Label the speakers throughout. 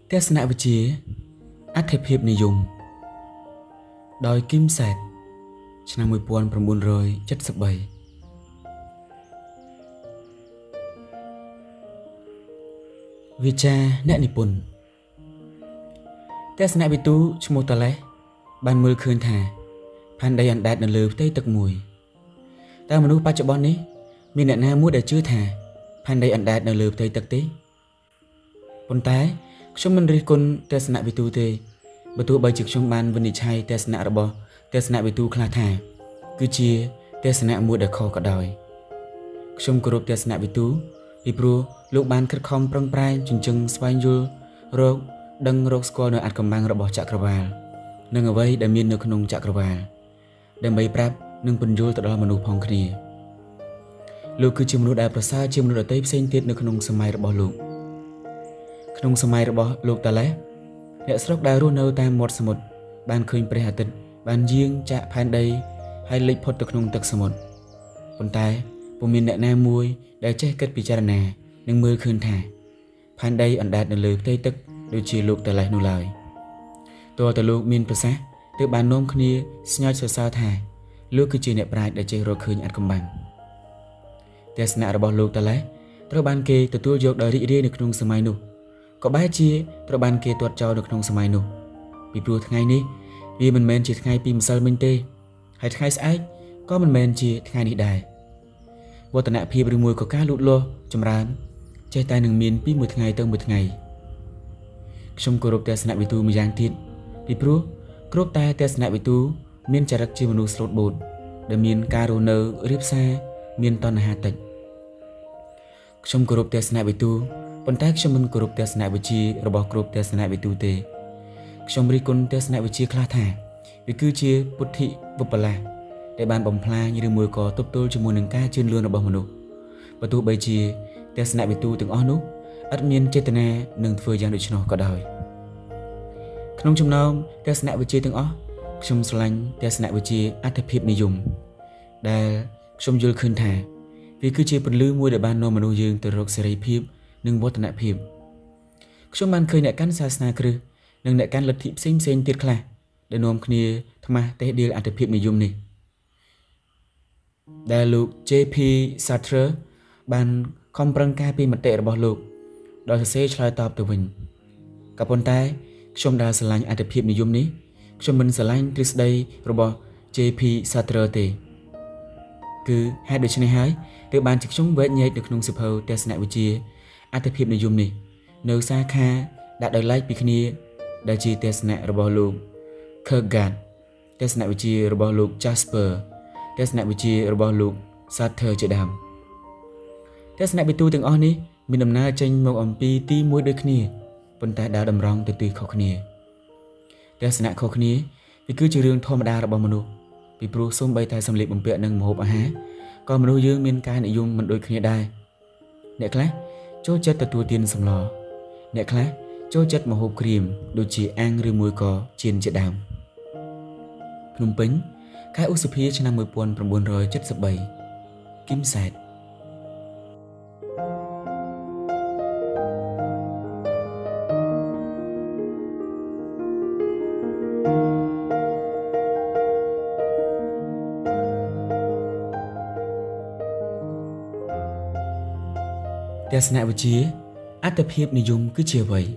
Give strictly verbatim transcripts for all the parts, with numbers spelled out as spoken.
Speaker 1: ទេសនវិជ្ជាអត្ថិភាពនិយមដោយគឹមសែតឆ្នាំmột nghìn chín trăm七mươi baវិចារអ្នកនិពន្ធទេសនវិទូឈ្មោះតាឡេសបានមើលឃើញថាផែនដីអណ្ដែតនៅលើផ្ទៃទឹកមួយតែមនុស្សបច្ចុប្បន្ននេះមានអ្នកណាមួយដែលជឿថាផែនដីអណ្ដែតនៅលើផ្ទៃទឹកទេប៉ុន្តែខ្ញុំមិនរិះគន់ទេសនវិទូទេបើទោះបីជាខ្ញុំបានវិនិច្ឆ័យទស្សនៈរបស់ទេសនវិទូខ្លះថាគឺជាទស្សនៈមួយដែលខុសក៏ដោយខ្ញុំគោរពទស្សនវិទូពីព្រោះលោកបានខិតខំប្រឹងប្រែងជញ្ជឹងស្វែងយល់រកដឹងរកស្គាល់នៅអត្ថកម្បាំងរបស់ចក្រវាឡនិងអ្វីដែលមាននៅក្នុងចក្រវាឡដើម្បីប្រាប់និងពន្យល់ទៅដល់មនុស្សផងគ្នាលោកគឺជាមនុស្សដែលប្រសើរជាងមនុស្សដទៃផ្សេងទៀតនៅក្នុងសម័យរបស់លោកក្នុងសម័យរបស់លោកតាឡេសអ្នកស្រុកដែលរស់នៅតាមមាត់សមុទ្របានឃើញព្រះអាទិត្យបានយាងចាក់ផែនដីហើយលិចផុតទៅក្នុងទឹកសមុទ្រប៉ុន្តែពុំមានអ្នកណាមួយដែលចេះគិតពិចារណានិងមើលឃើញថាផែនដីអណ្ដែតនៅលើផ្ទៃទឹកដូចជាលោកតាឡេសនោះឡើយតើតើលោកមានប្រសាសន៍ទើបបាននាំគ្នាស្ញើចសរសើរថាលោកគឺជាអ្នកប្រាជ្ញដែលចេះរកឃើញអត្ថកម្បាំងទស្សនៈរបស់លោកតាឡេសត្រូវបានគេទទួលយកដោយរីករាយនៅក្នុងសម័យនោះក៏បែរជាត្រូវបានគេទាត់ចោលនៅក្នុងសម័យនោះពីព្រោះថ្ងៃនេះវាមិនមែនជាថ្ងៃពីម្សិលមិញទេហើយថ្ងៃស្អែកក៏មិនមែនជាថ្ងៃនេះដែរវឌ្ឍនភាពឬមួយក៏ការលូតលាស់ចម្រើនចេះតែនឹងមានពីមួយថ្ងៃទៅមួយថ្ងៃខ្ញុំគោរពទស្សនវិទូម្យ៉ាងទៀតពីព្រោះគ្រប់តែទស្សនវិទូមានចរិតជាមនុស្សស្លូតបូតដែលមានការរស់នៅរៀបសារមានតណ្ហាតិចខ្ញុំគោរពទស្សនវិទូប៉ុន្តែខ្ញុំមិនគោរពទស្សនវិជ្ជារបស់គ្រប់ទស្សនវិទូទេខ្ញុំរិះគន់ទស្សនវិជ្ជាខ្លះថាវាគឺជាពុទ្ធិវិបលាសដែលបានបំផ្លាញឬមួយក៏ទប់ទល់ជាមួយនឹងការជឿនលឿនរបស់មនុស្សបើទោះបីជាទស្សនវិទូទាំងអស់នោះឥតមានចេតនានឹងធ្វើយ៉ាងដូច្នោះក៏ដោយក្នុងចំណោមទស្សនវិជ្ជាទាំងអស់ខ្ញុំស្រឡាញ់ទស្សនវិជ្ជាអត្ថិភាពនិយមដែលខ្ញុំយល់ឃើញថាវាគឺជាពន្លឺមួយដែលបាននាំមនុស្សយើងទៅរកសេរីភាពនិងវឌ្ឍនភាពខ្ញុំបានឃើញអ្នកកាន់សាសនាគ្រឹស្តនិងអ្នកកាន់លទ្ធិផ្សេងផ្សេងទៀតខ្លះដែលនាំគ្នាថ្មាស់តេះដៀលអត្ថិភាពនិយមនេះដែលលោក J P Sartre បានខំប្រឹងការពីមតិរបស់លោកដោយសរសេរឆ្លើយតបទៅវិញក៏ប៉ុន្តែខ្ញុំដែលស្រឡាញ់អត្ថិភាពនិយមនេះខ្ញុំមិនស្រឡាញ់ទ្រឹស្ដីរបស់ J P Sartre ទេគឺហេតុដូច្នេះហើយទើបបានជាខ្ញុំវែកញែកនៅក្នុងសៀវភៅទស្សនវិជ្ជាអត្ថិភាពនិយមនេះនៅសាខាដាក់ដោយឡែកពីគ្នាដែលជាទស្សនៈរបស់លោក Kierkegaard ទស្សនវិជ្ជារបស់លោក Jasper ទស្សនវិជ្ជារបស់លោក Sartre ជាដើមទស្សនវិទូទាំងអស់នេះមានដំណើរចេញមកអំពីទីមួយដូចគ្នាប៉ុន្តែដើរតម្រង់ទៅទិសខុសគ្នាទស្សនៈខុសគ្នាវាគឺជារឿងធម្មតារបស់មនុស្សពីព្រោះសូម្បីតែសម្លៀកបំពាក់និងម្ហូបអាហារក៏មនុស្សយើងមានការនិយមមិនដូចគ្នាដែរអ្នកខ្លះចូលចិត្តទទួលទានសម្លអ្នកខ្លះចូលចិត្តម្ហូបក្រៀមដូចជាអាំងឬមួយក៏ចៀនជាដើមភ្នំពេញខែឧសភាឆ្នាំmột nghìn chín trăm七mươi baគឹមសែតទស្សនវិជ្ជាអត្ថិភាពនិយមគឺជាអ្វី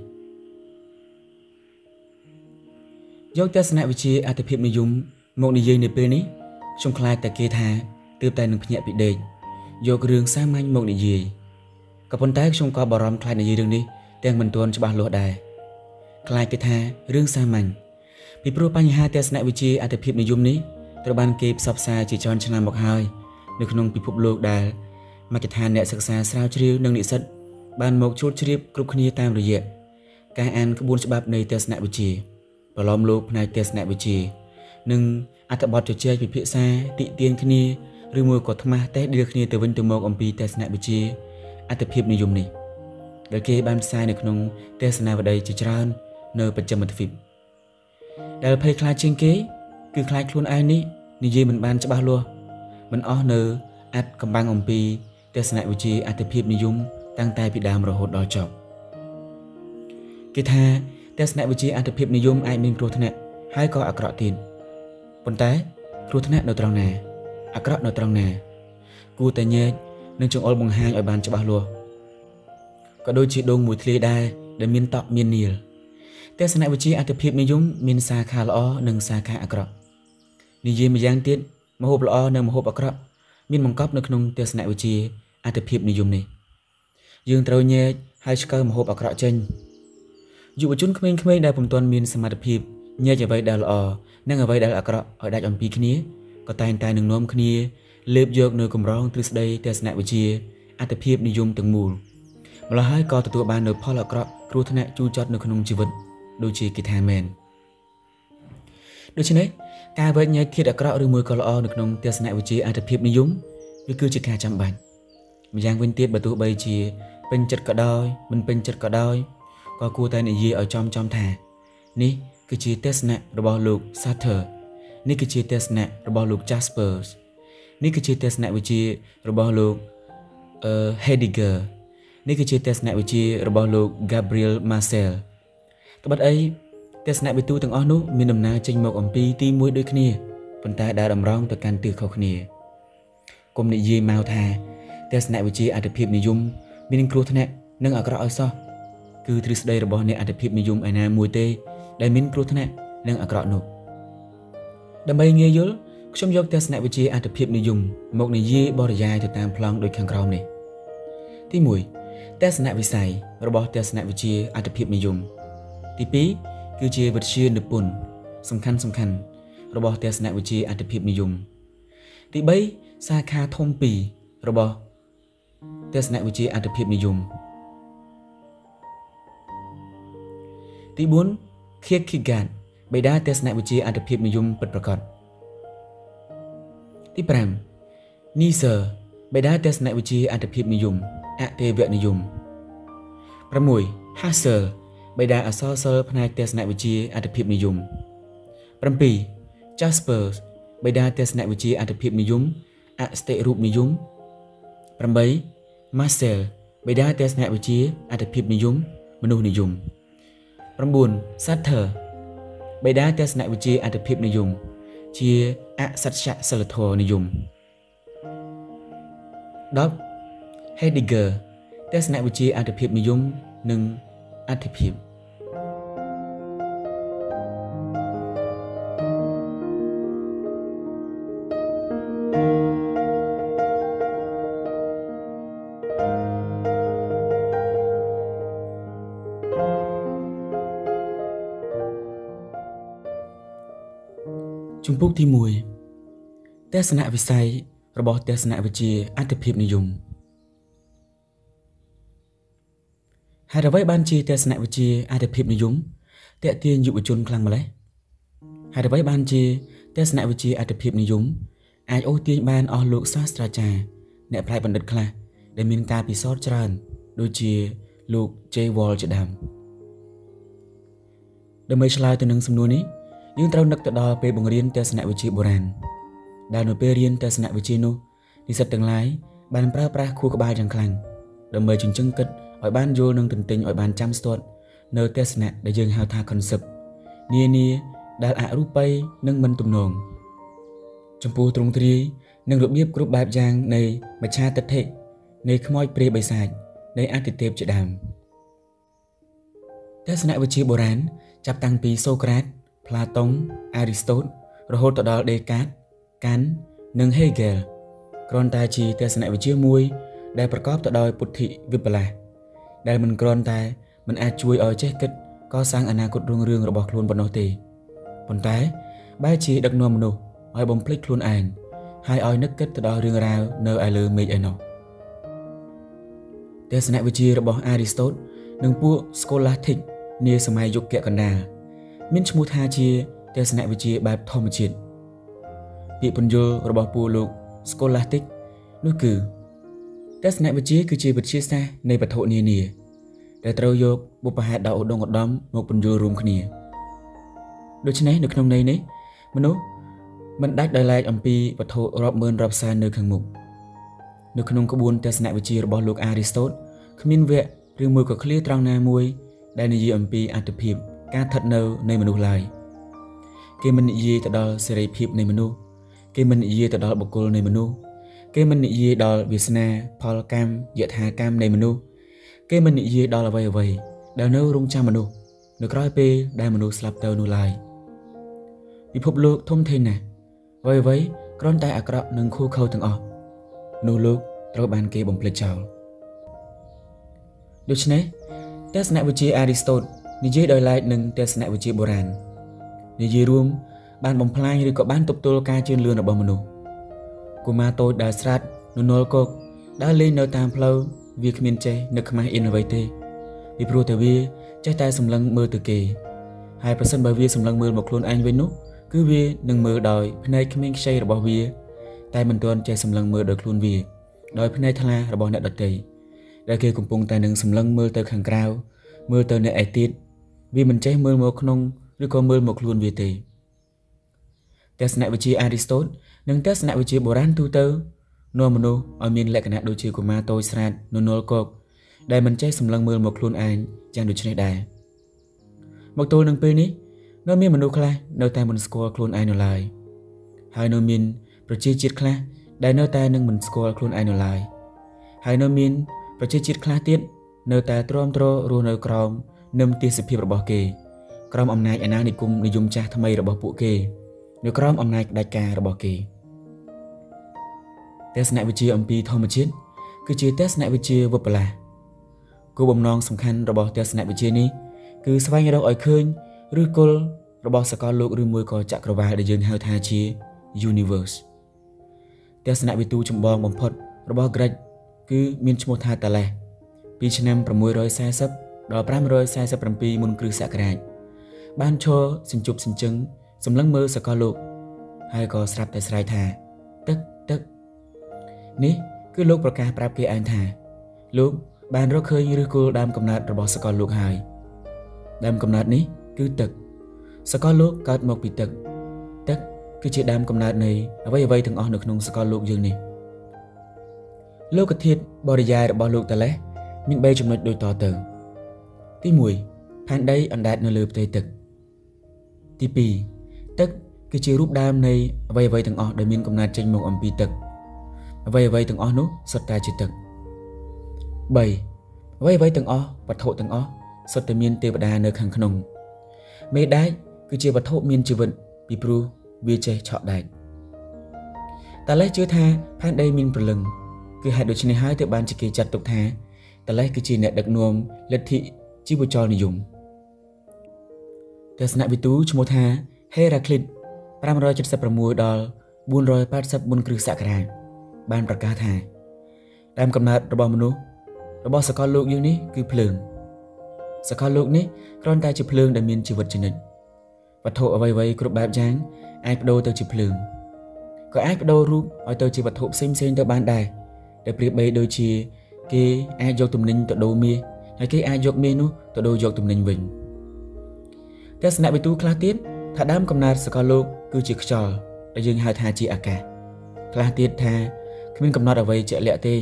Speaker 1: យកទស្សនវិជ្ជាអត្ថិភាពនិយមមកនិយាយនៅពេលនេះខ្ញុំខ្លាចតែគេថាទើបតែនឹងភ្ញាក់ពីដេកយករឿងសាមញ្ញមកនិយាយក៏ប៉ុន្តែខ្ញុំក៏បារម្ភខ្លាចនិយាយរឿងនេះទាំងមិនទាន់ច្បាស់លាស់ដែរខ្លាចគេថារឿងសាមញ្ញពីព្រោះបញ្ហាទស្សនវិជ្ជាអត្ថិភាពនិយមនេះត្រូវបានគេផ្សព្វផ្សាយជាច្រើនឆ្នាំមកហើយនៅក្នុងពិភពលោកដែលមជ្ឈដ្ឋានអ្នកសិក្សាស្រាវជ្រាវនិងនិស្សិតបានមកជួបជ្រាបគ្រប់គ្នាតាមរយៈការអានក្បួនច្បាប់នៃទស្សនវិជ្ជាប្រឡំលោកផ្នែកទស្សនវិជ្ជានិងអត្ថបទជជែកពិភាក្សាតិទៀនគ្នាឬមួយក៏ថ្មាស់តេះដៀលគ្នាទៅវិញទៅមកអំពីទស្សនវិជ្ជាអត្ថិភាពនិយមនេះដែលគេបានផ្សាយនៅក្នុងទស្សនាវដ្តីជាច្រើននៅបច្ចឹមទ្វីបដែលភ័យខ្លាចជាងគេគឺខ្លាចខ្លួនឯងនេះនិយាយមិនបានច្បាស់លាស់មិនអស់នៅអត្ថកម្បាំងអំពីទស្សនវិជ្ជាអត្ថិភាពនិយមតាំងតែពីដើមរហូតដល់ចប់គេថាទស្សនវិជ្ជាអត្ថភាពនិយមអាចមានគ្រោះថ្នាក់ហើយក៏អាក្រក់ទៀតប៉ុន្តែគ្រោះថ្នាក់នៅត្រង់ណាអាក្រក់នៅត្រង់ណាគួរតែញែកនិងចង្អុលបង្ហាញឲ្យបានច្បាស់លាស់ក៏ដូចជាដងមួយធ្លាយដែរដែលមានតក់មាននាលទស្សនវិជ្ជាអត្ថភាពនិយមមានសាខាល្អនិងសាខាអាក្រក់និយាយម្យ៉ាងទៀតម្ហូបល្អនិងម្ហូបអាក្រក់មានបង្កប់នៅក្នុងទស្សនវិជ្ជាអត្ថភាពនិយមនេះយើងត្រូវញែកហើយឆ្កើម្ហូបអាក្រក់ចេញយុវជនក្មេងៗដែលពុំទាន់មានសមត្ថភាពញែកអ្វីដែលល្អនិងអ្វីដែលអាក្រក់ឲ្យដាច់អំពីគ្នាក៏តែងតែនឹងនាំគ្នាលេបយកនៅកម្រងទ្រឹស្ដីទស្សនវិជ្ជាអត្ថភាពនិយមទាំងមូលម្ល៉េះហើយក៏ទទួលបាននូវផលអាក្រក់គ្រោះថ្នាក់ជូរចត់នៅក្នុងជីវិតដូចជាគេថាមែនដូច្នេះការវែកញែកធាតុអាក្រក់ឬមួយក៏ល្អនៅក្នុងទស្សនវិជ្ជាអត្ថភាពនិយមវាគឺជាការចាំបាច់ម្យ៉ាងវិញទៀតបើទោះបីជាពេញចិត្តក៏ដោយមិនពេញចិត្តក៏ដោយក៏គួរតែនិយាយឲ្យចំចំថានេះគឺជាទស្សនៈរបស់លោក Sartre នេះគឺជាទស្សនៈរបស់លោក Jaspers នេះគឺជាទស្សនវិជ្ជារបស់លោកអឺ Heidegger នេះគឺជាទស្សនវិជ្ជារបស់លោក Gabriel Marcel ត្បិតអីទស្សនវិទូទាំងអស់នោះមានដំណើរចេញមកអំពីទីមួយដូចគ្នាប៉ុន្តែដើរតម្រង់ទៅកាន់ទិសខុសគ្នាកុំនិយាយមកថាទស្សនវិជ្ជាអត្ថភាពនិយមមានគ្រោះថ្នាក់និងអាក្រក់ឲ្យសោះគឺទ្រឹស្ដីរបស់អ្នកអត្ថភាពនិយមឯណាមួយទេដែលមានគ្រោះថ្នាក់និងអាក្រក់នោះដើម្បីងាយយល់ខ្ញុំយកទស្សនវិជ្ជាអត្ថភាពនិយមមកនិយាយបរិយាយទៅតាមប្លង់ដូចខាងក្រោមនេះទីមួយទស្សនវិស័យរបស់ទស្សនវិជ្ជាអត្ថភាពនិយមទីពីរគឺជាវិទ្យានិពន្ធសំខាន់សំខាន់របស់ទស្សនវិជ្ជាអត្ថភាពនិយមទីបីសាខាធំពីររបស់ទស្សនវិជ្ជាអត្ថភាពនិយមទីបួន Kierkegaard បេដាទស្សនវិជ្ជាអត្ថភាពនិយមពិតប្រាកដទីប្រាំ Nietzsche បេដាទស្សនវិជ្ជាអត្ថភាពនិយមអទេវនិយមប្រាំមួយ Husserl បេដាអក្សរសិល្ប៍ផ្នែកទស្សនវិជ្ជាអត្ថភាពនិយមប្រាំពីរ Jaspers បេដាទស្សនវិជ្ជាអត្ថភាពនិយមអស្តិរូបនិយមប្រាំបី Marcel បេដាទស្សនវិជ្ជាអត្ថភាពនិយមមនុស្សនិយមប្រាំបួន Sartre បេដាទស្សនវិជ្ជាអត្ថភាពនិយមជាអសច្ចសិលធម៌និយមដប់ Heidegger ទស្សនវិជ្ជាអត្ថភាពនិយមនិងអត្ថភាពជំពូកទីមួយទស្សនវិស័យរបស់ទស្សនវិជ្ជាអត្ថភាពនិយមហេតុអ្វីបានជាទស្សនវិជ្ជាអត្ថភាពនិយមទាក់ទាញយុវជនខ្លាំងម្ល៉េះហេតុអ្វីបានជាទស្សនវិជ្ជាអត្ថភាពនិយមអាចអូសទាញបានអស់លោកសាស្ត្រាចារ្យអ្នកប្រាជ្ញបណ្ឌិតខ្លះដែលមានការពិសោធន៍ច្រើនដូចជាលោក J. Wall ជាដើមដើម្បីឆ្លើយទៅនឹងសំណួរនេះយើងត្រូវនឹកទៅដល់ពេលបង្រៀនទស្សនវិជ្ជាបុរាណដែលនៅពេលរៀនទស្សនវិជ្ជានោះនិស្សិតទាំងឡាយបានប្រើប្រាស់ខួរក្បាលយ៉ាងខ្លាំងដើម្បីជញ្ជឹងគិតឲ្យបានយល់និងទន្ទិញឲ្យបានចាំស្ទាត់នៅទស្សនៈដែលយើងហៅថា concept នានាដែលអរូបីនិងមិនទំនងចំពោះទ្រង់ទ្រាយនិងរបៀបគ្រប់បែបយ៉ាងនៃមច្ឆាទិដ្ឋិនៃខ្មោចព្រាយបិសាចនៃអតិទេពជាដើមទស្សនវិជ្ជាបុរាណចាប់តាំងពីសូក្រាតផ្លាតុងអារីស្តូតរហូតទៅដល់ដេកាតកាន់និងហេហ្គែលគ្រាន់តែជាទស្សនវិជ្ជាមួយដែលប្រកបទៅដោយពុទ្ធិវិបលាសដែលមិនគ្រាន់តែមិនអាចជួយឲ្យចេះគិតកសាងអនាគតរុងរឿងរបស់ខ្លួនប៉ុណ្ណោះទេប៉ុន្តែបែរជាដឹកនាំមនុស្សឲ្យបំភ្លេចខ្លួនឯងហើយឲ្យនឹកគិតទៅដល់រឿងរ៉ាវនៅឯលើមេឃឯណោះទស្សនវិជ្ជារបស់អារីស្តូតនិងពួក Scholastic នាសម័យយុគកណ្ដាលមានឈ្មោះថាជាទស្សនវិជ្ជាបែបធម្មជាតិពាក្យពន្យល់របស់ពួកលោក Scholastic នោះគឺទស្សនវិជ្ជាគឺជាវិទ្យាសាស្ត្រនៃវត្ថុនានាដែលត្រូវយកបុព្វហេតុដ៏ឧត្តមឧត្តមមកពន្យល់រួមគ្នាដូច្នេះនៅក្នុងន័យនេះមនុស្សមិនដាច់ដោយឡែកអំពីវត្ថុរាប់ម៉ឺនរាប់សែននៅខាងមុខនៅក្នុងក្បួនទស្សនវិជ្ជារបស់លោកអារីស្តូតគ្មានវគ្គឬមួយក៏ឃ្លាត្រង់ណាមួយដែលនិយាយអំពីអត្ថិភាពការថិតនៅនៃមនុស្សឡើយគេមិននិយាយទៅដល់សេរីភាពនៃមនុស្សគេមិននិយាយទៅដល់បុគ្គលនៃមនុស្សគេមិននិយាយដល់វាសនាផលកម្មយថាកម្មនៃមនុស្សគេមិននិយាយដល់អ្វីអ្វីដែលនៅរងចាំមនុស្សនៅក្រោយពេលដែលមនុស្សស្លាប់ទៅនោះឡើយពិភពលោកធំធេងណាស់អ្វីអ្វីគ្រាន់តែអាក្រក់និងខូខើទាំងអស់នោះលោកត្រូវបានគេបំភ្លេចចោលដូច្នេះទស្សនវិជ្ជាអារីស្តូតនិយាយដោយឡែកនឹងទស្សនវិជ្ជាបុរាណនិយាយរួមបានបំផ្លាញឬក៏បានទប់ទល់ការជឿនលឿនរបស់មនុស្សកុមារតូចដែលស្រាតននល់គកដើរលេងនៅតាមផ្លូវវាគ្មានចេះនឹកខ្មាស់អៀនអ្វីទេពីព្រោះតែវាចេះតែសម្លឹងមើលទៅគេហើយប្រសិនបើវាសម្លឹងមើលមកខ្លួនឯងវិញនោះគឺវានឹងមើលដោយភ្នែកក្មេងខ្ចីរបស់វាតែមិនទាន់ចេះសម្លឹងមើលដោយខ្លួនវាដោយភ្នែកថ្លារបស់អ្នកដទៃដែលគេកំពុងតែនឹងសម្លឹងមើលទៅខាងក្រៅមើលទៅអ្នកឯទៀតវាមិនចេះមើលមកក្នុងឬក៏មើលមកខ្លួនវាទេទស្សនវិជ្ជាអារីស្តូតនិងទស្សនវិជ្ជាបុរាណទូទៅនាំមនុស្សឲ្យមានលក្ខណៈដូចជាកុមារតូចស្រាតននល់គកដែលមិនចេះសម្លឹងមើលមកខ្លួនឯងយ៉ាងដូចនេះដែរមកទល់នឹងពេលនេះនៅមានមនុស្សខ្លះនៅតែមិនស្គាល់ខ្លួនឯងនៅឡើយហើយនៅមានប្រជាជាតិខ្លះដែលនៅតែនឹងមិនស្គាល់ខ្លួនឯងនៅឡើយហើយនៅមានប្រជាជាតិខ្លះទៀតនៅតែទ្រាំទ្ររស់នៅក្រោមនឹមទេសភាពរបស់គេក្រោមអំណាចអាណានិគមនិយមចាស់ថ្មីរបស់ពួកគេនៅក្រោមអំណាចផ្ដាច់ការរបស់គេទស្សនវិជ្ជាអំពីធម្មជាតិគឺជាទស្សនវិជ្ជាវិបលាសគោលបំណងសំខាន់របស់ទស្សនវិជ្ជានេះគឺស្វែងរកឲ្យឃើញឬគល់របស់សកលលោកឬមួយក៏ចក្រវាឡដែលយើងហៅថាជា universe ទស្សនវិទូចម្បងបំផុតរបស់ Greg គឺមានឈ្មោះថា Thales ពីឆ្នាំsáu trăm bốn mươiដល់five trăm bốn mươi sevenមុនគ្រិស្តសករាជបានឈរសញ្ជប់សញ្ជឹងសម្លឹងមើលសកលលោកហើយក៏ស្រាប់តែស្រែកថាទឹកទឹកនេះគឺលោកប្រកាសប្រាប់គេឯងថាលោកបានរកឃើញឫសគល់ដើមកំណើតរបស់សកលលោកហើយដើមកំណើតនេះគឺទឹកសកលលោកកើតមកពីទឹកទឹកគឺជាដើមកំណើតនៃអ្វីអ្វីទាំងអស់នៅក្នុងសកលលោកយើងនេះលោកធាតុបរិយាយរបស់លោកតាឡេសមាន3ចំណុចដូចតទៅទីoneផែនដីអណ្ដែតនៅលើផ្ទៃទឹកទីtwoទឹកគឺជារូបដើមនៃអ្វីអ្វីទាំងអស់ដែលមានកំណើតចេញមកអំពីទឹកអ្វីអ្វីទាំងអស់នោះសុទ្ធតែជាទឹកthreeអ្វីអ្វីទាំងអស់វត្ថុទាំងអស់សុទ្ធតែមានទេវតានៅខាងក្នុងមេដែកគឺជាវត្ថុមានជីវិតពីព្រោះវាចេះឆក់ដែកតាឡេសជឿថាផែនដីមានព្រលឹងគឺហេតុដូច្នេះហើយទើបបានជាគេចាត់ទុកថាតាឡេសគឺជាអ្នកដឹកនាំលទ្ធិជីវចលនិយមទស្សនវិទូឈ្មោះថា Heraclit five seventy-sixដល់four eightyមុនគ្រិស្តសករាជបានប្រកាសថាដើមកំណើតរបស់មនុស្សរបស់សកលលោកយើងនេះគឺភ្លើងសកលលោកនេះគ្រាន់តែជាភ្លើងដែលមានជីវិតជានិច្ចវត្ថុអ្វីៗគ្រប់បែបយ៉ាងអាចបដូរទៅជាភ្លើងក៏អាចបដូររូបឲ្យទៅជាវត្ថុផ្សេងៗទៅបានដែរដែលប្រៀបបីដូចជាគេអាចយកទំនិញទៅដូរមាសហើយគេអាចយកមាសនោះទៅដូរយកទំនិញវិញទស្សនវិទូខ្លះទៀតថាដើមកំណើតសកលលោកគឺជាខ្យល់ដែលយើងហៅថាជាអាកាសខ្លះទៀតថាគ្មានកំណត់អ្វីជាក់លាក់ទេ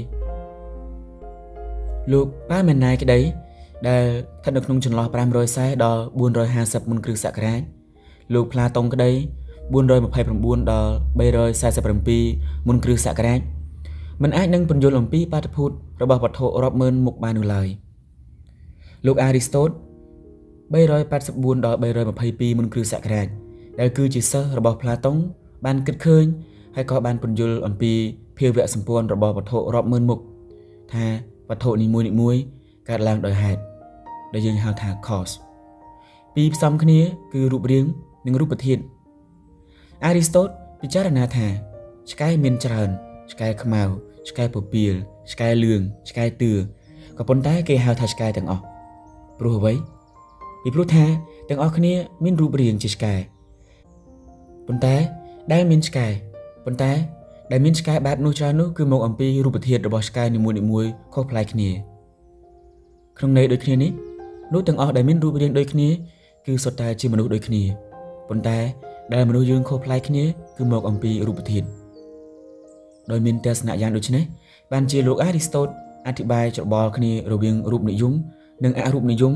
Speaker 1: លោកប៉ាមែនណាយក្តីដែលស្ថិតនៅក្នុងចន្លោះfive fortyដល់four fiftyមុនគ្រិស្តសករាជលោកផ្លាតុងក្តីfour twenty-nineដល់three forty-sevenមុនគ្រិស្តសករាជមិនអាចនឹងពន្យល់អំពីបាតុភូតរបស់វត្ថុរាប់ម៉ឺនមុខបាននោះឡើយលោកអារីស្តូតthree eighty-fourដល់three twenty-twoមុនគ្រិស្តសករាជដែលគឺជាសិស្សរបស់ផ្លាតុងបានគិតឃើញហើយក៏បានពន្យល់អំពីភាវៈសម្ព័ន្ធរបស់វត្ថុរាប់ម៉ឺនមុខថាវត្ថុនីមួយៗកើតឡើងដោយហេតុដែលយើងហៅថា cause ពីរផ្សំគ្នាគឺរូបរាងនិងរូបធាតុអារីស្តូតពិចារណាថាឆ្កែមានច្រើនឆ្កែខ្មៅឆ្កែពពាលឆ្កែលឿងឆ្កែតឿក៏ប៉ុន្តែគេហៅថាឆ្កែទាំងអស់ព្រោះអ្វីពីព្រោះថាទាំងអស់គ្នាមានរូបរាងជាឆ្កែប៉ុន្តែដែលមានឆ្កែប៉ុន្តែដែលមានឆ្កែបែបនោះច្រើននោះគឺមកអំពីរូបធាតុរបស់ឆ្កែនីមួយៗខុសប្លែកគ្នាក្នុងន័យដូចគ្នានេះនោះទាំងអស់ដែលមានរូបរាងដូចគ្នាគឺសុទ្ធតែជាមនុស្សដូចគ្នាប៉ុន្តែដែលមនុស្សយើងខុសប្លែកគ្នាគឺមកអំពីរូបធាតុដោយមានទស្សនៈយ៉ាងដូចនេះបានជាលោកអារីស្តូតអធិប្បាយច្របល់គ្នារវាងរូបនិយមនិងអរូបនិយម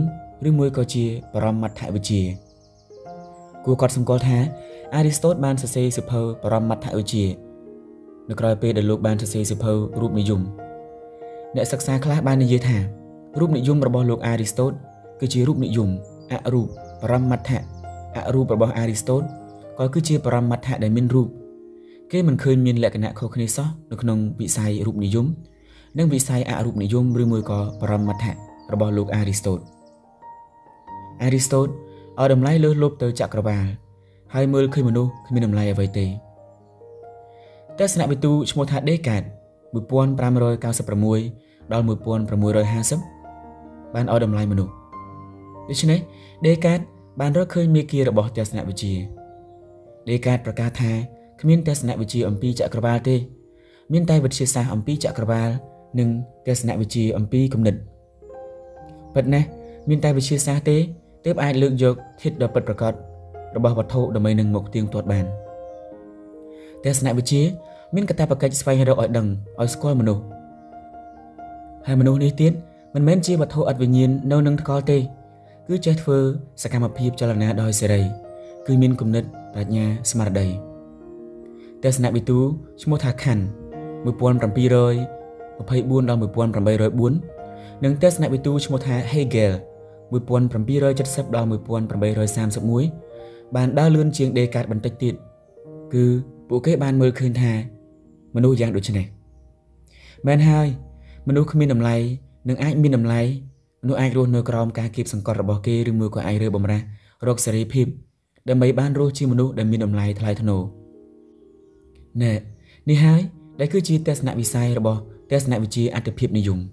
Speaker 1: ឬមួយក៏ជាបរមត្ថវិជ្ជាគួរកត់សម្គាល់ថា Aristotle បានសរសេរសៀវភៅបរមត្ថវិជ្ជានៅក្រោយពេលដែលលោកបានសរសេរសៀវភៅរូបនិយមអ្នកសិក្សាខ្លះបាននិយាយថារូបនិយមរបស់លោក Aristotle គឺជារូបនិយមអរូបបរមត្ថអរូបរបស់ Aristotle ក៏គឺជាបរមត្ថដែលមានរូបគេមិនឃើញមានលក្ខណៈខុសគ្នាសោះនៅក្នុងវិស័យរូបនិយមនិងវិស័យអរូបនិយមឬមួយក៏បរមត្ថរបស់លោក Aristotle Aristotle ឲ្យតម្លៃលើសលប់ទៅចក្រវាឡហើយមើលឃើញមនុស្សគ្មានតម្លៃអ្វីទេទស្សនវិទូឈ្មោះថា Descartes một nghìn năm trăm chín mươi sáu ដល់một nghìn sáu trăm hai mươiបានឲ្យតម្លៃមនុស្សដូច្នេះ Descartes បានរកឃើញមេគារបស់ទស្សនវិជ្ជា Descartes ប្រកាសថាគ្មានទស្សនវិជ្ជាអំពីចក្រវាឡទេមានតែវិទ្យាសាស្ត្រអំពីចក្រវាឡនិងទស្សនវិជ្ជាអំពីគំនិតពិតណាស់មានតែវិទ្យាសាស្ត្រទេទើបអាចលើកយកធាតុដ៏ពិតប្រាកដរបស់វត្ថុដើម្បីនឹងមកទៀងទាត់បានទស្សនវិជ្ជាមានកាតព្វកិច្ចស្វែងរកឲ្យដឹងឲ្យស្គាល់មនុស្សហើយមនុស្សនេះទៀតមិនមែនជាវត្ថុអត់វិញ្ញាណនៅនឹងថ្កល់ទេគឺចេះធ្វើសកម្មភាពចលនាដោយសេរីគឺមានគំនិតប្រាជ្ញាស្មារតីទស្សនវិទូឈ្មោះថា Kant một nghìn bảy trăm hai mươi tưដល់một nghìn tám trăm bốn និងទស្សនវិទូឈ្មោះថា Hegel một nghìn bảy trăm bảy mươiដល់một nghìn tám trăm ba mươi mốtបានដើរលឿនជាង Descartes បន្តិចទៀតគឺពួកគេបានមើលឃើញថាមនុស្សយ៉ាងដូចនេះមែនហើយមនុស្សគ្មានតម្លៃនឹងអាចមានតម្លៃមនុស្សអាចរស់នៅក្រោមការគៀបសង្កត់របស់គេឬមួយក៏អាចរើបំរាស់រកសេរីភាពដើម្បីបានរស់ជាមនុស្សដែលមានតម្លៃថ្លៃថ្នូរណែនេះហើយដែលគឺជាទស្សនវិស័យរបស់ទស្សនវិជ្ជាអត្ថភាពនិយម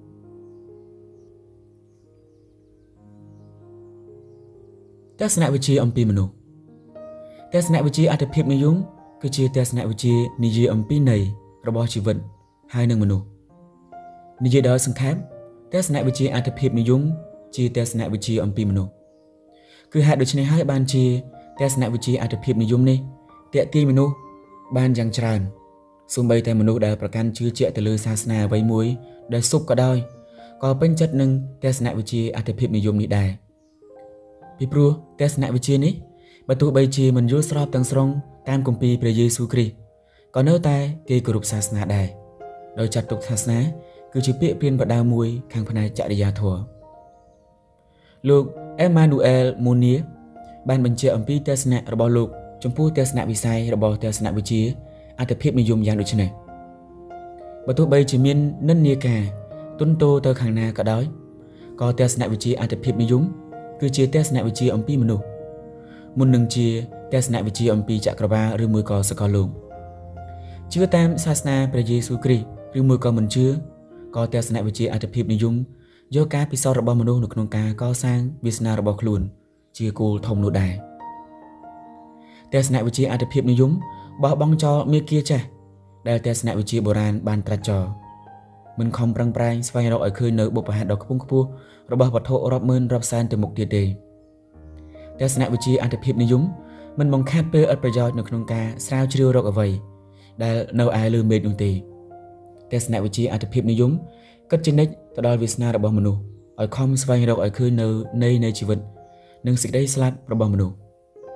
Speaker 1: ទស្សនវិជ្ជាអំពីមនុស្សទស្សនវិជ្ជាអត្ថភាពនិយមគឺជាទស្សនវិជ្ជានិយាយអំពីន័យរបស់ជីវិតហើយនិងមនុស្សនិយាយដោយសង្ខេបទស្សនវិជ្ជាអត្ថភាពនិយមជាទស្សនវិជ្ជាអំពីមនុស្សគឺហេតុដូច្នេះហើយបានជាទស្សនវិជ្ជាអត្ថភាពនិយមនេះទាក់ទាញមនុស្សបានយ៉ាងច្រើនសូម្បីតែមនុស្សដែលប្រកាន់ជឿជាក់ទៅលើសាសនាអ្វីមួយដែលសុបក៏ដោយក៏ពេញចិត្តនឹងទស្សនវិជ្ជាអត្ថភាពនិយមនេះដែរពីព្រោះទស្សនវិជ្ជានេះបើទោះបីជាមិនយល់ស្របទាំងស្រុងតាមគម្ពីរព្រះយេស៊ូវគ្រីស្ទក៏នៅតែគេគោរពសាសនាដែរដោយចាត់ទុកសាសនាគឺជាពាក្យព្រានប្រដៅមួយខាងផ្នែកចរិយាធម៌លោក Emmanuel Mounier បានបញ្ជាក់អំពីទស្សនៈរបស់លោកចំពោះទស្សនវិស័យរបស់ទស្សនវិជ្ជាអត្ថភាពនិយមយ៉ាងដូចនេះបើទោះបីជាមាននិន្នាការទុនតូទៅខាងណាក៏ដោយក៏ទស្សនវិជ្ជាអត្ថភាពនិយមគឺជាទស្សនវិជ្ជាអំពីមនុស្សមុននឹងជាទស្សនវិជ្ជាអំពីចក្រវាឡឬមួយក៏សកលលោកជឿតាមសាសនាព្រះយេស៊ូវគ្រីស្ទឬមួយក៏មិនជឿក៏ទស្សនវិជ្ជាអត្ថភាពនិយមយកការពិសោធន៍របស់មនុស្សនៅក្នុងការកសាងវាសនារបស់ខ្លួនជាគោលធំនោះដែរទស្សនវិជ្ជាអត្ថភាពនិយមបោះបង់ចោលមេគាចាស់ដែលទស្សនវិជ្ជាបុរាណបានត្រាច់ចោលមិនខំប្រឹងប្រែងស្វែងរកឲ្យឃើញនៅបុព្វហេតុដ៏ខ្ពង់ខ្ពស់របស់វត្ថុរាប់ម៉ឺនរាប់សែនទៅមុខទៀតទេទស្សនវិជ្ជាអត្ថភាពនិយមមិនបង្ខាត់ពេលឥតប្រយោជន៍នៅក្នុងការស្រាវជ្រាវរកអ្វីដែលនៅឯលើមេឃនោះទេទស្សនវិជ្ជាអត្ថភាពនិយមគិតជានិច្ចទៅដល់វាសនារបស់មនុស្សឲ្យខំស្វែងរកឲ្យឃើញនៅន័យនៃជីវិតនិងសេចក្តីស្លាប់របស់មនុស្ស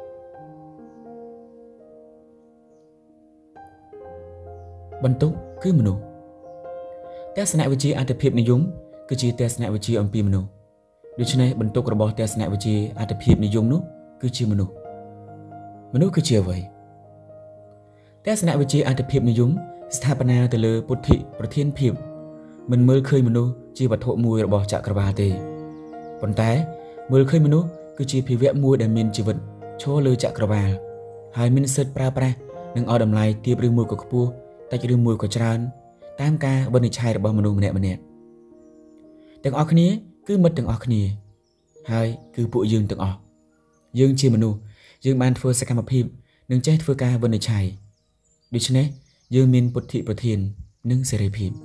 Speaker 1: បន្ទុកគឺមនុស្សទស្សនវិជ្ជាអត្ថភាពនិយមគឺជាទស្សនវិជ្ជាអំពីមនុស្សដូច្នេះបន្ទុករបស់ទស្សនវិជ្ជាអត្ថភាពនិយមនោះគឺជាមនុស្សមនុស្សគឺជាអ្វីទស្សនវិជ្ជាអត្ថភាពនិយមស្ថាបនាទៅលើពុទ្ធិប្រធានភាពមិនមើលឃើញមនុស្សជាវត្ថុមួយរបស់ចក្រវាឡទេប៉ុន្តែមើលឃើញមនុស្សគឺជាភាវៈមួយដែលមានជីវិតឈរលើចក្រវាឡហើយមានសិទ្ធិប្រើប្រាស់និងឲ្យតម្លៃទាបឬមួយក៏ខ្ពស់តិចឬមួយក៏ច្រើនតាមការវិនិច្ឆ័យរបស់មនុស្សម្នាក់ម្នាក់ទាំងអស់គ្នាគឺមិត្តទាំងអស់គ្នាហើយគឺពួកយើងទាំងអស់យើងជាមនុស្សយើងបានធ្វើសកម្មភាពនិងចេះធ្វើការវិនិច្ឆ័យដូច្នេះយើងមានពុទ្ធិប្រធាននិងសេរីភាព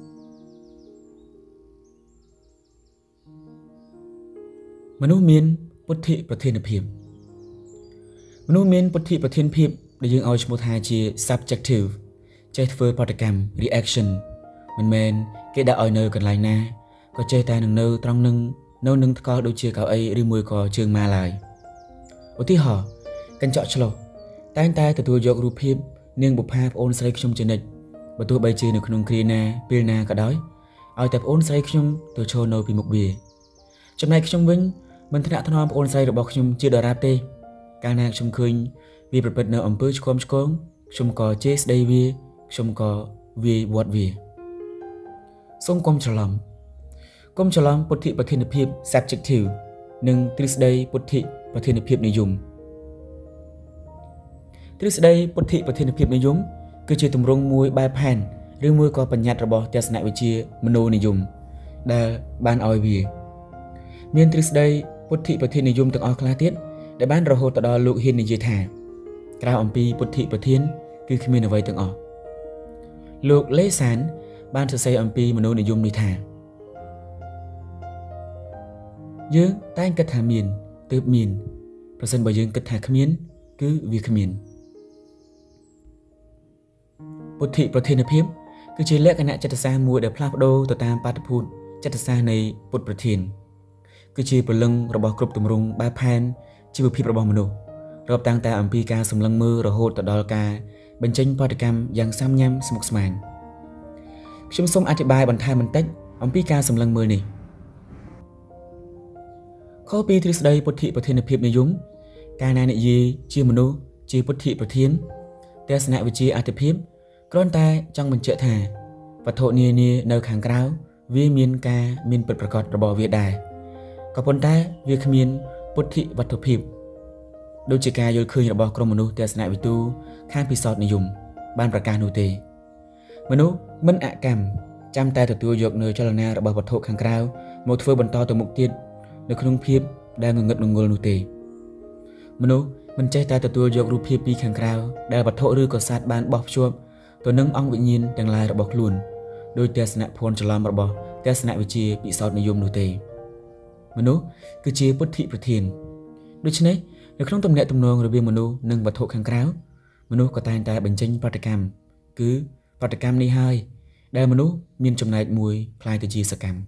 Speaker 1: មនុស្សមានពុទ្ធិប្រធានភាពមនុស្សមានពុទ្ធិប្រធានភាពដែលយើងឲ្យឈ្មោះថាជា subjective ចេះធ្វើប្រតិកម្ម reaction មិនមែនគេដាក់ឲ្យនៅកន្លែងណាក៏ចេះតែនឹងនៅត្រង់នឹង nâu nâng có đôi chia cáo ấy rư mùi có trường ma lại ô tí họ canh chọn chlo tay tay từ tôi dọc rụp hiệp nên bục hạp ôn sấy trong chân địch và tôi bay chơi được nông kia na pil na cả đói ao tập ôn sấy trong tôi cho nâu bị một bìa trong này trong vinh mình thấy đã thon ôn sấy được bọc trong chưa đợi rap tê càng nàng trong khơi vì bật bật nợ ẩm bơi chôm chôm trong có chết đây vi trong có vi vọt vi sông công trở lòng công trở lòng bột thị và thiên hiệp subjective nhưng Tuesday bột thị và thiên hiệp này dùng Tuesday bột thị và thiên hiệp này dùng cứ chỉ tụm rong mùi bài pan riêng mùi có bản nhạc rồi bỏ test này với chia menu này dùng đã ban oi vi miền Tuesday bột thị và thiên này dùng từng oi khá tiết để bán rồi hồ tọa đo lục hiên này dễ thả Krao ông pi bột thị và thiên cứ khi mình ở vậy từng oi lục lấy sán ban sẽ xây ông pi menu này dùng đi thả dương ta anh cất thả miền từ miền và sân bởi dương cất thả khám miến cứ vì khám miến bột thị và thiên hợp hiếp cứ chỉ lẽ cái nạ chất xa mùa để plap đô tờ tam bát phút chất xa này bột bột thiên cứ chỉ bởi lưng rồi bỏ cụp tùm rung ba pan chỉ bởi phí rồi bỏ menu rồi tăng ta ông pi ca sầm lưng mưa rồi hốt tờ đo ca bên tranh bát cam dàng xăm nhăm smok smang chúng xong ati bài bằng thai bằng tách ông pi ca sầm lưng mưa này khó pi Tuesday bột thị và thiên hợp hiệp này dũng ca này này gì chia menu chia bột thị và thiên test này với chia ati hiệp con ta trong mình trợ thả và thổ nia nia nơi kháng cáo vì miền ca miền bật bật rồi bỏ việt đài có con ta việc miền bột thị và thổ hiệp đôi chỉ ca vô khơi là bỏ trong menu test này với tu khang pi sọt này dùng ban bạc ca nô tê menu mình ạ cam chăm ta từ tu dọc nơi cho lần nào bỏ bật thổ kháng cáo một phơi bẩn to từ mục tiêu được không hiệp đang ngừng ngật ngừng ngồi nô tê menu mình chơi ta từ tu dọc ru hiệp pi kháng cáo đang bật thổ rư có sát ban bọc chuột tôi nâng ông tự nhiên đang lai rồi bọc luôn đôi test nạ phone cho làm rồi bỏ test nạ với chia bị sọt nội dung nô tê menu cứ chia bút thị và thiền đôi chân ấy nếu không tâm nghệ tâm nông rồi biên menu nâng bật thổ kháng cáo menu có tay ta bình tranh patacam cứ patacam đi hai đây menu miền trong này mùi play từ chia cam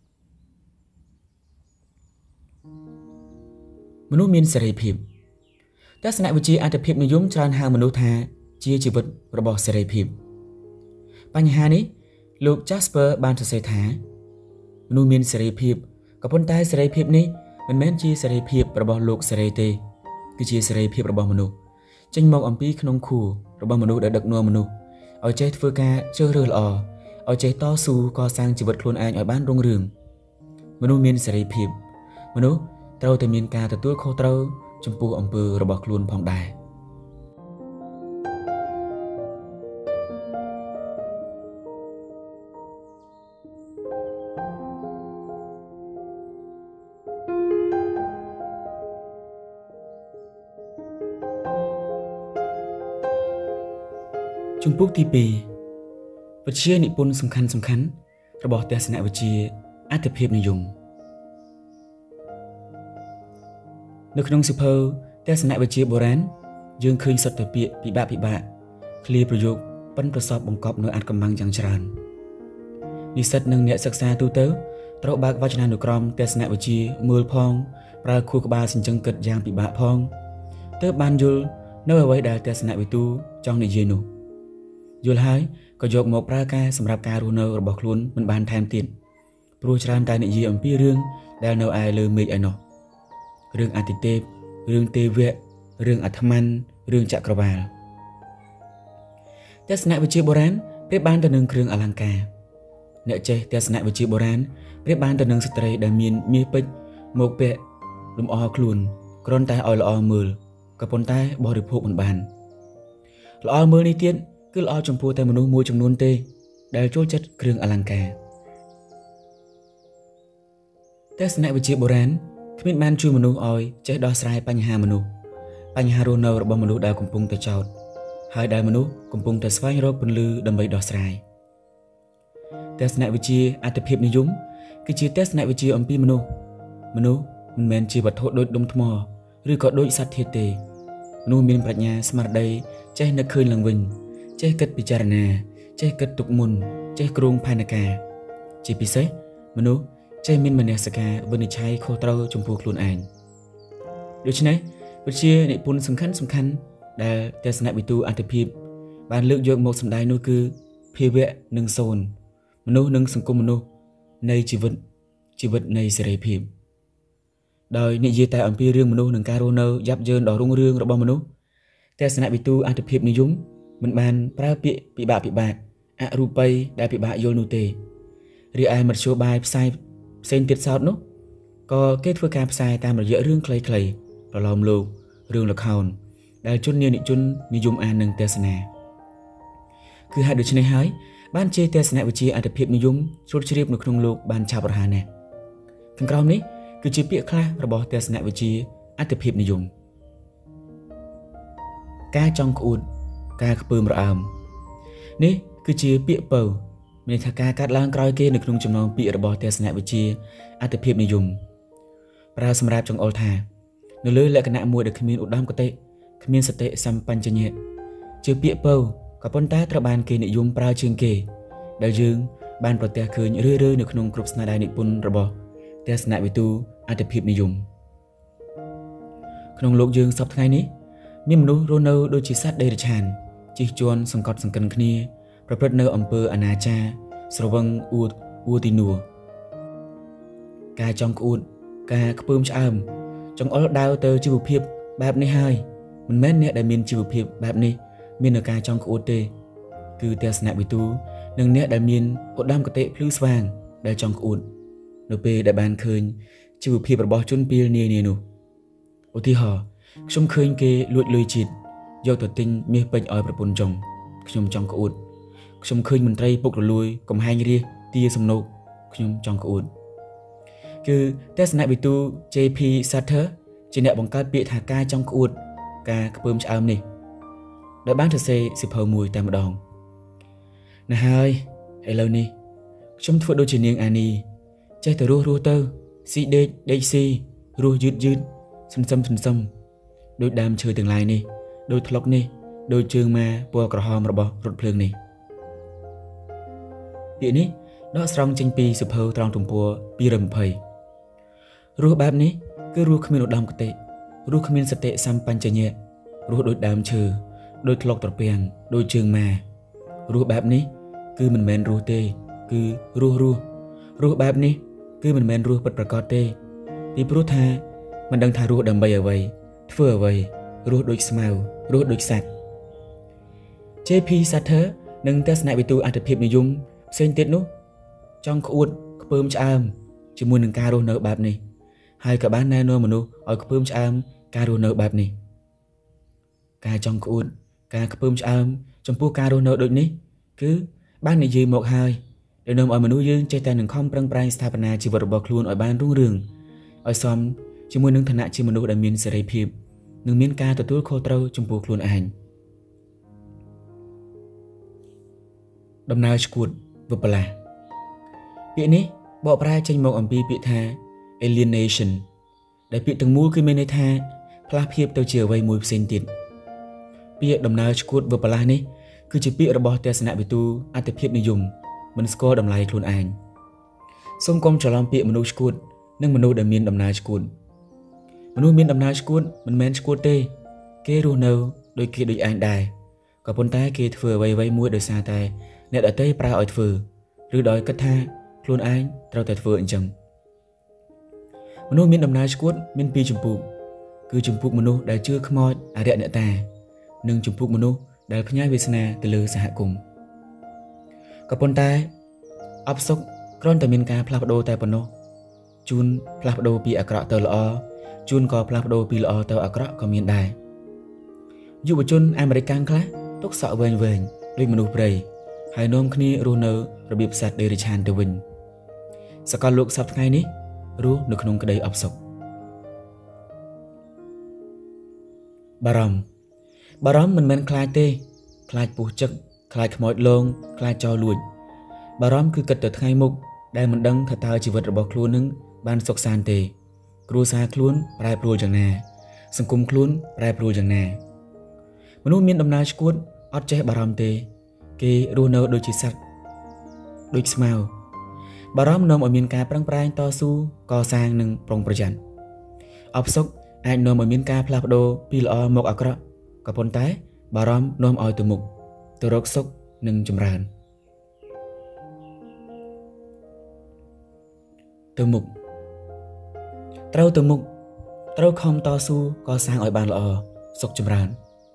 Speaker 1: menu miền sợi phim test nạ với chia ăn tập phim nội dung cho anh hàng menu tha chia chỉ vật rồi bỏ sợi phimបញ្ហានេះលោក Jasper បានសរសេរថាមនុស្សមានសេរីភាពក៏ប៉ុន្តែសេរីភាពនេះមិនមែនជាសេរីភាពរបស់លោកសេរីទេគឺជាសេរីភាពរបស់មនុស្សចេញមកអំពីក្នុងខួររបស់មនុស្សដែលដឹកនាំមនុស្សឲ្យចេះធ្វើការជ្រើសរើសល្អឲ្យចេះតស៊ូកសាងជីវិតខ្លួនឯងឲ្យបានរុងរឿងមនុស្សមានសេរីភាពមនុស្សត្រូវតែមានការទទួលខុសត្រូវចំពោះអំពើរបស់ខ្លួនផងដែរជំពូកទីពីរវិទ្យានិពន្ធសំខាន់សំខាន់របស់ទស្សនវិជ្ជាអត្ថភាពនិយមនៅក្នុងសៀវភៅទស្សនវិជ្ជាបុរាណយើងឃើញសត្វទៅពាក្យពិបាកពិបាកឃ្លាប្រយោគប៉ិនប្រសពបង្កប់នៅអត្ថកម្បាំងយ៉ាងច្រើននិស្សិតនិងអ្នកសិក្សាទូទៅត្រូវបើកវចនានុក្រមទស្សនវិជ្ជាមើលផងប្រើខួរក្បាលសញ្ជឹងគិតយ៉ាងពិបាកផងទើបបានយល់នៅអ្វីដែលទស្សនវិទូចង់និយាយនោះយល់ហើយក៏យកមកប្រើការសម្រាប់ការរស់នៅរបស់ខ្លួនមិនបានថែមទៀតព្រោះច្រើនតែនិយាយអំពីរឿងដែលនៅឯលើមេឃឯណោះរឿងអតិទេពរឿងទេវៈរឿងអាត្មានរឿងចក្រវាលទស្សនវិជ្ជាបុរាណប្រៀបបានទៅនឹងគ្រឿងអលង្ការអ្នកចេះទស្សនវិជ្ជាបុរាណប្រៀបបានទៅនឹងស្ត្រីដែលមានមាសពេជ្រមកពាក់លម្អខ្លួនគ្រាន់តែឲ្យល្អមើលក៏ប៉ុន្តែបរិភោគមិនបានល្អមើលនេះទៀតគឺល្អចំពោះតែមនុស្សមួយចំនួនទេដែលចូលចិត្តគ្រឿងអលង្ការទស្សនវិជ្ជាបុរាណគ្មានបានជួយមនុស្សឲ្យចេះដោះស្រាយបញ្ហាមនុស្សបញ្ហារស់នៅរបស់មនុស្សដែលកំពុងតែចោទហើយដែលមនុស្សកំពុងតែស្វែងរកពន្លឺដើម្បីដោះស្រាយទស្សនវិជ្ជាអត្ថភាពនិយមគឺជាទស្សនវិជ្ជាអំពីមនុស្សមនុស្សមិនមែនជាវត្ថុដូចដុំថ្មឬក៏ដូចសត្វធាតុទេមនុស្សមានប្រាជ្ញាស្មារតីចេះនឹកឃើញឡើងវិញចេះគិតពិចារណាចេះគិតទុកមុនចេះគ្រោងផែនការជាពិសេសមនុស្សចេះមានមនសិការវិនិច្ឆ័យខុសត្រូវចំពោះខ្លួនឯងដូច្នេះវិជានិពន្ធសំខាន់សំខាន់ដែលទស្សនវិទូអត្ថភាពបានលើកយកមកសម្ដែងនោះគឺភាវៈនិងសូន្យមនុស្សនិងសង្គមមនុស្សនៃជីវិតជីវិតនៃសេរីភាពដោយនិយាយតែអំពីរឿងមនុស្សនិងការរស់នៅយ៉ាប់យ៉ឺនដ៏រុងរឿងរបស់មនុស្សទស្សនវិទូអត្ថភាពនិយមមិនបានប្រើពាក្យពិបាកពិបាកអរូបីដែលពិបាកយល់នោះទេរីឯមធ្យោបាយផ្សាយផ្សេងទៀតសោតនោះក៏គេធ្វើការផ្សាយតាមរយៈរឿងខ្លីៗប្រឡំលោករឿងល្ខោនដែលជននានិជននិយមអាននិងទស្សនាគឺហេតុដូច្នេះហើយបានជាទស្សនវិជ្ជាអត្ថភាពនិយមជ្រួតជ្រាបនៅក្នុងលោកបានឆាប់រហ័សណាស់ខាងក្រោមនេះគឺជាពាក្យខ្លះរបស់ទស្សនវិជ្ជាអត្ថភាពនិយមការចង់ក្អួតការខ្ពើមរអើមនេះគឺជាពាក្យពៅមានថាការកាត់ឡើងក្រោយគេនៅក្នុងចំណោមពាក្យរបស់ទស្សនវិជ្ជាអត្ថភាពនិយមប្រើសម្រាប់ចង្អុលថានៅលើលក្ខណៈមួយដែលគ្មានឧត្តមគតិគ្មានសតិសម្បញ្ញៈជាពាក្យពៅក៏ប៉ុន្តែត្រូវបានគេនិយមប្រើជាងគេដែលយើងបានប្រទះឃើញរឿយៗនៅក្នុងគ្រប់ស្នាដៃនិពន្ធរបស់ទស្សនវិទូអត្ថភាពនិយមក្នុងលោកយើងសពថ្ងៃនេះមានមនុស្សរស់នៅដូចជាសត្វដេរឆានជិះជាន់សង្កត់សង្កិនគ្នាប្រព្រឹត្តនៅអំពើអនាចារស្រវឹងអួតអួទីនួការចង់ក្អួតការខ្ពើមឆ្អើមចង្អុលដាវទៅជីវភាពបែបនេះហើយមិនមែនអ្នកដែលមានជីវភាពបែបនេះមាននៅការចង់ក្អួតទេគឺទស្សនវិទូនិងអ្នកដែលមានឧត្តមគតិភ្លឺស្វាងដែលចង់ក្អួតនៅពេលដែលបានឃើញជីវភាពរបស់ជនពាលនានានោះឧទាហរណ៍ខ្ញុំឃើញគេលួចលុយជាតិយកទៅទិញមាសពេជ្រឲ្យប្រពន្ធចុងខ្ញុំចង់ក្អួតខ្ញុំឃើញមន្ត្រីពុករលួយកំហែងរាជទាសំណូកខ្ញុំចង់ក្អួតគឺទស្សនវិទូ ជេ ភី Sutter ជាអ្នកបង្កើតពាក្យថាការចង់ក្អួតការខ្ពើមឆ្អើមនេះដោយបានសរសេរសៀវភៅមួយតែម្ដងណាស់ហើយឥឡូវនេះខ្ញុំធ្វើដូចជានាងអានីចេះតែរស់រស់ទៅស៊ីដេកដេកស៊ីរស់យឺតយឺតសន្សឹមសន្សឹមដោយដើមឈើទាំងឡាយនេះដោយថ្លុកនេះដោយជើងម៉ាពណ៌ក្រហមរបស់រថភ្លើងនេះពាក្យនេះដកស្រង់ចេញពីសៀវភៅត្រង់ទំព័រពីរยี่สิบរស់បែបនេះគឺរស់គ្មានឧត្តមគតិរស់គ្មានសតិសម្បញ្ញៈរស់ដូចដើមឈើដោយថ្លុកត្រពាំងដោយជើងម៉ារស់បែបនេះគឺមិនមែនរស់ទេគឺរស់រស់រស់បែបនេះគឺមិនមែនរស់ពិតប្រាកដទេពីព្រោះថាមិនដឹងថារស់ដើម្បីអ្វីធ្វើអ្វីរស់ដូចស្មៅរស់ដូចសត្វ ជេ ភី Sutter និងទស្សនវិទូអត្ថភាពនិយមផ្សេងទៀតនោះចង់ក្អួតខ្ពើមឆ្អើមជាមួយនឹងការរស់នៅបែបនេះហើយក៏បានណែនាំមនុស្សឲ្យខ្ពើមឆ្អើមការរស់នៅបែបនេះការចង់ក្អួតការខ្ពើមឆ្អើមចំពោះការរស់នៅដូចនេះគឺបាននិយាយមកហើយដែលនាំឲ្យមនុស្សយើងចេះតែនឹងខំប្រឹងប្រែងស្ថាបនាជីវិតរបស់ខ្លួនឲ្យបានរុងរឿងឲ្យសមជាមួយនឹងឋានៈជាមនុស្សដែលមានសេរីភាពនិងមានការទទួលខុសត្រូវចំពោះខ្លួនឯងដំណើរឆ្កួតវិបលាសពាក្យនេះបកប្រែចេញមកអំពីពាក្យថា alienation ដែលពាក្យទាំងមូលគឺមានន័យថាផ្លាស់ភាពទៅជាអ្វីមួយផ្សេងទៀតពាក្យដំណើរឆ្កួតវិបលាសនេះគឺជាពាក្យរបស់ទស្សនវិទូអត្ថភាពនិយមមិនស្គាល់តម្លៃខ្លួនឯងសូមកុំច្រឡំពាក្យមនុស្សឆ្កួតនិងមនុស្សដែលមានដំណើរឆ្កួតមនុស្សមានដំណើរឆ្កួតមិនមែនឆ្កួតទេគេរស់នៅដូចគេដូចឯងដែរក៏ប៉ុន្តែគេធ្វើអ្វីៗមួយដោយសារតែអ្នកដទៃប្រើឲ្យធ្វើឬដោយគិតថាខ្លួនឯងត្រូវតែធ្វើអញ្ចឹងមនុស្សមានដំណើរឆ្កួតមានពីរចម្ពោះគឺចម្ពោះមនុស្សដែលជឿខ្មោចអរិយអ្នកតានិងចម្ពោះមនុស្សដែលផ្ញើវាសនាទៅលើសហគមន៍ក៏ប៉ុន្តែអបសុខគ្រាន់តែមានការផ្លាស់ប្ដូរតែប៉ុណ្ណោះជួនផ្លាស់ប្ដូរពីអាក្រក់ទៅល្អជួនក៏ផ្លាស់ប្ដូរពីល្អទៅអាក្រក់ក៏មានដែរយុវជនអាមេរិកខ្លះទុកសក់វែងវែងដូចមនុស្សព្រៃហើយនាំគ្នារស់នៅរបៀបសត្វដេរឆានទៅវិញសកលលោកសពថ្ងៃនេះរស់នៅក្នុងក្តីអបសុខបារម្ភបារម្ភមិនមែនខ្លាចទេខ្លាចពុះចឹកខ្លាចខ្មោចលងខ្លាចចោរលួចបារម្ភគឺគិតទៅថ្ងៃមុខដែលមិនដឹងថាតើជីវិតរបស់ខ្លួននឹងបានសុខសាន្តទេគ្រួសារខ្លួនប្រែប្រួលយ៉ាងណាសង្គមខ្លួនប្រែប្រួលយ៉ាងណាមនុស្សមានដំណើរឆ្កួតអត់ចេះបារម្ភទេគេរស់នៅដូចជាសត្វដូចស្មៅបារម្ភនាំឲ្យមានការប្រឹងប្រែងតស៊ូកសាងនិងប្រុងប្រយ័ត្នអបសុខអាចនាំឲ្យមានការផ្លាស់ប្ដូរពីល្អមកអាក្រក់ក៏ប៉ុន្តែបារម្ភនាំឲ្យទៅមុខទៅរកសុខនិងចម្រើនទៅមុខត្រូវទៅមុខត្រូវខំតស៊ូកសាងឲ្យបានល្អសុខចម្រើន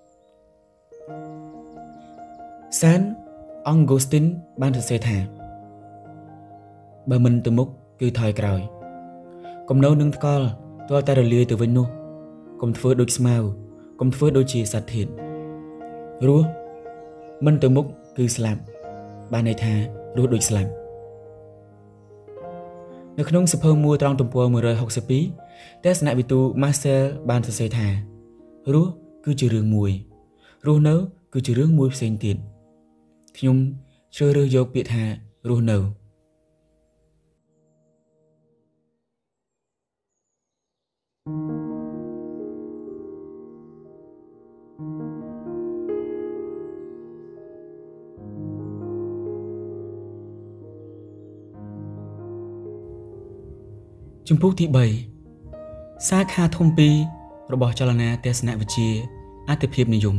Speaker 1: សានអង់ហ្គូស្ទីនបានសរសេរថាបើមិនទៅមុខគឺថយក្រោយកុំនៅនឹងថ្កល់ទាល់តែរលាយទៅវិញនោះកុំធ្វើដូចស្មៅកុំធ្វើដូចជាសត្វធាតុរស់មិនទៅមុខគឺស្លាប់បានន័យថារស់ដូចស្លាប់នៅក្នុងសៀវភៅមួយត្រង់ទំព័រមួយរយហុកសិបពីរទស្សនវិទូ Marcel បានសរសេរថារស់គឺជារឿងមួយរស់នៅគឺជារឿងមួយផ្សេងទៀតខ្ញុំជ្រើសរើសយកពាក្យថារស់នៅជំពូកទីបីសាខាធំពីររបស់ចលនាទស្សនវិជ្ជាអត្ថភាពនិយម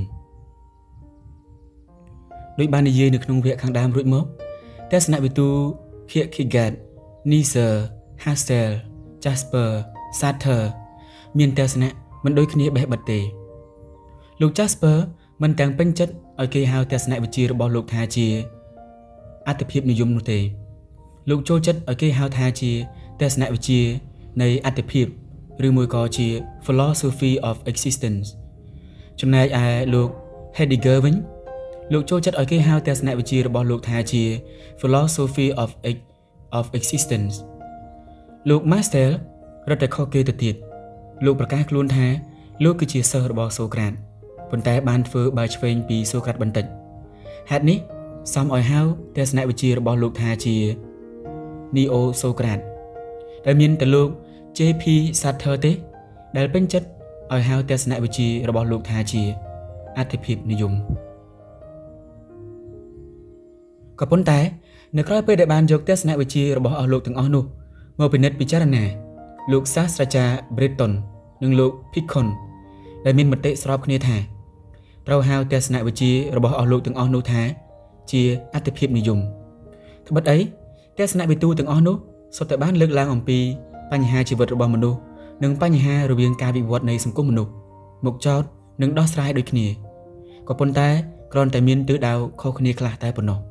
Speaker 1: ដោយបាននិយាយនៅក្នុងវគ្គខាងដើមរួចមកទស្សនវិទូ Kierkegaard, Nietzsche, Husserl, Jasper, Sartre មានទស្សនៈមិនដូចគ្នាបេះបិទទេលោក Jasper មិនទាំងពេញចិត្តឲ្យគេហៅទស្សនវិជ្ជារបស់លោកថាជាអត្ថភាពនិយមនោះទេលោកចូលចិត្តឲ្យគេហៅថាជាទស្សនវិជ្ជានៃអត្ថភាពឬមួយក៏ជា philosophy of existence ចំណែកឯលោក Heidegger វិញលោកចូលចិត្តឲ្យគេហៅទស្សនវិជ្ជារបស់លោកថាជា philosophy of of existence លោក Marcel រត់តែខុសគេទៅទៀតលោកប្រកាសខ្លួនថាលោកគឺជាសិស្សរបស់សូក្រាតប៉ុន្តែបានធ្វើបើឆ្វេងពីសូក្រាតបន្តិចហេតុនេះសមឲ្យហៅទស្សនវិជ្ជារបស់លោកថាជា Neo Socrates ដែលមានតែលោក J P Sartre ទេដែលពេញចិត្តឲ្យហៅទស្សនវិជ្ជារបស់លោកថាជាអត្ថភាពនិយមក៏ប៉ុន្តែនៅក្រោយពេលដែលបានយកទស្សនវិជ្ជារបស់អស់លោកទាំងអស់នោះមកពិនិត្យពិចារណាលោកសាស្ត្រាចារ្យ Breton និងលោក Picon ដែលមានមតិស្របគ្នាថាត្រូវហៅទស្សនវិជ្ជារបស់អស់លោកទាំងអស់នោះថាជាអត្ថភាពនិយមត្បិតអីទស្សនវិទូទាំងអស់នោះសុទ្ធតែបានលើកឡើងអំពីបញ្ហាជីវិតរបស់មនុស្សនិងបញ្ហារវាងការវិវត្តនៃសង្គមមនុស្សមកចោទនិងដោះស្រាយដូចគ្នាក៏ប៉ុន្តែគ្រាន់តែមានទិសដៅខុសគ្នាខ្លះតែប៉ុណ្ណោះ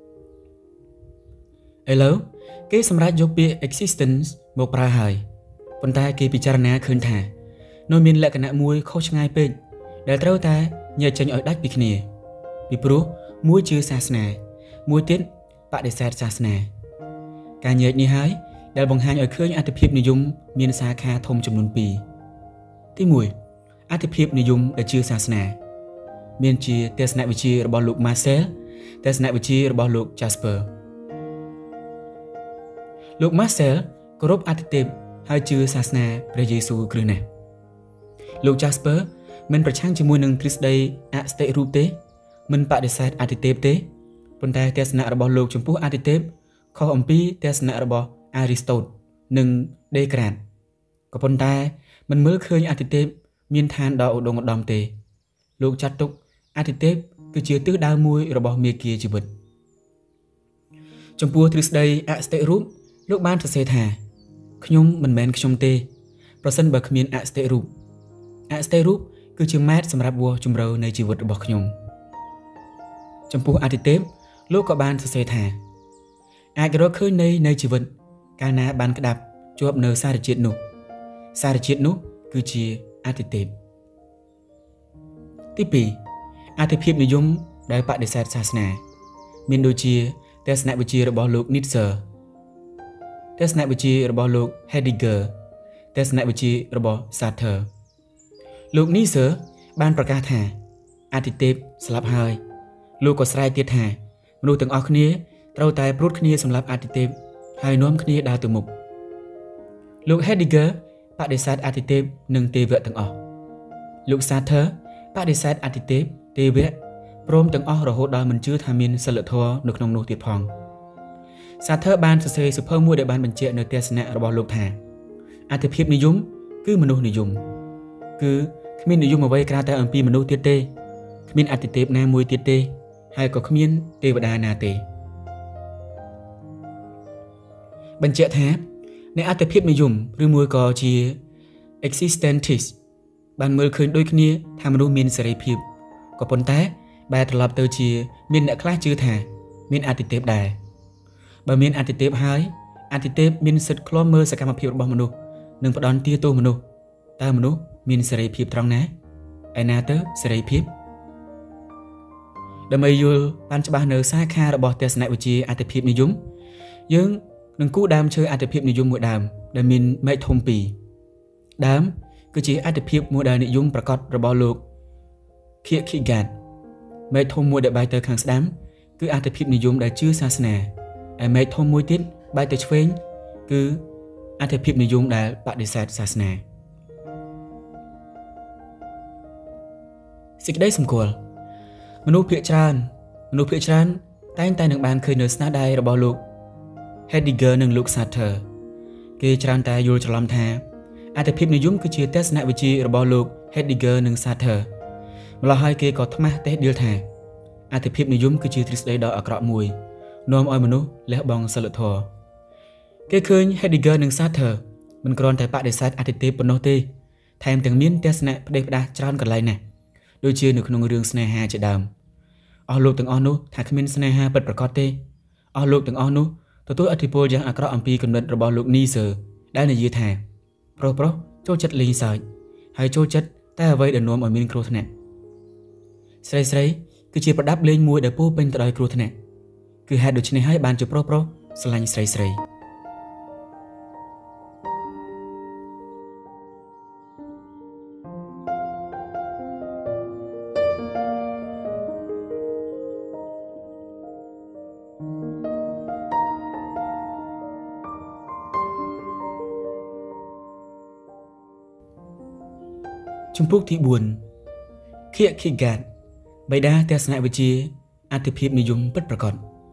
Speaker 1: ឥឡូវគេសម្រេចយកពាក្យ existence មកប្រើហើយប៉ុន្តែគេពិចារណាឃើញថានៅមានលក្ខណៈមួយខុសឆ្ងាយពេកដែលត្រូវតែញែកចេញឲ្យដាច់ពីគ្នាពីព្រោះមួយជឿសាសនាមួយទៀតបដិសេធសាសនាការញែកនេះហើយដែលបង្ហាញឲ្យឃើញអត្ថភាពនិយមមានសាខាធំចំនួនពីរទីមួយអត្ថភាពនិយមដែលជឿសាសនាមានជាទស្សនវិជ្ជារបស់លោក Marcel ទស្សនវិជ្ជារបស់លោក Jasper លោក Marcel គោរពអាទិទេពហើយជឿសាសនាព្រះយេស៊ូវគ្រីស្ទណាស់លោក Jasper មិនប្រឆាំងជាមួយនឹងទ្រឹស្ដីអស្តិរូបទេមិនបដិសេធអាទិទេពទេប៉ុន្តែទស្សនៈរបស់លោកចំពោះអាទិទេពខុសអំពីទស្សនៈរបស់អារីស្តូតនិងដេក្រាតក៏ប៉ុន្តែមិនមើលឃើញអាទិទេពមានឋានដ៏ឧត្តមឧត្តមទេលោកចាត់ទុកអាទិទេពគឺជាទិសដៅមួយរបស់មាគ៌ាជីវិតចំពោះទ្រឹស្ដីអស្តិរូបលោកបានសរសេរថាខ្ញុំមិនមែនខ្ញុំទេប្រសិនបើគ្មានអស្តិរូបអស្តិរូបគឺជាម៉ែត្រសម្រាប់វាស់ជំរឿនៃជីវិតរបស់ខ្ញុំចំពោះអាទិទេពលោកក៏បានសរសេរថាអាចរកឃើញនៃនៃជីវិតកាលណាបានក្តាប់ជាប់នៅសារជាតិនោះសារជាតិនោះគឺជាអាទិទេពទីពីរអត្ថភាពនិយមដែលបដិសេធសាសនាមានដូចជាទស្សនវិជ្ជារបស់លោក Nietzsche ទស្សនវិជ្ជារបស់លោក Heidegger ទស្សនវិជ្ជារបស់ Sartre លោក Nietzsche បានប្រកាសថាអាទិទេពស្លាប់ហើយលោកក៏ស្រែកទៀតថាមនុស្សទាំងអស់គ្នាត្រូវតែព្រួតគ្នាសម្រាប់អាទិទេពហើយនាំគ្នាដើរទៅមុខលោក Heidegger បដិសេធអាទិទេពនិងទេវៈទាំងអស់លោក Sartre បដិសេធអាទិទេពទេវៈព្រមទាំងអស់រហូតដល់មិនជឿថាមានសិលធម៌នៅក្នុងនោះទៀតផងសាធើបានសរសេរសៀវភៅមួយដែលបានបញ្ជាក់នៅទស្សនៈរបស់លោកថាអត្ថភាពនិយមគឺមនុស្សនិយមគឺគ្មាននិយមអ្វីក្រៅតែអំពីមនុស្សទៀតទេគ្មានអតិទេពណាមួយទៀតទេហើយក៏គ្មានទេវតាណាទេបញ្ជាក់ថាអ្នកអត្ថភាពនិយមឬមួយក៏ជា existentist បានមើលឃើញដូចគ្នាថាមនុស្សមានសេរីភាពក៏ប៉ុន្តែបែរត្រឡប់ទៅជាមានអ្នកខ្លះជឿថាមានអតិទេពដែរបើមានអតិទេពហើយអតិទេពមានសិទ្ធិឃ្លាំមើលសកម្មភាពរបស់មនុស្សនិងផ្ដន់ទាទោសមនុស្សតើមនុស្សមានសេរីភាពត្រង់ណាឯណាទៅសេរីភាពដើម្បីយល់បានច្បាស់នៅសាខារបស់ទស្សនវិជ្ជាអត្ថភាពនិយមយើងនឹងគូដើមឈើអត្ថភាពនិយមមួយដើមដែលមានមែកធំពីរដើមគឺជាអត្ថភាពមួយដែលនិយមប្រកបរបស់លោក Kierkegaard មែកធំមួយដែលបែរទៅខាងស្ដាំគឺអត្ថភាពនិយមដែលជឿសាសនាឯមែកធំមួយទៀតបែរទៅឆ្វេងគឺអត្ថភាពនិយមដែលបដិសេធសាសនាសេចក្តីសម្គាល់មនុស្សភាគច្រើនមនុស្សភាគច្រើនតែងតែនឹងបានឃើញនៅស្នាដៃរបស់លោក Heidegger និងលោក Sartre គេច្រើនតែយល់ច្រឡំថាអត្ថភាពនិយមគឺជាទស្សនវិជ្ជារបស់លោក Heidegger និង Sartre ម្ល៉េះហើយគេក៏ថ្មាស់តេះដៀលថាអត្ថភាពនិយមគឺជាទ្រឹស្ដីដ៏អាក្រក់មួយនាំឲ្យមនុស្សលះបង់សិលធម៌គេឃើញ Heidegger និង Sartre មិនគ្រាន់តែបដិសេធអត្ថទេពប៉ុណ្ណោះទេថែមទាំងមានទស្សនៈផ្ដេសផ្ដាសច្រើនកន្លែងណាស់ដូចជានៅក្នុងរឿងស្នេហាជាដើមអស់លោកទាំងអស់នោះថាគ្មានស្នេហាពិតប្រាកដទេអស់លោកទាំងអស់នោះទទួលឥទ្ធិពលយ៉ាងអាក្រក់អំពីគំនិតរបស់លោក Nietzsche ដែលនិយាយថាប្រុសប្រុសចូលចិត្តលេងសើចហើយចូលចិត្តតែអ្វីដែលនាំឲ្យមានគ្រោះថ្នាក់ស្រីស្រីគឺជាប្រដាប់លេងមួយដែលពោពេញទៅដោយគ្រោះថ្នាក់គឺហេតុដូច្នេះហើយបានជាប្រុសប្រុសស្រឡាញ់ស្រីស្រីជំពូកទីបួន Kierkegaard បិតាទស្សនវិជ្ជាអត្ថភាពនិយមពិតប្រាកដ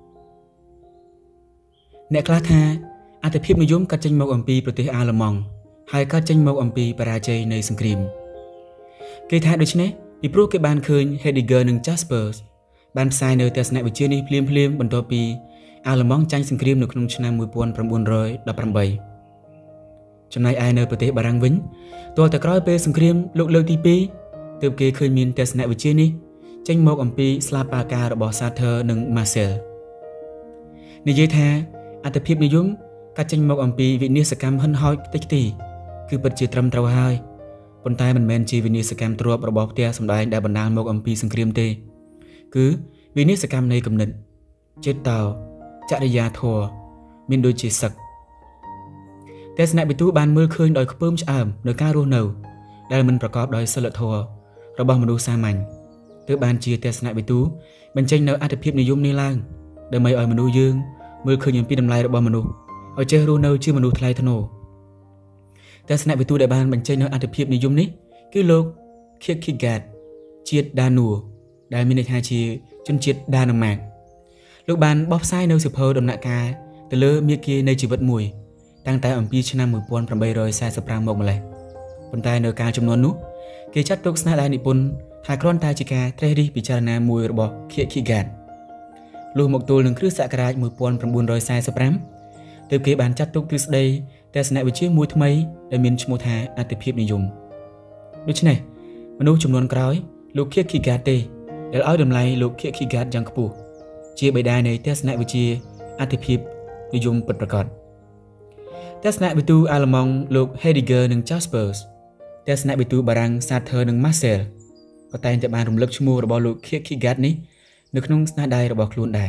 Speaker 1: អ្នកខ្លះថាអត្ថភាពនិយមកាត់ចេញមកអំពីប្រទេសអាល្លឺម៉ង់ហើយកាត់ចេញមកអំពីបរាជ័យនៃសង្គ្រាមគេថាដូច្នេះពីព្រោះគេបានឃើញ Heidegger និង Jaspers បានផ្សាយនៅទស្សនវិជ្ជានេះភ្លាមភ្លាមបន្ទាប់ពីអាល្លឺម៉ង់ចាញ់សង្គ្រាមនៅក្នុងឆ្នាំmột nghìn chín trăm mười támចំណែកឯនៅប្រទេសបារាំងវិញទាល់តែក្រោយពេលសង្គ្រាមលោកលើកទីពីរទើបគេឃើញមានទស្សនវិជ្ជានេះចេញមកអំពីស្លាបបាការរបស់ Sartre និង Marcel និយាយថាអត្ថភាពនិយមកាត់ចេញមកអំពីវិនាសកម្មហិនហោចខ្ទេចខ្ទីគឺពិតជាត្រឹមត្រូវហើយប៉ុន្តែមិនមែនជាវិនាសកម្មទ្របរបស់ផ្ទះសម្ដែងដែលបណ្ដាលមកអំពីសង្គ្រាមទេគឺវិនាសកម្មនៃគំនិតចិត្តតោចរិយាធម៌មានដូចជាសឹកទស្សនវិទូបានមើលឃើញដោយខ្ពើមឆ្អើមនៅការរស់នៅដែលមិនប្រកបដោយសិលធម៌របស់មនុស្សសាមញ្ញទើបបានជាទស្សនវិទូបញ្ចេញនៅអត្ថភាពនិយមនេះឡើងដើម្បីឲ្យមនុស្សយើងមើលឃើញអំពីតម្លៃរបស់មនុស្សឲ្យចេះរស់នៅជាមនុស្សថ្លៃថ្នូរទស្សនវិទូដែលបានបញ្ចេញនៅអត្ថភាពនិយមនេះគឺលោក Kierkegaard ជាតិដានូដែលមានន័យថាជាជនជាតិដាណឺម៉ាកលោកបានបោះផ្សាយនៅសៀវភៅដំណាក់កាលទៅលើមាគ៌ានៃជីវិតមួយតាំងតែអំពីឆ្នាំmột nghìn tám trăm bốn mươi lămមកម្លេះប៉ុន្តែនៅកាលចំនួននោះគេចាត់ទុកស្នាដៃនិពន្ធថាគ្រាន់តែជាការត្រេះរិះពិចារណាមួយរបស់ Kierkegaard លុះមកទល់នឹងគ្រិស្តសករាជmột nghìn chín trăm bốn mươi lămទើបគេបានចាត់ទុកទ្រឹស្ដីទស្សនវិជ្ជាមួយថ្មីដែលមានឈ្មោះថាអត្ថភាពនិយមដូច្នេះមនុស្សចំនួនក្រោយលោក Kierkegaard ទេដែលឲ្យតម្លៃលោក Kierkegaard យ៉ាងខ្ពស់ជាបិតានៃទស្សនវិជ្ជាអត្ថភាពនិយមពិតប្រាកដទស្សនវិទូអាល្លឺម៉ង់លោក Heidegger និង Jaspers ទស្សនវិទូបារាំង Sartre និង Marcel ក៏តែងតែបានរំលឹកឈ្មោះរបស់លោក Kierkegaard នេះនៅក្នុងស្នាដៃរបស់ខ្លួនដែរ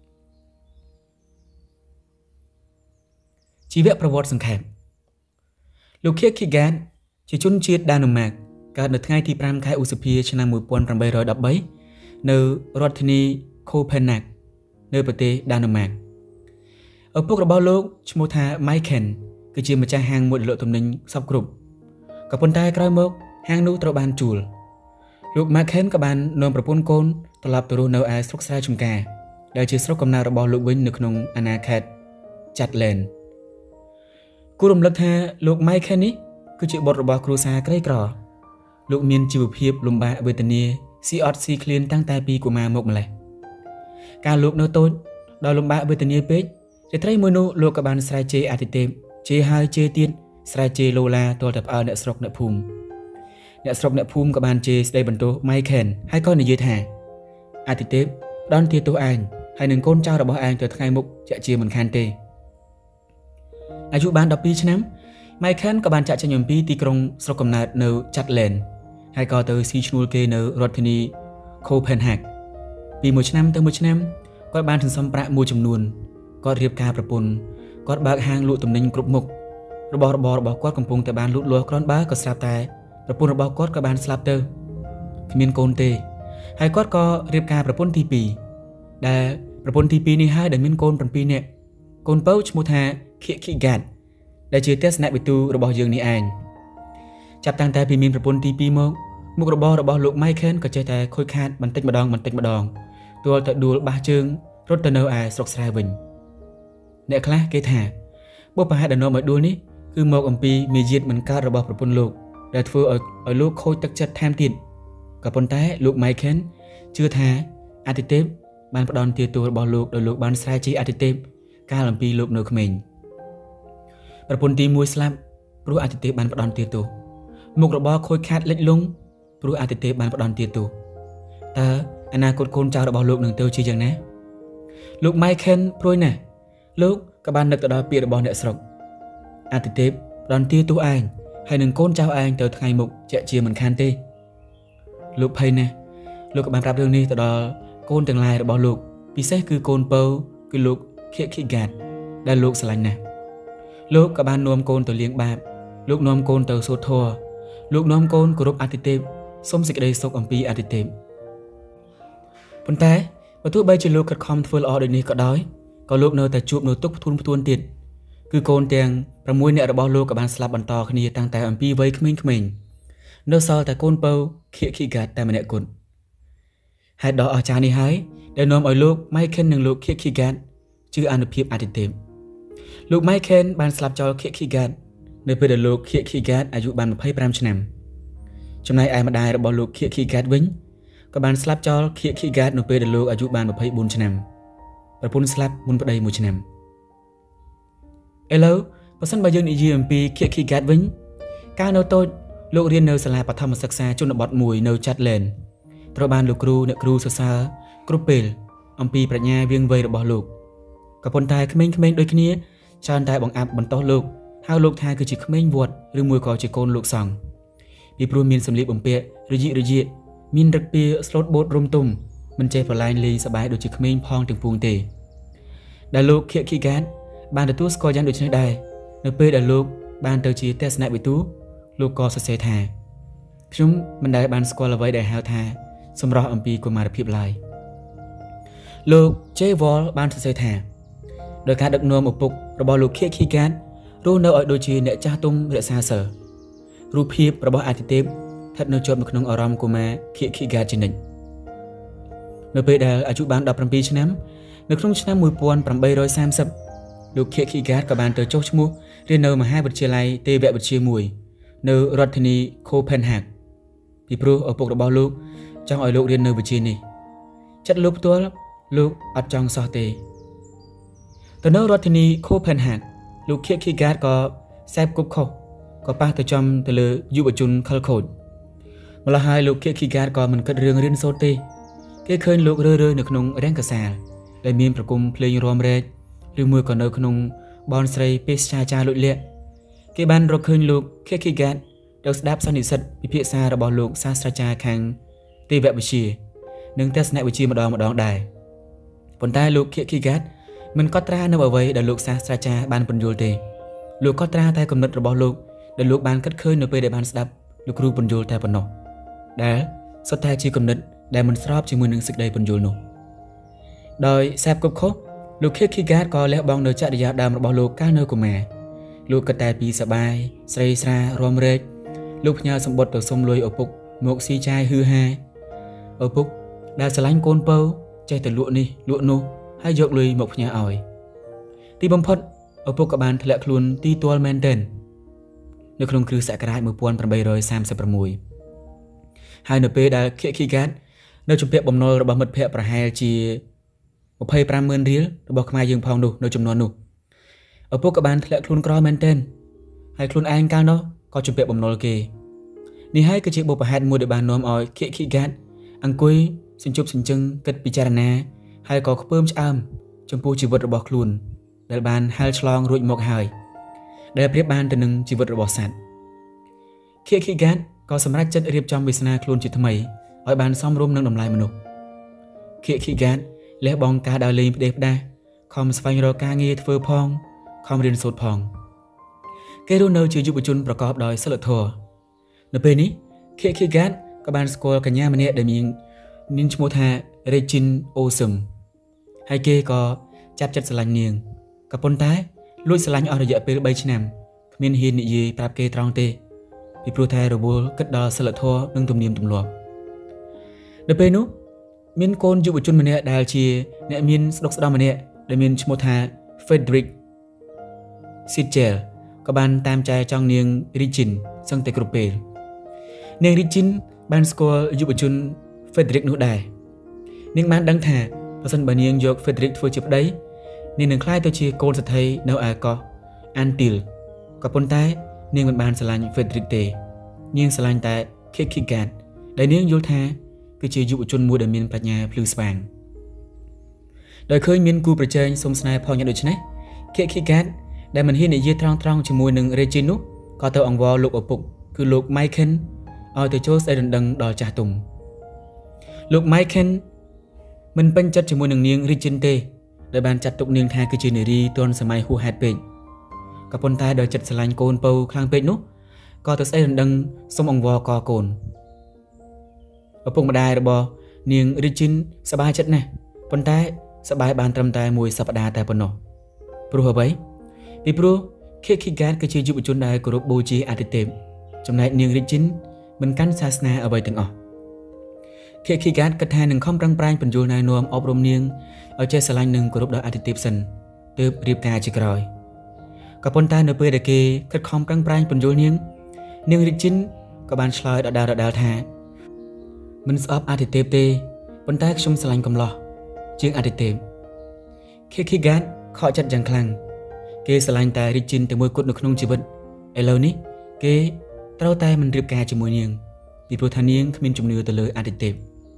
Speaker 1: ជីវប្រវត្តិសង្ខេបលោក Kierkegaard ជាជនជាតិដាណឺម៉ាកកើតនៅថ្ងៃទី5ខែឧសភាឆ្នាំmột nghìn tám trăm mười baនៅរដ្ឋធានី Copenhagen នៅប្រទេសដាណឺម៉ាកឪពុករបស់លោកឈ្មោះថា Maiken គឺជាម្ចាស់ហាងមួយលក់ទំនិញសពគ្រប់ក៏ប៉ុន្តែក្រោយមកហាងនោះត្រូវបានជួលលោក Maiken ក៏បាននាំប្រពន្ធកូនត្រឡប់ទៅរស់នៅឯស្រុកស្រែចម្ការដែលជាស្រុកកំណើតរបស់លោកវិញនៅក្នុងអាណាខេត្ត chặt lên cú rầm lật ha lục mai khen ní cứ chịu bọtរបស់គ្រួសារក្រីក្រលោកមានជីវភាពលំបាកវេទនាស៊ីអត់ស៊ីឃ្លានតាំងតែពីកុមារមកម្លេះការលោកនៅតូចដល់លំបាកវេទនាពេករាត្រីមួយនោះលោកក៏បានស្រែកជេរអាទិទេពជេរហើយជេរទៀតស្រែកជេរលូឡាទាល់តែផ្អើលអ្នកស្រុកអ្នកភូមិអ្នកស្រុកអ្នកភូមិក៏បានជេរស្ដីបន្ទោសម៉ៃខេនហើយក៏និយាយថាអាទិទេពផ្ដន់ទាទោសឯងហើយនឹងកូនចៅរបស់ឯងទៅថ្ងៃមុខជាក់ជាមិនខានទេអាយុបានដប់ពីរឆ្នាំម៉ៃខេនក៏បានចាក់ចេញអំពីទីក្រុងស្រុកកំណើតនៅចាត់ឡែនហើយក៏ទៅស៊ីឈ្នួលគេនៅរដ្ឋធានីខូផេនហាកពីមួយឆ្នាំទៅមួយឆ្នាំគាត់បានសន្សំប្រាក់មួយចំនួនគាត់រៀបការប្រពន្ធគាត់បើកហាងលក់ទំនិញគ្រប់មុខរបស់របររបស់គាត់កំពុងតែបានលូតលាស់គ្រាន់បើក៏ស្រាប់តែប្រពន្ធរបស់គាត់ក៏បានស្លាប់ទៅគ្មានកូនទេហើយគាត់ក៏រៀបការប្រពន្ធទីពីរដែលប្រពន្ធទីពីរនេះហើយដែលមានកូនប្រាំពីរនាក់កូនពៅឈ្មោះថាខៀកខីហ្គាតដែលជាទស្សនវិទូរបស់យើងនេះឯងចាប់តាំងតែពីមានប្រពន្ធទីពីរមកមុខរបររបស់លោកម៉ៃខេនក៏ចេះតែខូចខាតបន្តិចម្ដងបន្តិចម្ដងទាល់តែដួលបះជើងរត់ទៅនៅឯស្រុកស្រែវិញអ្នកខ្លះគេថាបុព្វហេតុដែលនាំឲ្យដួលនេះគឺមកអំពីមេយាទមិនកើតរបស់ប្រពន្ធលោកដែលធ្វើឲ្យឲ្យលោកខូចទឹកចិត្តថែមទៀតក៏ប៉ុន្តែលោកម៉ៃខេនជឿថាអាទិទេពបានផ្ដន់ទាទោសរបស់លោកដោយលោកបានស្រែកជេរអាទិទេពកាលអំពីលោកនៅក្មេងប្រពន្ធទីមួយស្លាប់ព្រោះអាទិទេពបានផ្ដន់ទាទោសមុខរបរខូចខាតលិចលង់ព្រោះអាទិទេពបានផ្ដន់ទាទោសតើអនាគតកូនចៅរបស់លោកនឹងទៅជាយ៉ាងណាលោកម៉ៃខេនព្រួយណាស់លោកក៏បាននឹកទៅដល់ពាក្យរបស់អ្នកស្រុកអាទិទេពផ្ដន់ទាទោសឯងហើយនឹងកូនចៅឯងទៅថ្ងៃមុខជាក់ជាមិនខានទេលោកភ័យណាស់លោកក៏បានប្រាប់រឿងនេះទៅដល់កូនទាំងឡាយរបស់លោកពិសេសគឺកូនពៅគឺលោកខៀកខីហ្គាតដែលលោកស្រឡាញ់ណាស់លោកក៏បាននាំកូនទៅលាងបាបលោកនាំកូនទៅសូត្រធម៌លោកនាំកូនគោរពអាទិទេពសុំសេចក្តីសុខអំពីអាទិទេពប៉ុន្តែបើទោះបីជាលោកខិតខំធ្វើល្អដូចនេះក៏ដោយក៏លោកនៅតែជួបនៅទុក្ខផ្ទួនផ្ទួនទៀតគឺកូនទាំងប្រាំមួយនាក់របស់លោកក៏បានស្លាប់បន្តគ្នាតាំងតែអំពីវ័យក្មេងៗនៅសល់តែកូនពៅខៀកខីហ្គាតតែម្នាក់គត់ហេតុដ៏អស្ចារ្យនេះហើយដែលនាំឲ្យលោកម៉ៃខេននិងលោកខៀកខីហ្គាតជឿអានុភាពអាទិទេពលោកម៉ៃខេនបានស្លាប់ចោលខៀកខីហ្គាតនៅពេលដែលលោកខៀកខីហ្គាតអាយុបានម្ភៃប្រាំឆ្នាំចំណែកឯម្ដាយរបស់លោកខៀកខីហ្គាតវិញក៏បានស្លាប់ចោលខៀកខីហ្គាតនៅពេលដែលលោកអាយុបានម្ភៃបួនឆ្នាំប្រពន្ធស្លាប់មុនប្តីមួយឆ្នាំឥឡូវបើសិនបើយើងនិយាយអំពីខៀកខីហ្គាតវិញកាលនៅតូចលោករៀននៅសាលាបឋមសិក្សាជនបទមួយនៅចាត់ឡែនត្រូវបានលោកគ្រូអ្នកគ្រូសរសើរគ្រប់ពេលអំពីប្រាជ្ញាវាងវៃរបស់លោកក៏ប៉ុន្តែក្មេងៗដូចគ្នាច្រើនតែបង្អាប់បន្តោសលោកហៅលោកថាគឺជាក្មេងវត្តឬមួយក៏ជាកូនលោកសង្ឃពីព្រោះមានសម្លៀកបំពាក់រយិរយាកមានរឹកពីស្លូតបូតរុំទុំមិនចេះប្រឡែងលេងសប្បាយដូចជាក្មេងផងទាំងពួងទេដែលលោកខៀកខីហ្គាតបានទទួលស្គាល់យ៉ាងដូចនេះដែរនៅពេលដែលលោកបានទៅជាទស្សនវិទូលោកក៏សរសេរថាខ្ញុំមិនដែលបានស្គាល់អ្វីដែលហៅថាសម្រស់អំពីកុមារភាពឡើយលោកជេវលបានសរសេរថាដោយការដឹកនាំឪពុករបស់លោកខៀកខីហ្គាតរស់នៅឲ្យដូចជាអ្នកចាស់ទុំរក្សាសិលរូបភាពរបស់អាទិទេពស្ថិតនៅជាប់នៅក្នុងអារម្មណ៍កុមារខៀកខីហ្គាតជានិច្ចនៅពេលដែលអាយុបានដប់ប្រាំពីរឆ្នាំនៅក្នុងឆ្នាំមួយពាន់ប្រាំបីរយសាមសិបលោកខៀកខីហ្គាតក៏បានទៅចុះឈ្មោះរៀននៅមហាវិទ្យាល័យទេវវិទ្យាមួយនៅរដ្ឋធានីខូផេនហាកពីព្រោះឪពុករបស់លោកចង់ឲ្យលោករៀននៅវិទ្យានេះចិត្តលោកផ្ទាល់លោកអត់ចង់សោះទេទៅនៅរដ្ឋធានីខូផេនហាកលោកខៀកខីហ្គាតក៏សែបគប់ខុសក៏ប៉ះទៅចំទៅលើយុវជនខលខូចម្ល៉េះហើយលោកខៀកខីហ្គាតក៏មិនគិតរឿងរៀនសូត្រទេគេឃើញលោករើរើនៅក្នុងរាំងកាសាលដែលមានប្រគំភ្លេងរាំរែកឬមួយក៏នៅក្នុងបនស្រីពេស្ចាចាលួចលាក់គេបានរកឃើញលោកខៀកខីហ្គាតទៅស្ដាប់សន្និសីទពិភាក្សារបស់លោកសាស្ត្រាចារ្យខាងទេវវិទ្យានិងទស្សនវិជ្ជាម្ដងម្ដងដែរប៉ុន្តែលោកខៀកខីហ្គាតមិនកត់ត្រានៅអ្វីដែលលោកសាស្ត្រាចារ្យបានពន្យល់ទេលោកកត់ត្រាតែគំនិតរបស់លោកដែលលោកបានគិតឃើញនៅពេលដែលបានស្ដាប់លោកគ្រូពន្យល់តែប៉ុណ្ណោះដែលសុទ្ធតែជាគំនិតដែលមិនស្របជាមួយនឹងសេចក្តីពន្យល់នោះដោយសែបគប់ខុសលោកខៀកខីហ្គាតក៏លះបង់នៅចរិយាដើមរបស់លោកកាលនៅកុមារលោកគិតតែពីសបាយស្រីស្រារំរែកលោកផ្ញើសម្បត្តិទៅសុំលុយឪពុកមកស៊ីចាយហឺហាឪពុកដែលស្រឡាញ់កូនពៅចេះតែលក់នេះលក់នោះហើយយកលុយមកផ្ញើឲ្យទីបំផុតឪពុកក៏បានធ្លាក់ខ្លួនទីទាល់មែនទែននៅក្នុងគ្រិស្តសករាជmột nghìn tám trăm ba mươi sáuហើយនៅពេលដែលខៀកខីហ្គាតនៅជំពាក់បំណុលរបស់មិត្តភ័ក្តិប្រហែលជា25ម៉ឺនរៀលរបស់ខ្មែរយើងផងនោះនៅចំនួននោះឪពុកក៏បានធ្លាក់ខ្លួនក្រមែនទែនហើយខ្លួនឯងកាលនោះក៏ជំពាក់បំណុលគេនេះហើយគឺជាបុព្វហេតុមួយដែលបាននាំឲ្យខៀកខីហ្គាតអង្គុយសញ្ជប់សញ្ជឹងគិតពិចារណាហើយក៏ខ្ពើមឆ្អើមចំពោះជីវិតរបស់ខ្លួនដែលបានហែលឆ្លងរួចមកហើយដែលប្រៀបបានទៅនឹងជីវិតរបស់សត្វខៀកខីហ្គាតក៏សម្រេចចិត្តរៀបចំវាសនាខ្លួនជាថ្មីឲ្យបានសមរម្យនឹងតម្លៃមនុស្សខៀកខីហ្គាតលះបង់ការដើរលេងផ្ដេសផ្ដាសខំស្វែងរកការងារធ្វើផងខំរៀនសូត្រផងគេរស់នៅជាយុវជនប្រកបដោយសីលធម៌នៅពេលនេះខៀកខីហ្គាតក៏បានស្គាល់កញ្ញាម្នាក់ដែលមាននាងឈ្មោះថា Regine Awesome ហើយគេក៏ចាប់ចិត្តស្រឡាញ់នាងក៏ប៉ុន្តែលួចស្រឡាញ់អស់រយៈពេល3ឆ្នាំគ្មានហ៊ាននិយាយប្រាប់គេត្រង់ទេពីព្រោះតែរវល់គិតដល់សិលធម៌និងទំនៀមទម្លាប់នៅពេលនោះមានកូនយុវជនម្នាក់ដែលជាអ្នកមានស្ដុកស្ដំម្នាក់ដែលមានឈ្មោះថា Frederick Sichel ក៏បានតាមចែចង់នាង Regine សឹងតែគ្រប់ពេលនាង Regine បានស្គាល់យុវជន Frederick នោះដែរនាងបានដឹងថាបើសិនបើនាងយក Frederick ធ្វើជាប្តីនាងនឹងក្លាយទៅជាកូនសេដ្ឋីនៅឯកោះ Antil ក៏ប៉ុន្តែនាងមិនបានស្រឡាញ់ Frederick ទេនាងស្រឡាញ់តែ Khik Khigat ដែលនាងយល់ថាគឺជាយុវជនមួយដែលមានប្រាជ្ញាភ្លឺស្វាងដោយឃើញមានគូប្រជែងសុំស្នេហ៍ផងយ៉ាងដូចនេះ Khik Khigat ដែលមិនហ៊ាននិយាយត្រង់ៗជាមួយនឹង Regine នោះក៏ទៅអង្វរលោកឪពុកគឺលោក Michael ឲ្យទៅចូលស្ដីដណ្ដឹងដល់ចាស់ទុំលោក Michael មិនពេញចិត្តជាមួយនឹងនាង Regine ទេដែលបានចាត់ទុកនាងថាគឺជានារីទាន់សម័យហួសហេតុពេកក៏ប៉ុន្តែដោយចិត្តស្រឡាញ់កូនពៅខ្លាំងពេកនោះក៏ទៅស្ដីដណ្ដឹងសុំអង្វរកកូនឪពុកម្ដាយរបស់នាង Regine សប្បាយចិត្តណាស់ប៉ុន្តែសប្បាយបានត្រឹមតែមួយសប្តាហ៍តែប៉ុណ្ណោះព្រោះអ្វីពីព្រោះ Khik Khigat គឺជាយុវជនដែលគោរពបូជាអាទិទេពចំណែកនាង Regine មិនកាន់សាសនាអ្វីទាំងអស់ Khik Khigat គិតថានឹងខំប្រឹងប្រែងបញ្យល់ណែនាំអប់រំនាងឲ្យចេះស្រឡាញ់និងគោរពដល់អាទិទេពសិនទើបរៀបការជាក្រោយក៏ប៉ុន្តែនៅពេលដែលគេខិតខំប្រឹងប្រែងបញ្យល់នាងនាង Regine ក៏បានឆ្លើយដដែលៗថាមិនស្អប់អាទិទេពទេប៉ុន្តែខ្ញុំស្រឡាញ់កំឡោះជាងអាទិទេព Khik Khigat ខកចិត្តយ៉ាងខ្លាំងគេស្រឡាញ់តែ Regine តែមួយគត់នៅក្នុងជីវិតឥឡូវនេះគេត្រូវតែមិនរៀបការជាមួយនាងពីព្រោះថានាងគ្មានជំនឿទៅលើអាទិទេព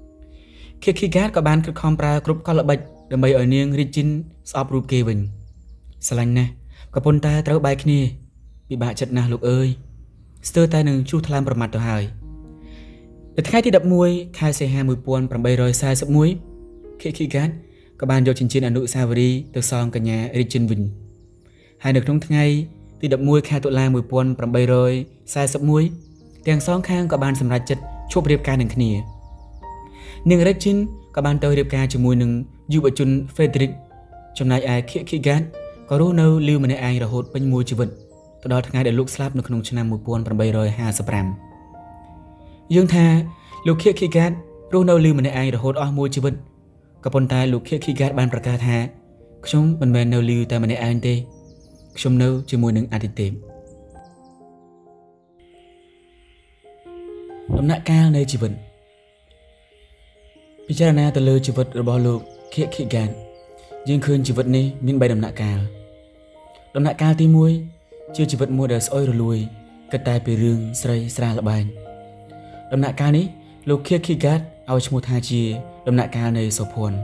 Speaker 1: Khik Khigat ក៏បានខិតខំប្រើគ្រប់កលល្បិចដើម្បីឲ្យនាង Regine ស្អប់រូបគេវិញស្រឡាញ់ណាស់ក៏ប៉ុន្តែត្រូវបែកគ្នាពិបាកចិត្តណាស់លោកអើយស្ទើរតែនឹងជួសថ្លើមប្រមាត់ទៅហើយនៅថ្ងៃទី11ខែសីហាmột nghìn tám trăm bốn mươi mốt ខេក Khigat ក៏បានយកចិញ្ចៀនអនុស្សាវរីយ៍ទៅសងកញ្ញា Regine វិញហើយនៅក្នុងថ្ងៃទី11ខែតុលាmột nghìn tám trăm bốn mươi mốtទាំងសងខាងក៏បានសម្រេចចិត្តឈប់រៀបការនឹងគ្នានាង Regine ក៏បានទៅរៀបការជាមួយនឹងយុវជន Frederick ចំណែកឯ Khik Khigat ក៏រស់នៅលីវម្នាក់ឯងរហូតពេញមួយជីវិតទៅដល់ថ្ងៃដែលលោកស្លាប់នៅក្នុងឆ្នាំmột nghìn tám trămห้าสิบห้าយើងថាលោក Khik Khigat រស់នៅលីវម្នាក់ឯងរហូតអស់មួយជីវិតក៏ប៉ុន្តែលោក Khik Khigat បានប្រកាសថាខ្ញុំមិនមែននៅលីវតែម្នាក់ឯងទេខ្ញុំនៅជាមួយនឹងអាទិទេពដំណាក់កាលនៃជីវិតពិចារណាទៅលើជីវិតរបស់លោក Khik Khigat យើងឃើញជីវិតនេះមានបីដំណាក់កាលដំណាក់កាលទីមួយជាជីវិតមួយដែលស្អុយរលួយគិតតែពីរឿងស្រីស្រាល្បែងដំណាក់កាលនេះលោក Khik Khigat ឲ្យឈ្មោះថាជាដំណាក់កាលនៃសុភ័ណ្ឌ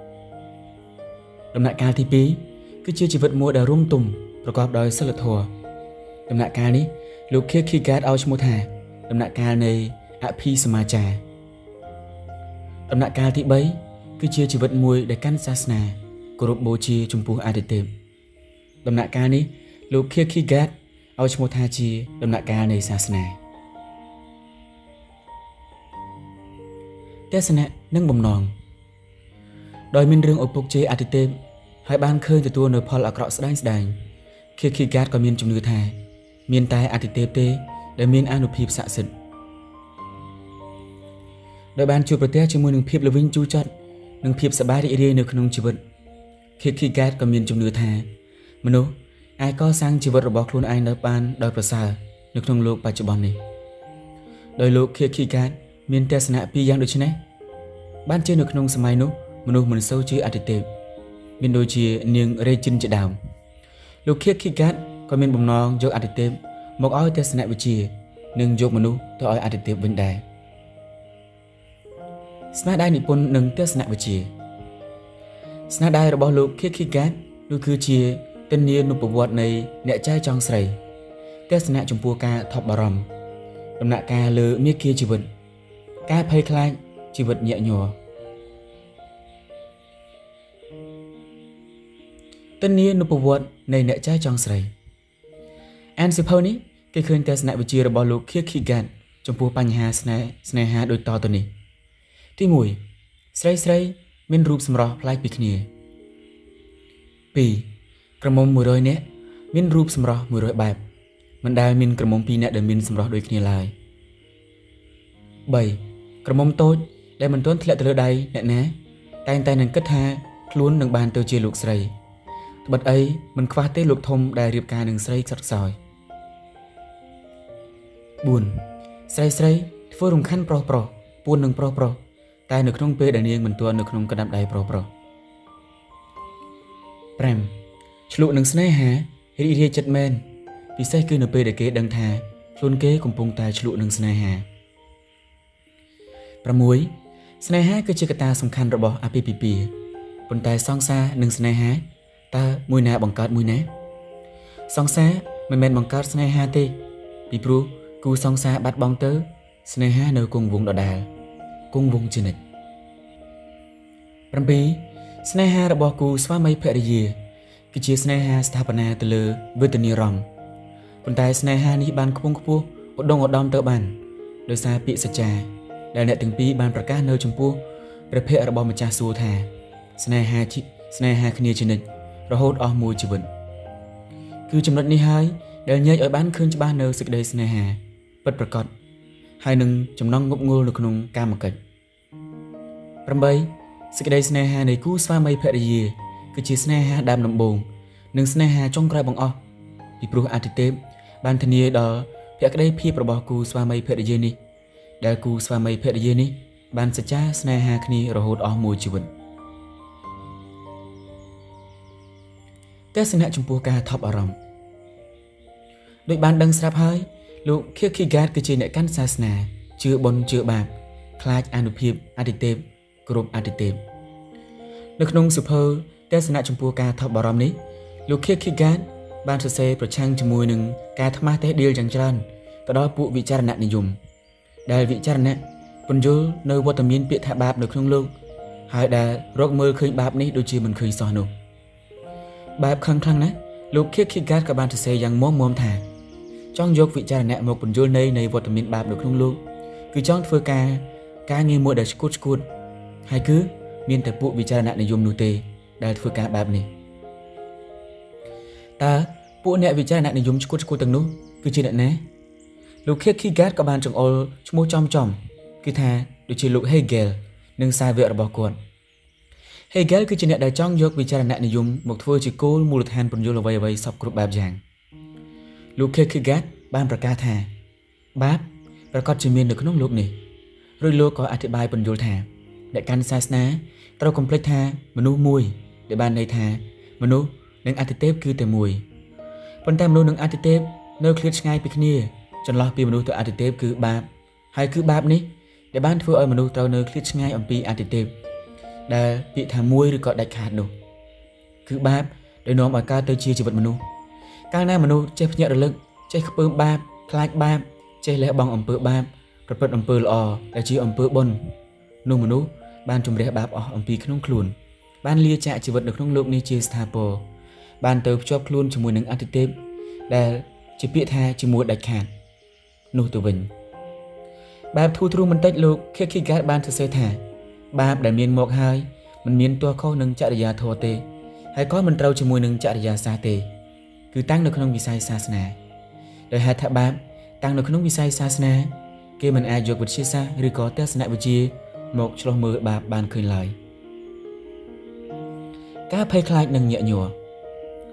Speaker 1: ដំណាក់កាលទីពីរគឺជាជីវិតមួយដែលរំទុំប្រកបដោយសិលធម៌ដំណាក់កាលនេះលោក Khik Khigat ឲ្យឈ្មោះថាដំណាក់កាលនៃអភិសមាចារដំណាក់កាលទីបីគឺជាជីវិតមួយដែលកាន់សាសនាគោរពបូជាចំពោះអាទិទេពដំណាក់កាលនេះលោក Khik Khigat ឲ្យឈ្មោះថាជាដំណាក់កាលនៃសាសនាទស្សនៈនិងបំណងដោយមានរឿងឪពុកជេរអាទិទេពហើយបានឃើញទទួលនៅផលអាក្រក់ស្ដែងស្ដែង Khik Khigat ក៏មានជំនឿថាមានតែអាទិទេពទេដែលមានអានុភាពស័ក្តិសិទ្ធិដោយបានជួបប្រទះជាមួយនឹងភាពល្វីងជូរចត់និងភាពសប្បាយរីករាយនៅក្នុងជីវិត Khik Khigat ក៏មានជំនឿថាមនុស្ស ai có sang chỉ vậtរបស់ខ្លួនឯងនៅបានដោយប្រសើរនៅក្នុងលោកបច្ចុប្បន្ននេះដោយលោក Kierkegaard មានទស្សនៈពីរយ៉ាងដូចនេះបានជានៅក្នុងសម័យនោះមនុស្សមិនសូវជឿអតិទេពមានដូចជានាង Regine ជាដើមលោក Kierkegaard ក៏មានបំណងយកអតិទេពមកឲ្យទស្សនវិជ្ជានិងយកមនុស្សទៅឲ្យអតិទេពវិញដែរស្នាដៃនិពន្ធនិងទស្សនវិជ្ជាស្នាដៃរបស់លោក Kierkegaard នោះគឺជាទិន្នានុប្រវត្តិនៃអ្នកចែចង់ស្រីទស្សនៈចំពោះការថប់បារម្ភដំណាក់កាលលើមាគ៌ាជីវិតការភ័យខ្លាចជីវិតញាក់ញ័រទិន្នានុប្រវត្តិនៃអ្នកចែចង់ស្រីអានសៀវភៅនេះគេឃើញទស្សនវិជ្ជារបស់លោក Kierkegaard ចំពោះបញ្ហាស្នេហ៍ស្នេហាដូចតទៅនេះទីមួយស្រីស្រីមានរូបសម្រស់ប្លែកពីគ្នាពីរក្រមុំមួយរយនាក់មានរូបសម្រស់មួយរយបែបមិនដែលមានក្រមុំពីរនាក់ដែលមានសម្រស់ដូចគ្នាឡើយបីក្រមុំតូចដែលមិនទាន់ធ្លាក់ទៅលើដៃអ្នកណាតែងតែនឹងគិតថាខ្លួននឹងបានទៅជាលោកស្រីត្បិតអីមិនខ្វះទេលោកធំដែលរៀបការនឹងស្រីខ្សត់ខ្សោយបួនស្រីស្រីធ្វើរំខានប្រុសប្រុសពួននឹងប្រុសប្រុសតែនៅក្នុងពេលដែលនាងមិនទាន់នៅក្នុងកណ្ដាប់ដៃប្រុសប្រុសប្រាំឆ្លក់នឹងស្នេហារីករាយចិត្តមែនពិសេសគឺនៅពេលដែលគេដឹងថាខ្លួនគេកំពុងតែឆ្លក់នឹងស្នេហាប្រាំមួយស្នេហាគឺជាកត្តាសំខាន់របស់អាពាហ៍ពិពាហ៍ប៉ុន្តែសង្សារនិងស្នេហាតើមួយណាបង្កើតមួយណាសង្សារមិនមែនបង្កើតស្នេហាទេពីព្រោះគូសង្សារបាត់បង់ទៅស្នេហានៅគង់វង្សដដែលគង់វង្សជានិច្ចប្រាំពីរស្នេហារបស់គូស្វាមីភរិយាគឺជាស្នេហាស្ថាបនាទៅលើវេទនារម្មណ៍ប៉ុន្តែស្នេហានេះបានខ្ពង់ខ្ពស់ឧត្តមឧត្តមទៅបានដោយសារពាក្យសច្ចាដែលអ្នកទាំងពីរបានប្រកាសនៅចំពោះព្រះភ័ក្ត្ររបស់ម្ចាស់សួគ៌ថាស្នេហាស្នេហាគ្នាជានិច្ចរហូតអស់មួយជីវិតគឺចំណុចនេះហើយដែលញែកឲ្យបានឃើញច្បាស់នៅសេចក្តីស្នេហាពិតប្រាកដហើយនឹងចំណងងប់ងល់នៅក្នុងកាមកិច្ចប្រាំបីសេចក្តីស្នេហានៃគូស្វាមីភរិយាគឺជាស្នេហាដើមដំបូងនិងស្នេហាចុងក្រោយបង្អស់ពីព្រោះអាទិទេពបានធានាដល់ភក្តីភាពរបស់គូស្វាមីភរិយានេះដែលគូស្វាមីភរិយានេះបានសច្ចាស្នេហាគ្នារហូតអស់មួយជីវិតទស្សនៈចំពោះការថប់អារម្មណ៍ដោយបានដឹងស្រាប់ហើយលោក Kierkegaard គឺជាអ្នកកាន់សាសនាជឿបុណ្យជឿបាបខ្លាចអានុភាពអាទិទេពគ្រប់អាទិទេពនៅក្នុងសៀវភៅទស្សនៈចំពោះការថប់បារម្ភនេះលោក Kierkegaard បានសរសេរប្រឆាំងជាមួយនឹងការថ្មាសតេះដៀលយ៉ាងច្រើនទៅដល់ពួកវិចារណនិយមដែលវិចារណៈពន្យល់នៅវត្តមានពាក្យថាបាបនៅក្នុងលោកហើយដែលរកមើលឃើញបាបនេះដូចជាមិនឃើញសោះនោះបែបខឹងខ្លាំងណាស់លោក Kierkegaard ក៏បានសរសេរយ៉ាងមុំមុំថាចង់យកវិចារណៈមកពន្យល់នៃនៃវត្តមានបាបនៅក្នុងលោកគឺចង់ធ្វើការការងារមួយដែលឈួតឈួតហើយគឺមានតែពួកវិចារណនិយមនោះទេដែលធ្វើការបែបនេះតើពួកអ្នកវិចារណនិយមឈួតឈួតទាំងនោះគឺជាអ្នកណាលោក Kierkegaard ក៏បានចង្អុលឈ្មោះចំចំគឺថាដូចជាលោក Hegel និងសាវករបស់គាត់ Hegel គឺជាអ្នកដែលចង់យកវិចារណនិយមមកធ្វើជាគោលមូលដ្ឋានពន្យល់អ្វីអ្វីសពគ្រប់បែបយ៉ាងលោក Kierkegaard បានប្រកាសថាបាបប្រកាសជាមាននៅក្នុងលោកនេះរួចលោកក៏អធិប្បាយពន្យល់ថាអ្នកកាន់សាសនាត្រូវកុំភ្លេចថាមនុស្សមួយដែលបានន័យថាមនុស្សនិងអាទិទេពគឺតែមួយប៉ុន្តែមនុស្សនិងអាទិទេពនៅឃ្លាតឆ្ងាយពីគ្នាចន្លោះពីមនុស្សទៅអាទិទេពគឺបាបហើយគឺបាបនេះដែលបានធ្វើឲ្យមនុស្សត្រូវនៅឃ្លាតឆ្ងាយអំពីអាទិទេពដែលពាក្យថាមួយឬក៏ដាច់ខាតនោះគឺបាបដែលនាំឲ្យកើតទៅជាជីវិតមនុស្សកាលណាមនុស្សចេះភ្ញាក់រលឹកចេះខ្ពើមបាបខ្លាចបាបចេះលះបង់អំពើបាបប្រព្រឹត្តអំពើល្អដែលជាអំពើបុណ្យនោះមនុស្សបានជំរះបាបអស់អំពីក្នុងខ្លួនបានលាចាកជីវិតនៅក្នុងលោកនេះជាស្ថាពរបានទៅភ្ជាប់ខ្លួនជាមួយនឹងអាទិទេពដែលជាពាក្យថាជាមួយដាច់ខាតនោះទៅវិញបែបធូរទ្រូងបន្តិចលោក Kierkegaard បានសរសេរថាបាបដែលមានមកហើយមិនមានទោះខុសនឹងចរិយាធម៌ទេហើយក៏មិនត្រូវជាមួយនឹងចរិយាសាស្ត្រទេគឺតាំងនៅក្នុងវិស័យសាសនាដោយហេតុថាបាបតាំងនៅក្នុងវិស័យសាសនាគេមិនអាចយកវិទ្យាសាស្ត្រឬក៏ទស្សនវិជ្ជាមកឆ្លោះមើលបាបបានឃើញឡើយការភ័យខ្លាចនិងញាក់ញ័រ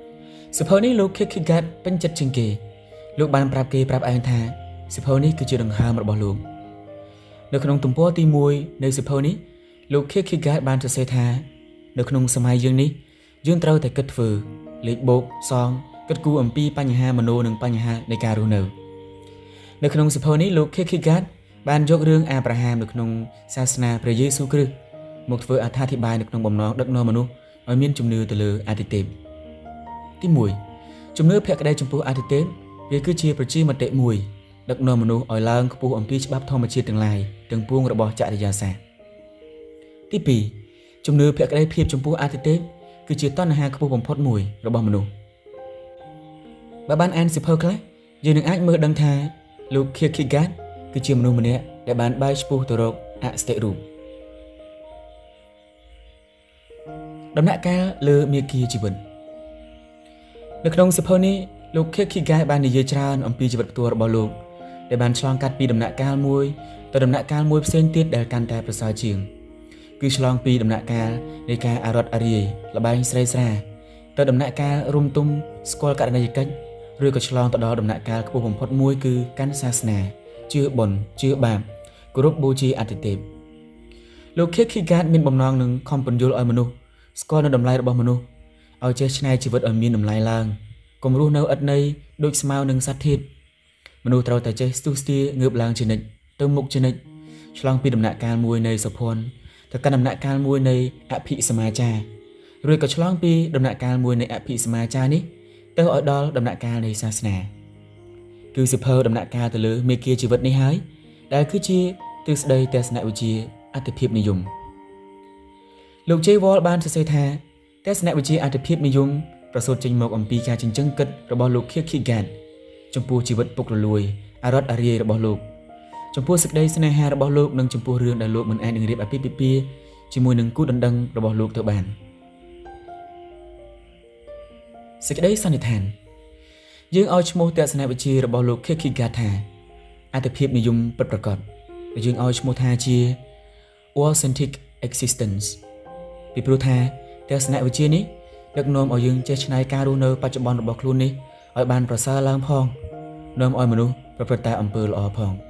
Speaker 1: สิเพอนี้ลูกคิดคิดกัดเป็นจัดจึงเกลูกบานปราบเกปราบไอ้ท่าสิเพอนี้คือจุดดังหามระบลูกในขนมตุ่มป้อตีมวยในสิเพอนี้ลูกคิดคิดกัดบานจะเสธาในขนมสมัยยังนี้ยื่นเต้าแต่กัดฝือเล็กโบกซองกัดกูอัมปีปัญหามโนหนึ่งปัญหาในการรู้เนื้อในขนมสิเพอนี้ลูกคิดคิดกัดบานยกเรื่องอาบราฮัมในขนมศาสนาพระเยซูคริสต์หมกเฟืออธิบายในขนมบ่มน้องดักนอมนุษย์เอาเมียนจุ่มเนื้อตะลืออาทิเต็มที่มวยจุ่มเนื้อแพะกระไดจุ่มปูอาทิเต็มเวียคือเชียประชีมาเตะมวยดักนอมนุษย์อ่อยล้างปูอัมพีฉบับทอมเชียต่างลายถึงพวงระบอบจักรยานแสที่ปีจุ่มเนื้อแพะกระไดเพียบจุ่มปูอาทิเต็มคือเชียต้นหาปูผมพดมวยระบอบมนุษย์บาบานอันสิเพอร์คล้ายยืนหนึ่งอักมือดังทาลูกเคียคิกัดคือเชียมนุษย์มันเนี่ยได้บานใบสปูตโรกอะสเตรูดำนักการเลือมีกีจีบุนในขนมสิเพอนี้ลูกเคียคิกายบานในเยจานอมปีจีบุตัวระบลูกได้บานฉลองกัดปีดำนักการมวยแต่ดำนักการมวยเส้นติดได้การแต่ประสาเชียงคือฉลองปีดำนักการในการอารอดอารีระบายสไลซ์ราแต่ดำนักการรุมตุ้มสกอลกัดในกันเรื่องกับฉลองต่อดอดำนักการขบผมพดมวยคือการศาสนาเชื่อบนเชื่อบามกรุบบูชีอัติเตปลูกเคียคิกายมีบ่มนองหนึ่งคอมปัญญูลอยมนุษย์สกอลนดำลายระบบมนุษย์เอาเจชนายชีวิตอันมีนดำลายล่างกลมรู้เนื้ออัดในโดยสมาหนึ่งสัตว์ทิศมนุษย์เราแต่เจสตูสตีเงือบลางชนิดเติมมุกชนิดฉลองปีดำหนักการมวยในสะพนแต่การดำหนักการมวยในอภิสมาจาเรื่องกับฉลองปีดำหนักการมวยในอภิสมาจานี้เติมอัดดอลดำหนักการในศาสนาคือสิเพอดำหนักการแต่เลยเมเกียชีวิตในหายได้คือจีตึกใดแต่สนาวิจีอัตภิบนิยมลูกเจวอลบานจะเสธาแต่สนาวิจีอัตภิบนิยมประสบจิงหมกอมปีการจิงจังกัดระบลูกเคียคิกานจมพูชีวิตปกลุยอารอดอารีระบลูกจมพูสึกได้สนาหาระบลูกนังจมพูเรื่องได้ลูกเหมือนไอหนึ่งเรียบอภิปิปีจิมวยหนึ่งกู้ดังดังระบลูกเตบานสึกได้สันนิษฐานยื่งเอาชโมแต่สนาวิจีระบลูกเคียคิกาธาอัตภิบนิยมปประกอบยื่งเอาชโมธาจี authentic existence ปีปรุธาแต่สนาวิจีนี้ดักนมเอายึงเจชนายการูเนอปัจจุบันระบบครูนี้เอาบานประสาล้างพองนมเอามนุษย์ประพฤติตาอำเภอละอพอง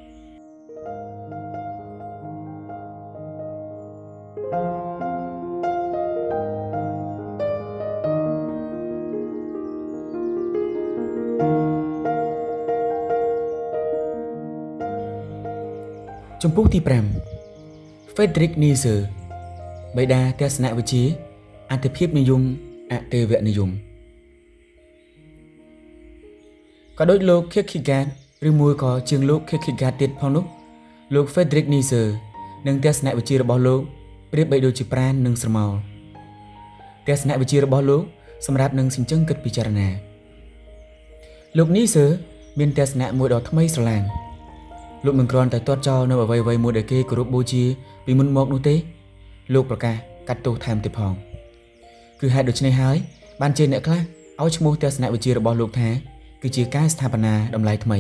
Speaker 1: จมพูที่แปรมเฟเดริกนีเซอร์ใบดาเทศนาวิจีอัตภิบนิยมอะเตเวนิยมก็โดยโลกเคียคิกาดหรือมวยก็เชิงโลกเคียคิกาดติดพองนุกโลกเฟเดริกนีเซอร์หนึ่งเทศนาวิจีระบอบโลกเปรียบใบโดยจิปรานหนึ่งสมอลเทศนาวิจีระบอบโลกสำหรับหนึ่งสิ่งจังกิดพิจารณาโลกนี้เซอร์มีเทศนามวยดอกทำไมสลางลูกเมืองกรอนแต่ตัวเจ้าในวัยวัยมวยเด็กกรุบบูจีปีมุนมอกนุเตลูกประกาศกัดตัวไทม์ติดพองคือหายโดยชนหายบ้านเจนเนี่ยคลาเอาชมูเทศนาวิจีระบอบลูกแท้คือจีการสถาปนาดำลายทำไม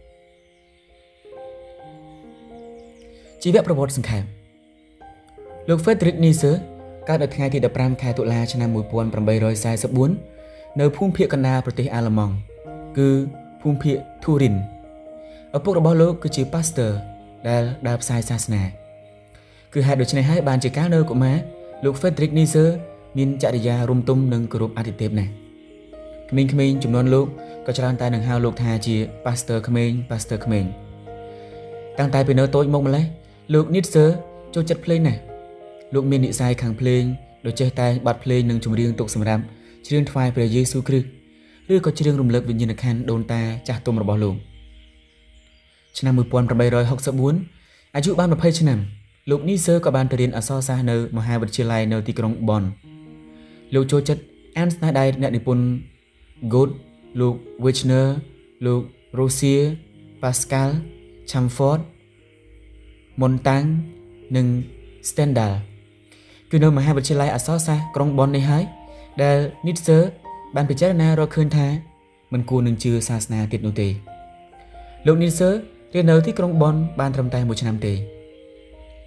Speaker 1: ชีวประวัติสังขารลูกเฟเดริกนีเซอร์การเดินทางที่ดับปรามคายตุลาชนะมวยปวนประเบยรอยสายสบุนในภูมิเพียกันนาประเทศอาลมองคือภูมิเพียทูรินเอาพวกระบอบโลกคือจีพาสเตอร์ได้ดาบสายศาสนาคือหายโดยชนให้บานจีการเนอร์กุมาลูกเฟเดริกนีเซอร์มินจริยารุมตุ้มหนึ่งกรุบอาทิตย์เต็มนะขมิ้นขมิ้นจำนวนลูกก็จะรันตายหนึ่งห้าลูกทาจีพาสเตอร์ขมิ้นพาสเตอร์ขมิ้นตั้งตายเป็นเนื้อโต้ยมกมาเลยลูกนิดเซอร์โจจัดเพลงนะลูกมินนิสัยขังเพลงโดยเจตายบัดเพลงหนึ่งจุ่มเรียงตกสมรำเชื่อไฟพระเยซูคริสต์หรือก็เชื่อรุมเลิกวิญญาณขันโดนตาจากตัวระบอบลูกชนะมือปวนประเบยรอยหกสิบบุญอายุบ้านประเภทชนะลูกนิเซอร์กับบานเรียนอัศซาเนอร์มหาวิทยาลัยเนอร์ที่กรุงบอนลูกโจจัดแอนส์นาไดเนนิปุนกูดลูกวิชเนอร์ลูกโรเซียปาสคาลชัมฟอร์ดมอนตังหนึ่งสแตนดาร์คือเนอร์มหาวิทยาลัยอัศซากรุงบอนในไฮเดลนิเซอร์บานพิจารณารอคืนท้ามันกูหนึ่งชื่อศาสนาติดโนเตลูกนิเซอร์เรียนเนอร์ที่กรุงบอนบานทำตายหมดชนามเต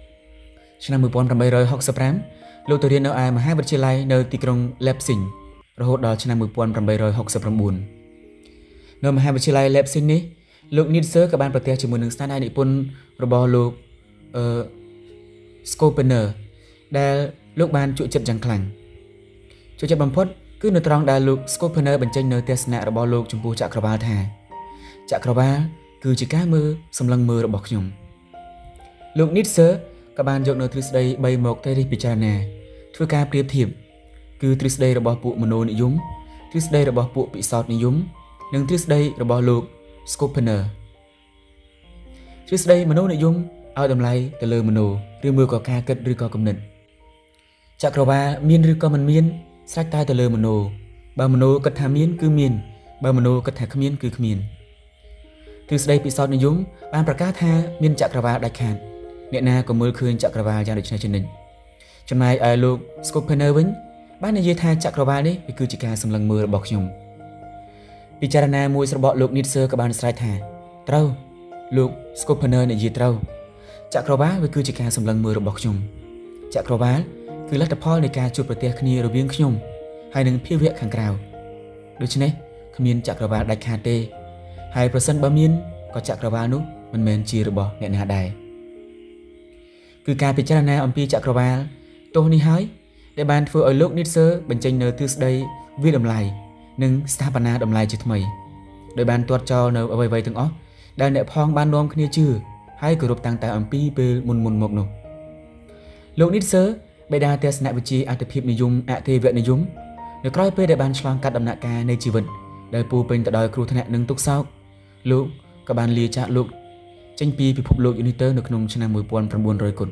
Speaker 1: ชนะมือปอนประเบยรอยหกสิบแปดลูกตัวเรียนเอาไอมหาวิทยาลัยเนอร์ที่กรุงเลปซิงរហូតដល់ឆ្នាំmột nghìn tám trăm sáu mươi chínនៅមហាវិទ្យាល័យ Leipzig នេះលោក Nietzsche ក៏បានប្រទះជាមួយនឹងស្នាដៃនិពន្ធរបស់លោកអឺ Schopenhauer ដែលលោកបានជក់ចិត្តយ៉ាងខ្លាំងជក់ចិត្តបំផុតគឺនៅត្រង់ដែលលោក Schopenhauer បញ្ចេញនៅទស្សនៈរបស់លោកចំពោះចក្រវាលថាចក្រវាលគឺជាការមើលសម្លឹងមើលរបស់ខ្ញុំលោក Nietzsche ក៏បានយកនៅទ្រឹស្ដីបីមកទៅរិះពិចារណាធ្វើការប្រៀបធៀបគឺទ្រឹស្ដីរបស់ពួកមនោនិយមទ្រឹស្ដីរបស់ពួកពិសោធន៍និយមនិងទ្រឹស្ដីរបស់លោក Schopenhauer ទ្រឹស្ដីមនោនិយមឲ្យតម្លៃទៅលើមនោឬមួយក៏ការគិតឬក៏គំនិតចក្រវាលមានឬក៏មិនមានស្រេចតែទៅលើមនោបើមនោគិតថាមានគឺមានបើមនោគិតថាគ្មានគឺគ្មានទ្រឹស្ដីពិសោធន៍និយមបានប្រកាសថាមានចក្រវាលដាច់ខាតអ្នកណាក៏មើលឃើញចក្រវាលយ៉ាងដូចនេះជានិច្ចចំណែកឯលោក Schopenhauer វិញបាននិយាយថាចក្រវាលនេះវាគឺជាការសម្លឹងមើលរបស់ខ្ញុំពិចារណាមួយរបស់លោក Nietzsche ក៏បានស្រែកថាត្រូវលោក Schopenhauer និយាយត្រូវចក្រវាលវាគឺជាការសម្លឹងមើលរបស់ខ្ញុំចក្រវាលគឺលទ្ធផលនៃការជួបប្រទះគ្នារវាងខ្ញុំហើយនឹងភាវៈខាងក្រៅដូច្នេះគ្មានចក្រវាលដាច់ខាតទេហើយប្រសិនបើមានក៏ចក្រវាលនោះមិនមែនជារបស់អ្នកណាដែរគឺការពិចារណាអំពីចក្រវាលទោះនេះហើយដែលបានធ្វើឲ្យលោក Nietzsche បញ្ចេញនៅទ្រឹស្ដីវិតម្លៃនិងស្ថាបនាតម្លៃជាថ្មីដោយបានទាត់ចោលនៅអ្វីៗទាំងអស់ដែលអ្នកផងបាននាំគ្នាជឿហើយគោរពតាំងតែអំពីពេលមុនមុនមកនោះលោក Nietzsche បេដាទស្សនវិជ្ជាអត្ថភាពនិយមអទេវនិយមនៅក្រោយពេលដែលបានឆ្លងកាត់ដំណាក់កាលនៃជីវិតដែលពោពេញទៅដោយគ្រោះថ្នាក់និងទុក្ខសោកលោកក៏បានលាចាកលោកចេញពីពិភពលោកយូនីទ័រនៅក្នុងឆ្នាំmột nghìn chín trămគត់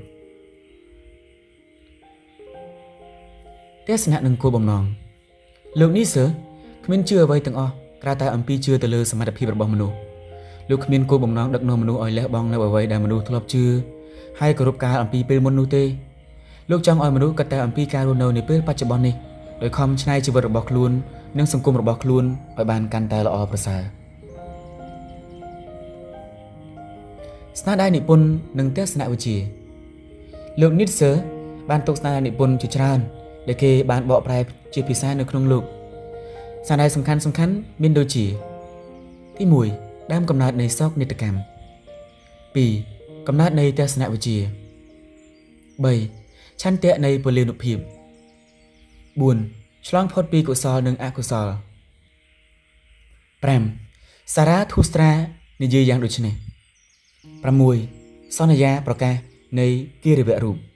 Speaker 1: ទស្សនៈនិងគោលបំណងលោក Nietzsche គ្មានជឿអ្វីទាំងអស់ក្រៅតែអំពីជឿទៅលើសមត្ថភាពរបស់មនុស្សលោកគ្មានគោលបំណងដឹកនាំមនុស្សឲ្យលះបង់នៅអ្វីដែលមនុស្សធ្លាប់ជឿហើយគោរពការអំពីពេលមុននោះទេលោកចង់ឲ្យមនុស្សគិតតែអំពីការរស់នៅនាពេលបច្ចុប្បន្ននេះដោយខំច្នៃជីវិតរបស់ខ្លួននិងសង្គមរបស់ខ្លួនឲ្យបានកាន់តែល្អប្រសើរស្នាដៃនិពន្ធនិងទស្សនវិជ្ជាលោក Nietzsche បានទុកស្នាដៃនិពន្ធជាច្រើនដែលគេបានបកប្រែជាភាសានៅក្នុងលោកស្នាដៃសំខាន់សំខាន់មានដូចជាទីមួយដើមកំណើតនៃសោកនាដកម្មពីរកំណើតនៃទស្សនវិជ្ជាបីឆន្ទៈនៃពលីនុភាពបួនឆ្លងផុតពីកុសលនិងអកុសលប្រាំសារ៉ាធូស្ត្រានិយាយយ៉ាងដូចនេះប្រាំមួយ សន្យាប្រកាសនៃគិរិវៈរូប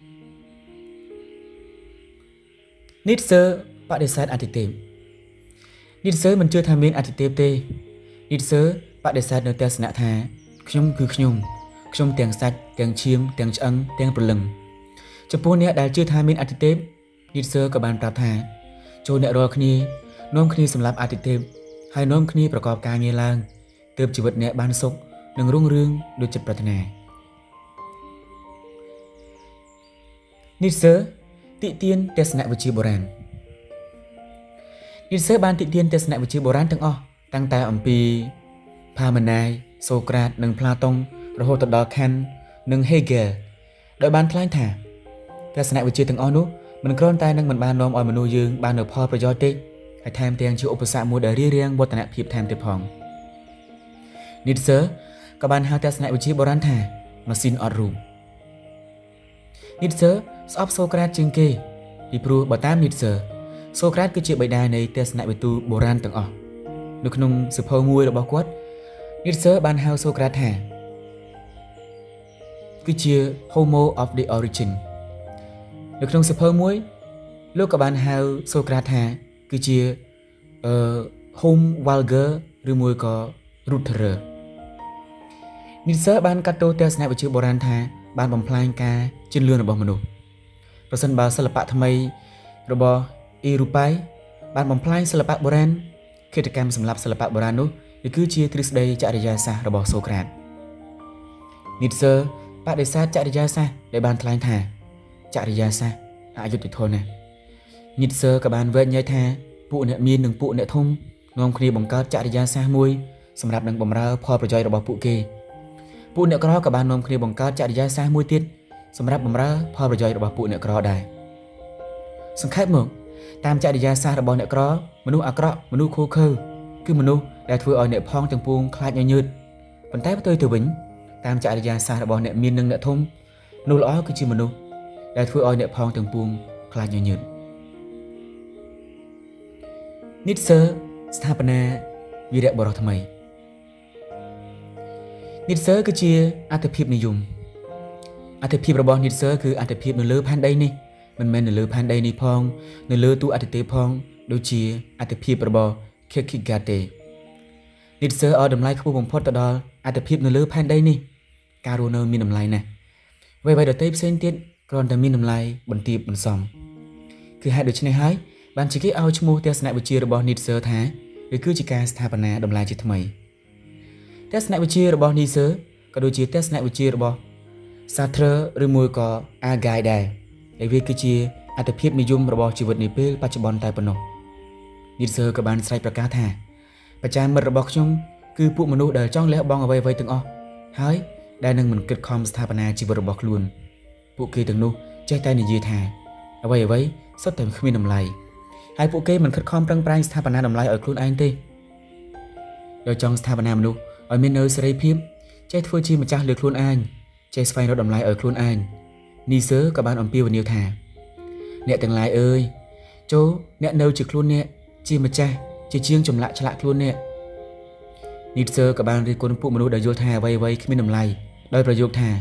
Speaker 1: Nietzsche បដិសេធអតិទេព Nietzsche មិនជឿថាមានអតិទេពទេ Nietzsche បដិសេធនៅទស្សនៈថាខ្ញុំគឺខ្ញុំខ្ញុំទាំងសាច់ទាំងឈាមទាំងឆ្អឹងទាំងព្រលឹងចំពោះអ្នកដែលជឿថាមានអតិទេព Nietzsche ក៏បានប្រាប់ថាចូលអ្នករាល់គ្នានាំគ្នាសម្លាប់អតិទេពហើយនាំគ្នាប្រកបការងារឡើងទើបជីវិតអ្នកបានសុខនិងរុងរឿងដូចចិត្តប្រាថ្នា Nietzsche តិទានទស្សនវិជ្ជាបុរាណ Nietzsche បានតិទានទស្សនវិជ្ជាបុរាណទាំងអស់តាំងតែអំពី Parmenides សូក្រាតនិង Platon រហូតដល់ Kant និង Hegel ដោយបានថ្លែងថាទស្សនវិជ្ជាទាំងអស់នោះមិនគ្រាន់តែនឹងមិនបាននាំឲ្យមនុស្សយើងបាននូវផលប្រយោជន៍ទេហើយថែមទាំងជាឧបសគ្គមួយដែលរារាំងវឌ្ឍនភាពថែមទៀតផង Nietzsche ក៏បានហៅទស្សនវិជ្ជាបុរាណថាម៉ាស៊ីនអត់រូប Nietzsche ស្អប់សូក្រាតជាងគេពីព្រោះបើតាម Nietzsche សូក្រាតគឺជាបិតានៃទស្សនវិទូបុរាណទាំងអស់នៅក្នុងសៀវភៅមួយរបស់គាត់ Nietzsche បានហៅសូក្រាតថាគឺជា Homo of the origin នៅក្នុងសៀវភៅមួយលោកក៏បានហៅសូក្រាតថាគឺជាអឺ Homo vulgar ឬមួយក៏ Ruther Nietzsche បានកាត់ទោសទស្សនវិជ្ជាបុរាណថាបានបំផ្លាញការជឿនលឿនរបស់មនុស្សប្រសិនបើសិល្បៈថ្មីរបស់អ៊ីរ៉ុប៉ៃបានបំផ្លាញសិល្បៈបុរាណឃាតកម្មសម្រាប់សិល្បៈបុរាណនោះវាគឺជាទ្រឹស្ដីចរិយាសាស្ត្ររបស់សូក្រាត Nietzsche បដិសេធចរិយាសាស្ត្រដែលបានថ្លែងថាចរិយាសាស្ត្រអយុត្តិធម៌ណាស់ Nietzsche ក៏បានវែងញែកថាពួកអ្នកមាននិងពួកអ្នកធំនាំគ្នាបង្កើតចរិយាសាស្ត្រមួយសម្រាប់នឹងបម្រើផលប្រយោជន៍របស់ពួកគេពួកអ្នកក្រក៏បាននាំគ្នាបង្កើតចរិយាសាស្ត្រមួយទៀតសម្រាប់បម្រើផលប្រយោជន៍របស់ពួកអ្នកក្រដែរសង្ខេបមក tam chạy đi ra xa là bọn nẹ có manu à có manu khô khơ cứ manu để vừa ở nẹ phong từng buông khai nhau nhượt phần tay tôi từ vĩnh tam chạy đi ra xa là bọn nẹ miên nâng nẹ thông nô lõ cứ chỉ manu để vừa ở nẹ phong từng buông khai nhau nhượt nít sơ Stapana vì đẹp bỏ ra thay nít sơ cứ chia atapip này dùng atapip ra bọn nít sơ cứ atapip nó lơ pan đây nè mình men nó lơ pan đây nè phong nó lơ tu atapip phong đôi chia atapip ra bọn kia kia gạt tê nít sơ ở đầm lai không bùng phốt đó atapip nó lơ pan đây nè caro nó mi đầm lai nè vậy vậy đợt tây sen tiết còn đầm mi đầm lai bẩn tiệp bẩn sòng cứ hai đứa trên này hái bạn chỉ cái ao chung mua test này buổi chiều rồi nít sơ thá để cứ chỉ cả Stapana đầm lai chỉ thay test này buổi chiều rồi nít sơ có đôi chia test này buổi chiều rồi Sartre rồi mùi có a gai đài để vì cứ chia atapip mi dùng rồi chỉ vật này pel bắt cho bọn tai pano nít sơ các bạn saiประกาศthàประจานมรบกchung cứ phụ manu đời trong lẽ bong ở vây vây từng o hái đây nâng mình kết com Stapana chỉ vật bọc luôn phụ kia từng nu che tay này gì thà ở vây vây sắp tới khi mình đầm lai hai phụ kê mình khất khom trăng prang Stapana đầm lai ở khuôn anh tê rồi trong Stapana manu ở miền nơi sợi phim che thua chi mà cha lừa khuôn anh che phai nó đầm lai ở khuôn anh ni sớ các bạn ông piu và nhiều thà nè từng lai ơi chỗ nè nâu chỉ khuôn nè chi mà cha chỉ chiêng chùm lại cho lại khuôn nè ni sớ các bạn đi quân phụ manu đời vô thà vây vây khi mình đầm lai đờiประโยคthà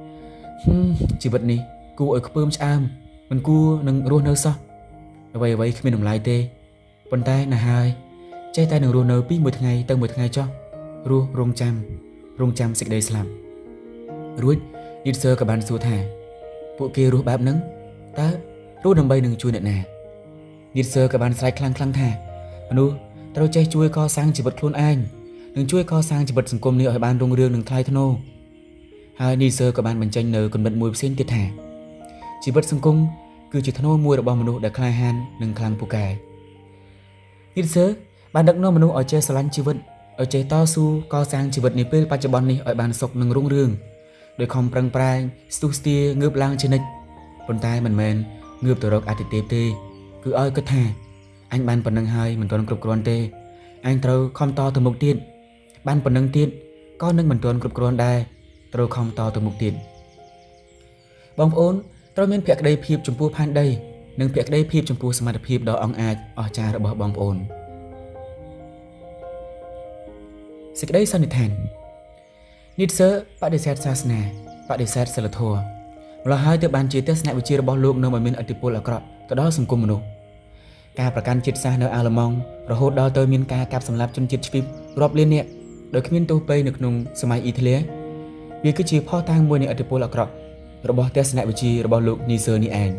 Speaker 1: chỉ vật này cu ở khơi am mình cu nâng ruột nâu sao vậy vậy khi mình làm lại tê bàn tay là hai trái tay nâng ruột nâu pi mười ngày tầng mười ngày cho ruột rong chăm rong chăm sạch đây làm ruột đi sơ các bạn số thả bộ kia ruột bám nắng ta ruột nằm bay nâng chui nè nè đi sơ các bạn sai khăng khăng thả manu tao chơi chui co sang chỉ vật luôn anh đừng chui co sang chỉ vật sừng côm này ở bàn rong rương đừng thay thân ô hai đi sơ các bạn mình tranh nở còn bận mùi xin tiết thả chỉ vật sừng cung cứ chỉ thằng mua được bao manu đã khai han nâng khang phụ cài ít sớ bạn đắc nó manu ở chơi slan chi vật ở chơi to su co sang chi vật này pel pa chබon này ở bàn sọc nâng rung rương để không prang prang stu stia ngớp lang trên nịch bàn tay mình men ngớp từ rọc attt cứ ơi cứ thà anh ban phần nâng hai mình còn cục cron tê anh trâu không to từ một tiền ban phần nâng tiền con nâng mình còn cục cron đai trâu không to từ một tiền bóng ôn tôi miền Việt đây phim chủng phu pan đây nâng Việt đây phim chủng phu smart phim đó ông ai ở cha đã bỏ bóng ồn dịch đây sao nít thèn nít sớ bạn để xét sát nè bạn để xét là thua là hai từ ban chia test này với chia bỏ luôn nơi mà miền ở tiệp là cọ cái đó sùng cung mà nụ caประกันจิตxa nơi Alamong rồi hốt đó tôi miền ca cặp sầm lạp trongจิตphim rộp liên nè đôi khi miền tôi bay được nung sớm mai Italy vì cứ chỉ phò tang mùi này ở tiệp là cọរបស់ទស្សនវិជ្ជារបស់លោកនីសឺនេះឯង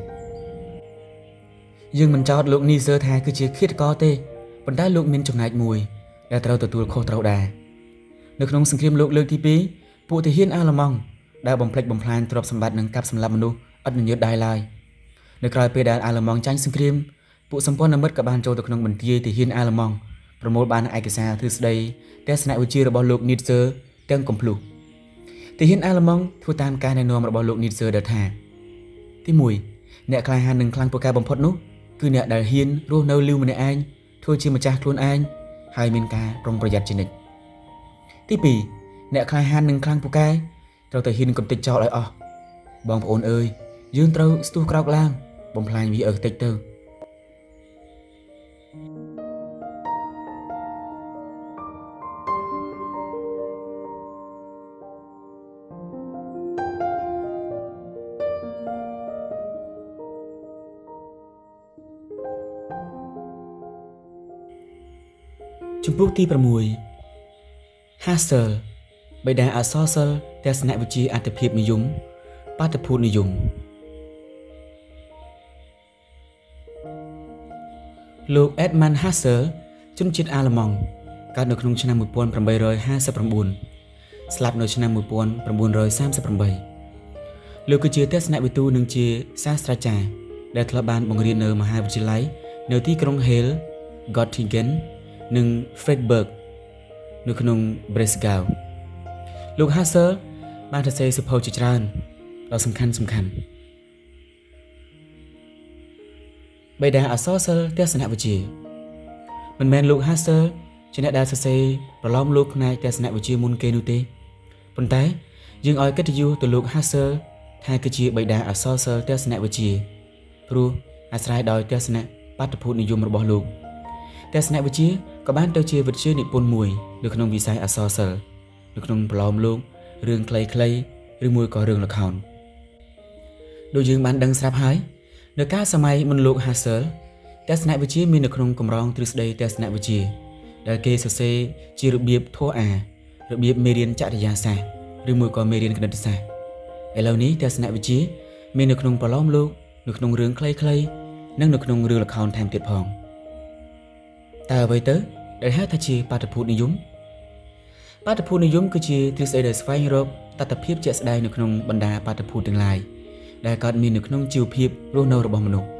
Speaker 1: យើងមិនចោទលោកនីសឺថាគឺជាឃាតករទេប៉ុន្តែលោកមានចំណែកមួយដែលត្រូវទទួលខុសត្រូវដែរនៅក្នុងសង្គ្រាមលោកលើកទីពីរពួកទាហានអាល្លឺម៉ង់ដែលបំផ្លិចបំផ្លាញទ្រព្យសម្បត្តិនិងកាប់សម្លាប់មនុស្សឥតញញើតដែរឡើយនៅក្រៅពេលដែលអាល្លឺម៉ង់ចាញ់សង្គ្រាមពួកសម្ព័ន្ធមិត្តក៏បានចូលទៅក្នុងបន្ទាយទាហានអាល្លឺម៉ង់ប្រមូលបានឯកសារទ្រឹស្ដីទស្សនវិជ្ជារបស់លោកនីសឺទាំងកំភ្លុះទាហានអាល្លឺម៉ង់ធ្វើតាមការណែនាំរបស់លោកនីសឺដែលថាទីមួយអ្នកក្លាហាននិងខ្លាំងពូកែបំផុតនោះគឺអ្នកដែលហ៊ានរស់នៅលីវម្នាក់ឯងធ្វើជាម្ចាស់ខ្លួនឯងហើយមានការប្រុងប្រយ័ត្នជានិច្ចទីពីរអ្នកក្លាហាននិងខ្លាំងពូកែត្រូវតែហ៊ានកំទេចចោលឲ្យអស់បងប្អូនអើយយើងត្រូវស្ទុះក្រោកឡើងបំផ្លាញវាឲ្យតិចទៅជំពូកទីប្រាំមួយ Husserl បិតាអក្សរសិល្ប៍ទស្សនវិជ្ជាអត្ថភាពនិយមបាតុភូតនិយមលោក Edmund Husserl ជនជាតិអាល្លឺម៉ង់កើតនៅក្នុងឆ្នាំmột nghìn tám trăm hai mươi chínស្លាប់នៅឆ្នាំmột nghìn chín trăm ba mươi támលោកគឺជាទស្សនវិទូនិងជាសាស្ត្រាចារ្យដែលធ្លាប់បានបង្រៀននៅមហាវិទ្យាល័យនៅទីក្រុង Halle Göttingen និង Freiburg នៅក្នុង Breisgau លោក Husserl បានសរសេរសៀវភៅជាច្រើនដ៏សំខាន់សំខាន់ bày đà ở so sơ tia sanh vật chia mình men lục Hassel trên đại đa sơ xây và lom lục này tia sanh vật chia môn kê nu tê phần tái dương oi kết du từ lục Hassel thay cái chia bày đà ở so sơ tia sanh vật chia pru asrai đòi tia sanh bắt tập phun niệmរបស់លោកtia sanh vật chia có bán tới chia vật chia niệm pôn mùi đượcក្នុងវិស័យអក្សរសិល្ប៍នៅក្នុងប្រឡំលោករឿងខ្លីៗឬមួយក៏រឿងល្ខោនដូចយើងបានដឹងស្រាប់ហើយនៅកាលសម័យមុនលោក Hassel ទស្សនវិជ្ជាមាននៅក្នុងកម្រងទ្រឹស្ដីទស្សនវិជ្ជាដែលគេសរសេរជារបៀបធម៌អារបៀបមេរៀនចរិយាសាស្ត្រឬមួយក៏មេរៀនគណិតសាស្ត្រឥឡូវនេះទស្សនវិជ្ជាមាននៅក្នុងប្រឡំលោកនៅក្នុងរឿងខ្លីៗនិងនៅក្នុងរឿងល្ខោនថែមទៀតផងតើអ្វីទៅដែលហៅថាជាបាតុភូតនិយមបាតុភូតនិយមគឺជាទ្រឹស្ដីដែលស្វែងរកតថភាពជាក់ស្ដែងនៅក្នុងបណ្ដាបាតុភូតទាំងឡាយដែលកើតមាននៅក្នុងជីវភាពរស់នៅរបស់មនុស្ស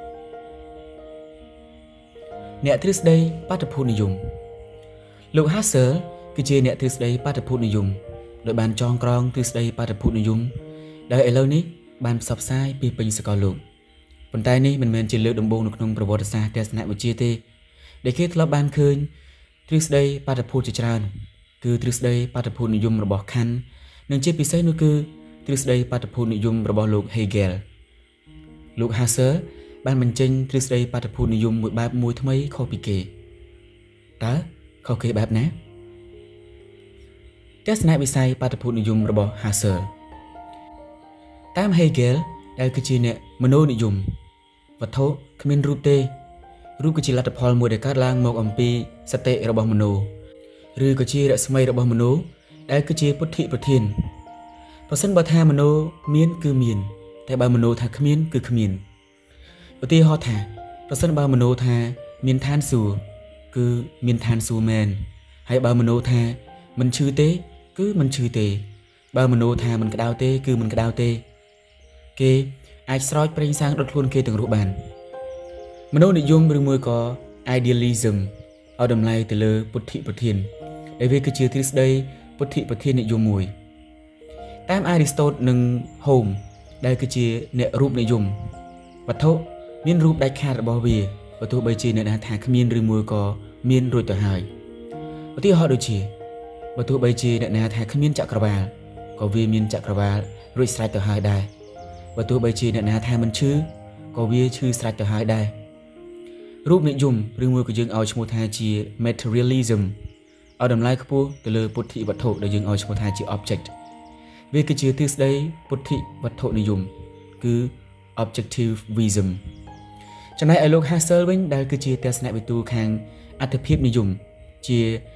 Speaker 1: អ្នកទ្រឹស្ដីបាតុភូតនិយមលោក Hassel គឺជាអ្នកទ្រឹស្ដីបាតុភូតនិយមដោយបានចងក្រងទ្រឹស្ដីបាតុភូតនិយមដែលឥឡូវនេះបានផ្សព្វផ្សាយពីពេញសកលលោកប៉ុន្តែនេះមិនមែនជាលើកដំបូងនៅក្នុងប្រវត្តិសាស្ត្រទស្សនវិជ្ជាទេដែលគេធ្លាប់បានឃើញទ្រឹស្ដីបាតុភូតជាច្រើនគឺទ្រឹស្ដីបាតុភូតនិយមរបស់ Kant និងជាពិសេសនោះគឺទ្រឹស្ដីបាតុភូតនិយមរបស់លោក Hegel លោក Hassel បានបញ្ចេញទ្រឹស្ដីបាតុភូតនិយមមួយបែបមួយថ្មីខុសពីគេតើខុសគេបែបណាទស្សនវិស័យបាតុភូតនិយមរបស់ Hassel តាម Hegel ដែលគឺជាអ្នកមនោនិយមវត្ថុគ្មានរូបទេរូបគឺជាលទ្ធផលមួយដែលកើតឡើងមកអំពីសតិរបស់មនោឬក៏ជារស្មីរបស់មនោដែលគឺជាពុទ្ធិប្រធានប្រសិនបើថាមនោមានគឺមានតែបើមនោថាគ្មានគឺគ្មានឧទាហរណ៍ថាប្រសិនបើមនោថាមានឋានសួគ៌គឺមានឋានសួគ៌មែនហើយបើមនោថាមិនឈឺទេគឺមិនឈឺទេបើមនោថាមិនក្តៅទេគឺមិនក្តៅទេគេអាចស្រោចប្រេងសាំងដុតខ្លួនគេទាំងរស់បានមនោនិយមឬមួយក៏ idealism ឲ្យតម្លៃទៅលើពុទ្ធិប្រធានដែលវាគឺជាទ្រឹស្ដីពុទ្ធិប្រធាននិយមមួយតាម Aristotle និង Hume ដែលគឺជាអ្នករូបនិយមវត្ថុមានរូបដាច់ខាតរបស់វាបើទោះបីជាអ្នកណាថាគ្មានឬមួយក៏មានរួចទៅហើយឧទាហរណ៍ដូចជាបើទោះបីជាអ្នកណាថាគ្មានចក្រវាឡក៏វាមានចក្រវាឡរួចស្រេចទៅហើយដែរបើទោះបីជាអ្នកណាថាមិនឈឺក៏វាឈឺស្រេចទៅហើយដែររូបនិយមឬមួយក៏យើងឲ្យឈ្មោះថាជា materialism ឲ្យតម្លៃខ្ពស់ទៅលើពុទ្ធិវត្ថុដែលយើងឲ្យឈ្មោះថាជា object វាគឺជាទ្រឹស្ដីពុទ្ធិវត្ថុនិយមគឺ objectivism ចំណែកឯលោក Hassel វិញដែលគឺជាទស្សនវិទូខាងអត្ថភាពនិយមជា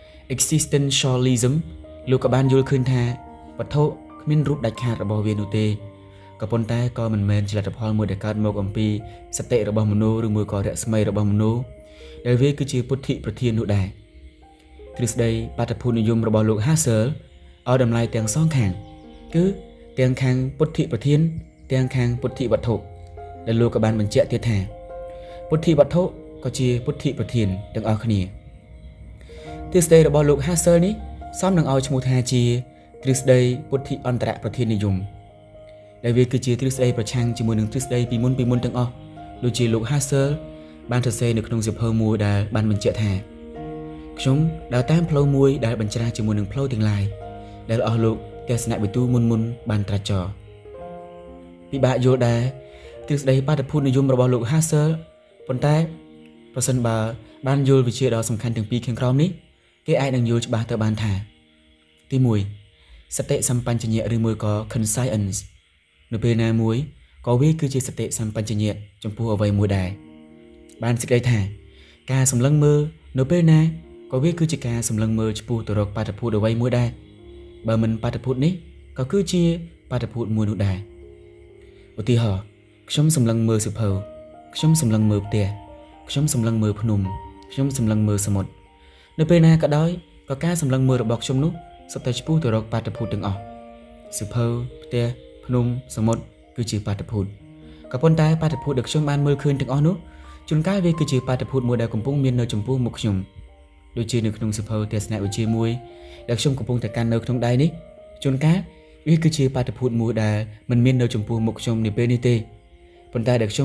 Speaker 1: existentialism លោកក៏បានយល់ឃើញថាវត្ថុគ្មានរូបដាច់ខាតរបស់វានោះទេក៏ប៉ុន្តែក៏មិនមែនជាលទ្ធផលមួយដែលកើតមកអំពីសតិរបស់មនុស្សឬមួយក៏រស្មីរបស់មនុស្សដែលវាគឺជាពុទ្ធិប្រធាននោះដែរទ្រឹស្ដីបាតុភូតនិយមរបស់លោក Hassel ឲ្យតម្លៃទាំងសងខាងគឺទាំងខាងពុទ្ធិប្រធានទាំងខាងពុទ្ធិវត្ថុដែលលោកក៏បានបញ្ជាក់ទៀតថាពុទ្ធិវត្ថុក៏ជាពុទ្ធិប្រធានទាំងអស់គ្នាទ្រឹស្ដីរបស់លោក Hassel នេះសមនឹងឲ្យឈ្មោះថាជាទ្រឹស្ដីពុទ្ធិអន្តរប្រធាននិយមដែលវាគឺជាទ្រឹស្ដីប្រឆាំងជាមួយនឹងទ្រឹស្ដីពីមុនពីមុនទាំងអស់ដូចជាលោក Hassel បានសរសេរនៅក្នុងសៀវភៅមួយដែលបានបញ្ជាក់ថាខ្ញុំដើរតាមផ្លូវមួយដែលបញ្ច្រាស់ជាមួយនឹងផ្លូវទាំងឡាយដែលអស់លោកទស្សនវិទូមុនមុនបានត្រាស់ចោលពិបាកយល់ដែរទ្រឹស្ដីបាតុភូតនិយមរបស់លោក Hassel ប៉ុន្តែប្រសិនបើបានយល់វិជាដ៏សំខាន់ទាំងពីរខាងក្រោមនេះគេអាចនឹងយល់ច្បាស់ទៅបានថាទីមួយសតិសម្បញ្ញៈឬមួយក៏ conscience នៅពេលណាមួយក៏វាគឺជាសតិសម្បញ្ញៈចំពោះអ្វីមួយដែរបានសេចក្តីថាការសម្លឹងមើលនៅពេលណាក៏វាគឺជាការសម្លឹងមើលចំពោះទៅរកបាតុភូតអ្វីមួយដែរបើមិនបាតុភូតនេះក៏គឺជាបាតុភូតមួយនោះដែរឧទាហរណ៍ខ្ញុំសម្លឹងមើលសៀវភៅខ្ញុំសម្លឹងមើលផ្ទះខ្ញុំសម្លឹងមើលភ្នំខ្ញុំសម្លឹងមើលសមុទ្រនៅពេលណាក៏ដោយក៏ការសម្លឹងមើលរបស់ខ្ញុំនោះសុទ្ធតែឆ្ពោះទៅរកបាតុភូតទាំងអស់សៀវភៅផ្ទះភ្នំសមុទ្រគឺជាបាតុភូតក៏ប៉ុន្តែបាតុភូតដែលខ្ញុំបានមើលឃើញទាំងអស់នោះជួនកាលវាគឺជាបាតុភូតមួយដែលកំពុងមាននៅចំពោះមុខខ្ញុំដូចជានៅក្នុងសៀវភៅទស្សនវិជ្ជាមួយដែលខ្ញុំកំពុងតែកាន់នៅក្នុងដៃនេះជួនកាលវាគឺជាបាតុភូតមួយដែលមិនមាននៅចំពោះមុខខ្ញុំនាពេលនេះទេប៉ុន្តែដែលខ្ញុំ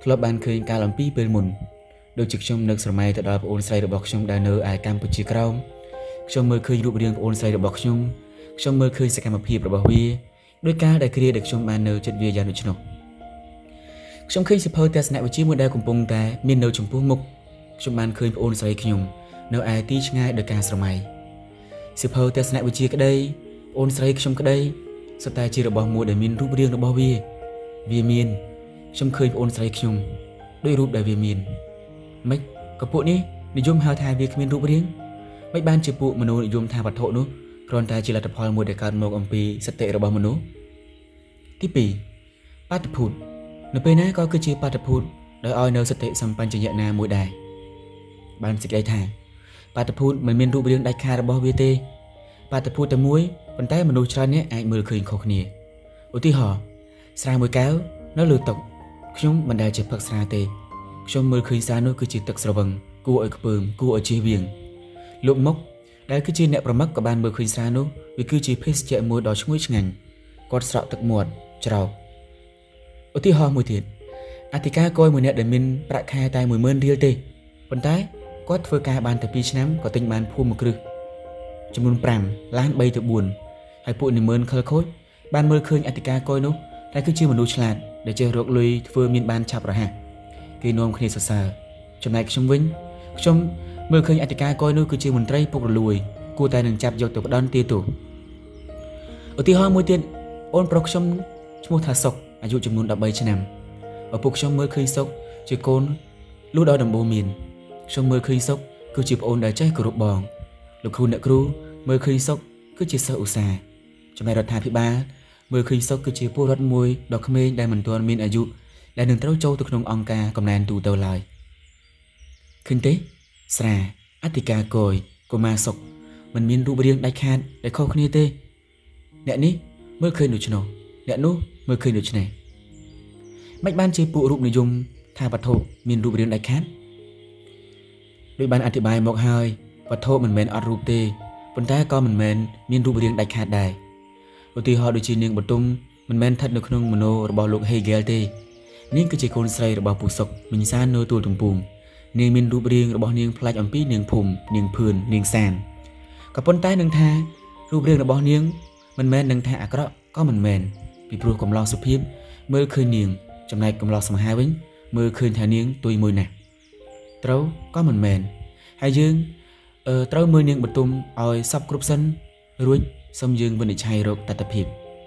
Speaker 1: ធ្លាប់បានឃើញការអំពីពេលមុនដូចជាខ្ញុំនឹកស្រមៃទៅដល់ប្អូនស្រីរបស់ខ្ញុំដែលនៅឯកម្ពុជាក្រោមខ្ញុំមើលឃើញរូបរាងប្អូនស្រីរបស់ខ្ញុំខ្ញុំមើលឃើញសកម្មភាពរបស់វាដោយការដែលគ្រាដែលខ្ញុំបាននៅចិត្តវាយ៉ាងដូច្នោះខ្ញុំឃើញសិភៅទស្សនវិជ្ជាមួយដែលកំពុងតែមាននៅចំពោះមុខខ្ញុំបានឃើញប្អូនស្រីខ្ញុំនៅឯទីឆ្ងាយដោយការស្រមៃសិភៅទស្សនវិជ្ជាក្តីប្អូនស្រីខ្ញុំក្តីសុទ្ធតែជារបស់មួយដែលមានរូបរាងរបស់វាវាមានខ្ញុំឃើញប្អូនស្រីខ្ញុំដោយរូបដែលវាមានម៉េចក៏ពួកនេះនិយមហៅថាវាគ្មានរូបរាងមិនបានជាពួកមនុស្សនិយមថាវត្ថុនោះគ្រាន់តែជាលទ្ធផលមួយដែលកើតមកអំពីសតិរបស់មនុស្សទីពីរបាតុភូតនៅពេលណាក៏គឺជាបាតុភូតដោយឲ្យនៅសតិសម្បញ្ញៈណាមួយដែរបានសេចក្តីថាបាតុភូតមិនមានរូបរាងដាច់ខាតរបស់វាទេបាតុភូតតែមួយប៉ុន្តែមនុស្សច្រើននាក់អាចមើលឃើញខុសគ្នាឧទាហរណ៍ស្រាមួយកែវនៅលើតុខ្ញុំមិនដែលជាផឹកស្រាទេខ្ញុំមើលឃើញស្រានោះគឺជាទឹកស្រវឹងគួរឲ្យខ្ពើមគួរឲ្យជៀសវាងលោកមុកដែលគឺជាអ្នកប្រមឹកក៏បានមើលឃើញស្រានោះវាគឺជាភេសជ្ជៈមួយដ៏ឈ្ងុយឆ្ងាញ់គាត់ស្រក់ទឹកមាត់ច្រោកឧទាហរណ៍មួយទៀតអធិការគយមួយអ្នកដែលមានប្រាក់ខែតែមួយម៉ឺនរៀលទេប៉ុន្តែគាត់ធ្វើការបានតែពីរឆ្នាំក៏ទិញបានភូមិមួយគ្រឹះចំនួនប្រាំឡានបីទៅបួនហើយពួកនិមឺនខលខូចបានមើលឃើញអធិការគយនោះតែគឺជាមនុស្សឆ្លាតដែលចេះរកលុយធ្វើមានបានឆាប់រហ័សគេនាំគ្នាសរសើរចំណែកខ្ញុំវិញខ្ញុំមើលឃើញអធិការគយនោះគឺជាមន្ត្រីពុករលួយគួរតែនឹងចាប់យកទៅផ្ដន់ទាទោសឧទាហរណ៍មួយទៀតអូនប្រុសខ្ញុំឈ្មោះថាសុកអាយុចំនួនដប់បីឆ្នាំឪពុកខ្ញុំមើលឃើញសុកជាកូនលុះដល់ដំបូងមានខ្ញុំមើលឃើញសុកគឺជាប្អូនដែលចេះគោរពបងលោកគ្រូអ្នកគ្រូមើលឃើញសុកគឺជាសិស្សឧស្សាហ៍ចំណែករដ្ឋាភិបាលមើលឃើញសុកគឺជាពលរដ្ឋមួយដ៏ក្មេងដែលមិនទាន់មានអាយុដែលនឹងត្រូវចូលទៅក្នុងអង្គការកំណែនទូទៅឡើយឃើញទេស្រាអធិការគយកុមារសុកមិនមានរូបរាងដាច់ខាតដែលខុសគ្នាទេអ្នកនេះមើលឃើញដូច្នោះអ្នកនោះមើលឃើញដូច្នេះមិនបានជាពួករូបនិយមថាវត្ថុមានរូបរាងដាច់ខាតដោយបានអធិប្បាយមកហើយវត្ថុមិនមែនអត់រូបទេប៉ុន្តែក៏មិនមែនមានរូបរាងដាច់ខាតដែរឧទាហរណ៍ដូចជានាងបទុមមិនមែនស្ថិតនៅក្នុងមโนរបស់លោក Hegel ទេនាងគឺជាកូនស្រីរបស់ពូសុកមិញសាននៅទួលទំពូងនាងមានរូបរាងរបស់នាងប្លែកអំពីនាងភូមិនាងភឿននាងសានក៏ប៉ុន្តែនឹងថារូបរាងរបស់នាងមិនមែននឹងថាអាក្រក់ក៏មិនមែនពីព្រោះកំឡោះសុភាពមើលឃើញនាងចំណែកកំឡោះសម្ហាវិញមើលឃើញថានាងទុយមួយណាស់ត្រូវក៏មិនមែនហើយយើងអឺត្រូវមើលនាងបទុមឲ្យសពគ្រប់សិនរួចសូមយើងវិនិច្ឆ័យរកតថភាព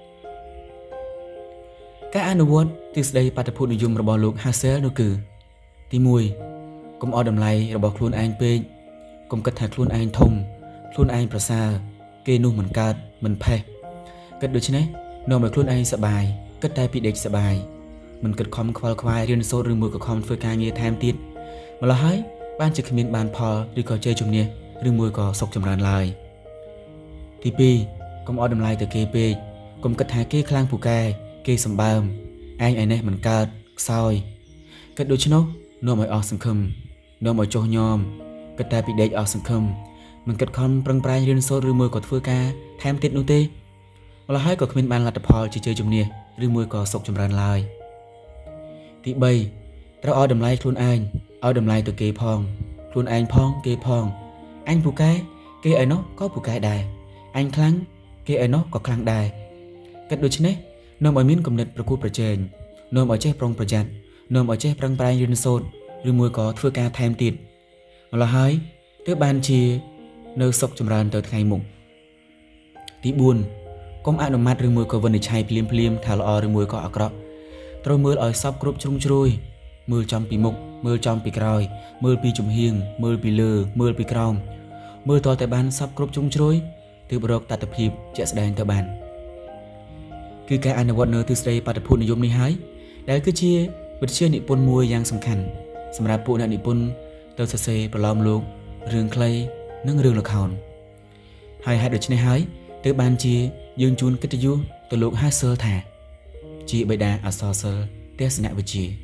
Speaker 1: ការអនុវត្តទ្រឹស្ដីបាតុភូតនិយមរបស់លោក Hassel នោះគឺទីមួយកុំអស់តម្លៃរបស់ខ្លួនឯងពេកកុំគិតថាខ្លួនឯងធំខ្លួនឯងប្រសើរគេនោះមិនកើតមិនផេះគិតដូច្នេះនាំឲ្យខ្លួនឯងសប្បាយគិតតែពីដេកសប្បាយមិនគិតខំខ្វល់ខ្វាយរៀនសូត្រឬមួយក៏ខំធ្វើការងារថែមទៀតម្ល៉េះហើយបានជាគ្មានបានផលឬក៏ជ័យជំនះឬមួយក៏សុខចម្រើនឡើយទីពីរកុំអស់តម្លៃទៅគេពេកកុំគិតថាគេខ្លាំងពូកែគេសម្បើមឯងឯនេះមិនកើតខ្សោយគិតដូច្នោះនាំឲ្យអស់សង្ឃឹមនាំឲ្យចុះញោមគិតតែពីដេកអស់សង្ឃឹមមិនគិតខំប្រឹងប្រែងរៀនសូត្រឬមួយក៏ធ្វើការថែមទៀតនោះទេម្ល៉េះហើយក៏គ្មានបានលទ្ធផលជាជ័យជំនះឬមួយក៏សុខចម្រើនឡើយទីបីត្រូវឲ្យតម្លៃខ្លួនឯងឲ្យតម្លៃទៅគេផងខ្លួនឯងផងគេផងអញពូកែគេឯនោះក៏ពូកែដែរអញខ្លាំងគេឯនោះក៏ខ្លាំងដែរគិតដូច្នេះនាំឲ្យមានគំនិតប្រកួតប្រជែងនាំឲ្យចេះប្រុងប្រយ័ត្ននាំឲ្យចេះប្រឹងប្រែងរៀនសូត្រឬមួយក៏ធ្វើការថែមទៀតម្ល៉េះហើយទើបបានជានៅសុខចម្រើនទៅថ្ងៃមុខទីបួនកុំអនុម័តឬមួយក៏វិនិច្ឆ័យភ្លាមភ្លាមថាល្អឬមួយក៏អាក្រក់ត្រូវមើលឲ្យសពគ្រប់ជ្រុងជ្រោយមើលចំពីមុខមើលចំពីក្រោយមើលពីចំហៀងមើលពីលើមើលពីក្រោមមើលតតែបានសពគ្រប់ជ្រុងជ្រោយទើបរកតថភាពជាក់ស្ដែងទៅបានគឺការអនុវត្តនៅទ្រឹស្ដីបាតុភូតនិយមនេះហើយដែលគឺជាវិទ្យានិពន្ធមួយយ៉ាងសំខាន់សម្រាប់ពួកអ្នកនិពន្ធទៅសរសេរប្រឡំលោករឿងខ្លីនិងរឿងល្ខោនហើយហេតុដូច្នេះហើយទើបបានជាយើងជូនកិត្តិយសទៅលោក Hassel ថាជាបិតាអក្សរសិល្ប៍ទស្សនវិជ្ជា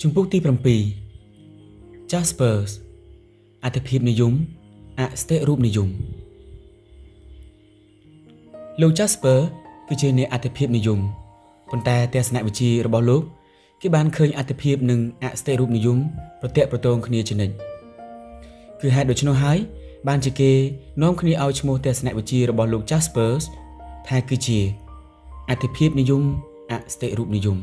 Speaker 1: ជំពូកទីbảy Jaspers អត្ថភាពនិយមអស្ថិរូបនិយមលោក Jasper គឺជាអ្នកអត្ថភាពនិយមប៉ុន្តែទស្សនវិជ្ជារបស់លោកគេបានឃើញអត្ថភាពនិងអស្ថិរូបនិយមប្រតិប្រទងគ្នាជានិច្ចគឺហេតុដូច្នោះហើយបានជាគេនាំគ្នាឲ្យឈ្មោះទស្សនវិជ្ជារបស់លោក Jaspers ថាគឺជាអត្ថភាពនិយមអស្ថិរូបនិយម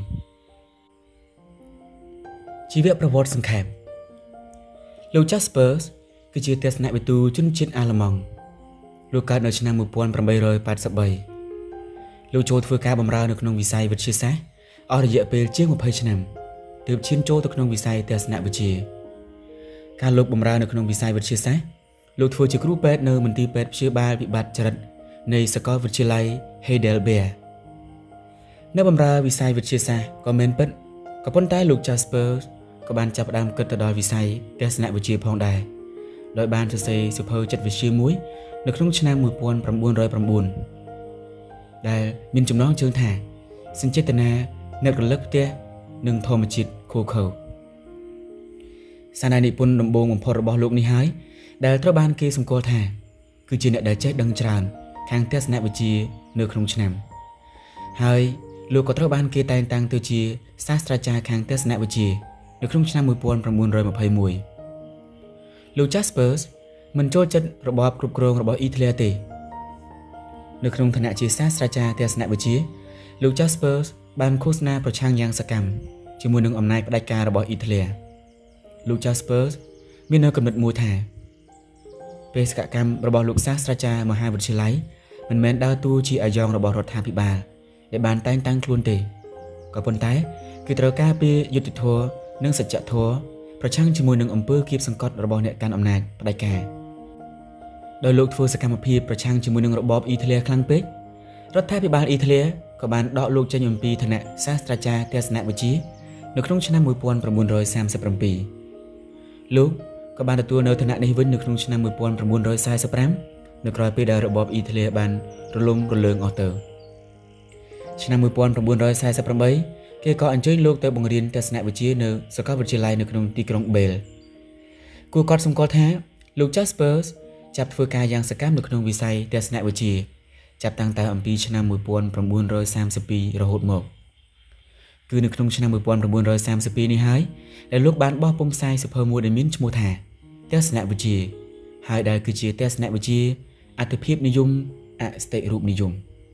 Speaker 1: ជីវប្រវត្តិសង្ខេបលោក Jaspers គឺជាទស្សនវិទូជនជាតិអាល្លឺម៉ង់លោកកើតនៅឆ្នាំmột nghìn tám trăm tám mươi baលោកចូលធ្វើការបម្រើនៅក្នុងវិស័យវិទ្យាសាស្ត្រអស់រយៈពេលជាងยี่สิบឆ្នាំទើបឈានចូលទៅក្នុងវិស័យទស្សនវិជ្ជាការលោកបម្រើនៅក្នុងវិស័យវិទ្យាសាស្ត្រលោកធ្វើជាគ្រូពេទ្យនៅមន្ទីរពេទ្យព្យាបាលវិបត្តិចរិតនៃសាកលវិទ្យាល័យ Heidelberg នៅបម្រើវិស័យវិទ្យាសាស្ត្រក៏មែនពិតក៏ប៉ុន្តែលោក Jasper ក៏បានចាប់ផ្ដើមគិតទៅដល់វិស័យទស្សនវិជ្ជាផងដែរដោយបានសរសេរសៀវភៅចិត្តវិទ្យាមួយនៅក្នុងឆ្នាំmột nghìn chín trăm chínដែលមានចំណងជើងថាសញ្ចេតនាអ្នករលឹកផ្ទះនិងធម្មជាតិខូខើសារនិពន្ធដំបូងបំផុតរបស់លោកនេះហើយដែលត្រូវបានគេសម្គាល់ថាគឺជាអ្នកដែលចេះដឹងច្រើនខាងទស្សនវិជ្ជានៅក្នុងឆ្នាំហើយលោកក៏ត្រូវបានគេតែងតាំងទៅជាសាស្ត្រាចារ្យខាងទស្សនវិជ្ជានៅក្នុងឆ្នាំmột nghìn chín trăm hai mươi mốtលោក Jaspers មិនចូលចិត្តរបបគ្រប់គ្រងរបស់អ៊ីតាលីទេនៅក្នុងឋានៈជាសាស្ត្រាចារ្យទស្សនវិជ្ជាលោក Jaspers បានឃោសនាប្រឆាំងយ៉ាងសកម្មជាមួយនឹងអំណាចផ្ដាច់ការរបស់អ៊ីតាលីលោក Jaspers មាននៅគំនិតមួយថាបេសកកម្មរបស់លោកសាស្ត្រាចារ្យមហាវិទ្យាល័យមិនមែនដើរតួជាអាយ៉ងរបស់រដ្ឋាភិបាលដែលបានតែងតាំងខ្លួនទេក៏ប៉ុន្តែគឺត្រូវការពារយុត្តិធម៌និងសច្ចធម៌ប្រឆាំងជាមួយនឹងអំពើគៀបសង្កត់របស់អ្នកកាន់អំណាចផ្ដាច់ការដោយលោកធ្វើសកម្មភាពប្រឆាំងជាមួយនឹងរបបអ៊ីតាលីខ្លាំងពេករដ្ឋាភិបាលអ៊ីតាលីក៏បានដកលោកចេញអំពីឋានៈសាស្ត្រាចារ្យទស្សនវិជ្ជានៅក្នុងឆ្នាំmột nghìn chín trăm ba mươi bảyលោកក៏បានទទួលនៅឋានៈនេះវិញនៅក្នុងឆ្នាំmột nghìn chín trăm bốn mươi lămនៅក្រោយពេលដែលរបបអ៊ីតាលីបានរលំរលើងអស់ទៅឆ្នាំmột nghìn chín trăm bốn mươi támគេក៏អញ្ជើញលោកទៅបង្រៀនទស្សនវិជ្ជានៅសាកលវិទ្យាល័យនៅក្នុងទីក្រុងបេលគួរកត់សម្គាល់ថាលោក Jaspers ចាប់ធ្វើការយ៉ាងសកម្មនៅក្នុងវិស័យទស្សនវិជ្ជាចាប់តាំងតែអំពីឆ្នាំmột nghìn chín trăm ba mươi haiរហូតមកគឺនៅក្នុងឆ្នាំmột nghìn chín trăm ba mươi haiនេះហើយដែលលោកបានបោះពុម្ពផ្សាយសៀវភៅមួយដែលមានឈ្មោះថាទស្សនវិជ្ជាហើយដែលគឺជាទស្សនវិជ្ជាអត្ថភាពនិយមអស្ថិរូបនិយម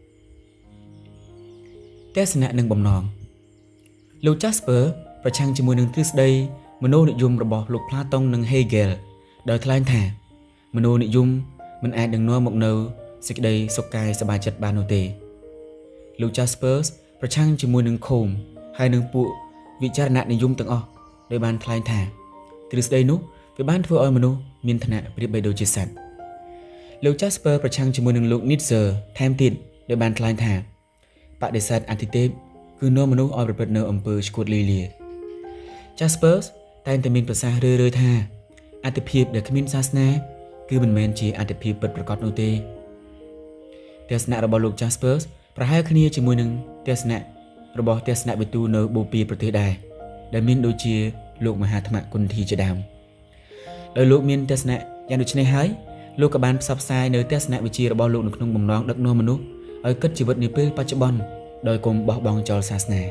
Speaker 1: ទស្សនៈនិងបំណងលោក Jasper ប្រឆាំងជាមួយនឹងទ្រឹស្ដីមនោនិយមរបស់លោក Platon និង Hegel ដោយថ្លែងថាមនោនិយមមិនអាចនឹងនាំមកនូវសេចក្តីសុខកាយសប្បាយចិត្តបាននោះទេលោក Jasper ប្រឆាំងជាមួយនឹង Comte ហើយនឹងពួកវិចារណនិយមទាំងអស់ដោយបានថ្លែងថាទ្រឹស្ដីនោះវាបានធ្វើឲ្យមនុស្សមានឋានៈប្រៀបបីដូចជាសត្វលោក Jasper ប្រឆាំងជាមួយនឹងលោក Nietzsche ថែមទៀតដោយបានថ្លែងថាបដិសេធអតិទេពគឺនាំមនុស្សឲ្យប្រព្រឹត្តនៅអំពើឆ្កួតលីលា Jasper តែងតែមានប្រសាសន៍រឿយៗថាអត្ថភាពដែលគ្មានសាសនាគឺមិនមែនជាអត្ថភាពពិតប្រាកដនោះទេទស្សនៈរបស់លោក Jasper ប្រហែលគ្នាជាមួយនឹងទស្សនៈរបស់ទស្សនវិទូនៅបូព៌ាប្រទេសដែរដែលមានដូចជាលោកមហាថ្មគុន្ធីជាដើមដោយលោកមានទស្សនៈយ៉ាងដូចនេះហើយលោកក៏បានផ្សព្វផ្សាយនៅទស្សនវិជ្ជារបស់លោកនៅក្នុងបំណងដឹកនាំមនុស្សឲ្យគិតជីវិតនាពេលបច្ចុប្បន្នដោយកុំបោះបង់ចោលសាសនា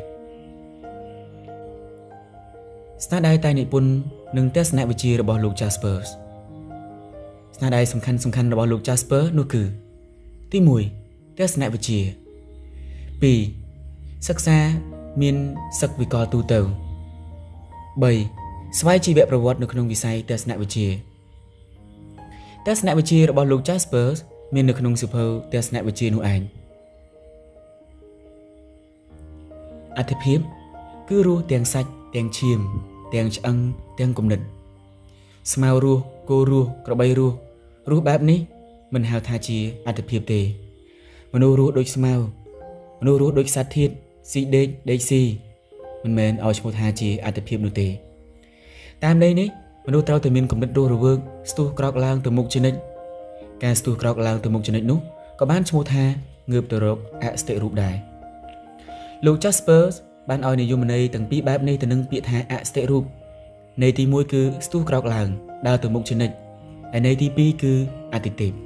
Speaker 1: ស្នាដៃតែនិពន្ធនិងទស្សនវិជ្ជារបស់លោក Jasper ស្នាដៃសំខាន់សំខាន់របស់លោក Jasper នោះគឺទីមួយទស្សនវិជ្ជាពីរសិក្សាមានសឹកវិកលទូទៅបីស្វ័យជីវប្រវត្តិនៅក្នុងវិស័យទស្សនវិជ្ជាទស្សនវិជ្ជារបស់លោក Jasper មាននៅក្នុងសៀវភៅទស្សនវិជ្ជានោះឯងអត្ថភាពគឺរស់ទាំងសាច់ទាំងឈាមទាំងឆ្អឹងទាំងគំនិតស្មៅរស់គោរស់ក្របីរស់រស់បែបនេះមិនហៅថាជាអត្ថភាពទេមនុស្សរស់ដូចស្មៅមនុស្សរស់ដូចសត្វធាតុស៊ីដេកដេកស៊ីមិនមែនឲ្យឈ្មោះថាជាអត្ថភាពនោះទេតាមន័យនេះមនុស្សត្រូវតែមានគំនិតរស់រវើកស្ទុះក្រោកឡើងទៅមុខជានិច្ចការស្ទុះក្រោកឡើងទៅមុខជានិច្ចនោះក៏បានឈ្មោះថាងើបទៅរកអស្ថិរូបដែរលោក Jasper ban oi này dùng này từng pi bạp này từ nâng pi thả ạ ste rup này thì môi cứ stu krok làng đào từ mục chân này ở này thì pi cứ ạ tịch tịp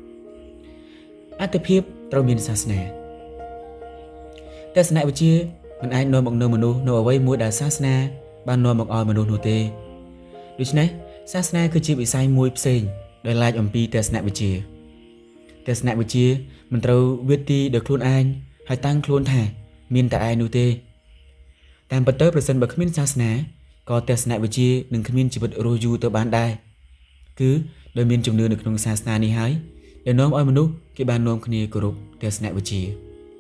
Speaker 1: ạ tịch hiệp trâu miền sa snaแต่ศาสนาวิชีมันไอ้นอนบอกเนอมนุษย์นอนเอาไว้มวยดาศาสนาบ้านนอนบอกออยมนุษย์โนเตดูฉะนั้นศาสนาคือชีวิตสายมวยเซนโดยลายอมปีแต่ศาสนาวิชีแต่ศาสนาวิชีมันเราเวทีเด็กครูนไอ้ให้ตั้งครูนถ่ายมีนแต่ไอ้โนเตแต่ปัตเตอร์ประสานแบบขมิ้นศาสนาก็แต่ศาสนาวิชีหนึ่งขมิ้นชีวิตโรยูตัวบ้านได้คือโดยมีนจำเนินในขนมศาสนานี้ให้เดี๋ยวน้อมออยมนุษย์ที่บ้านน้อมคณีกรุบแต่ศาสนาวิชี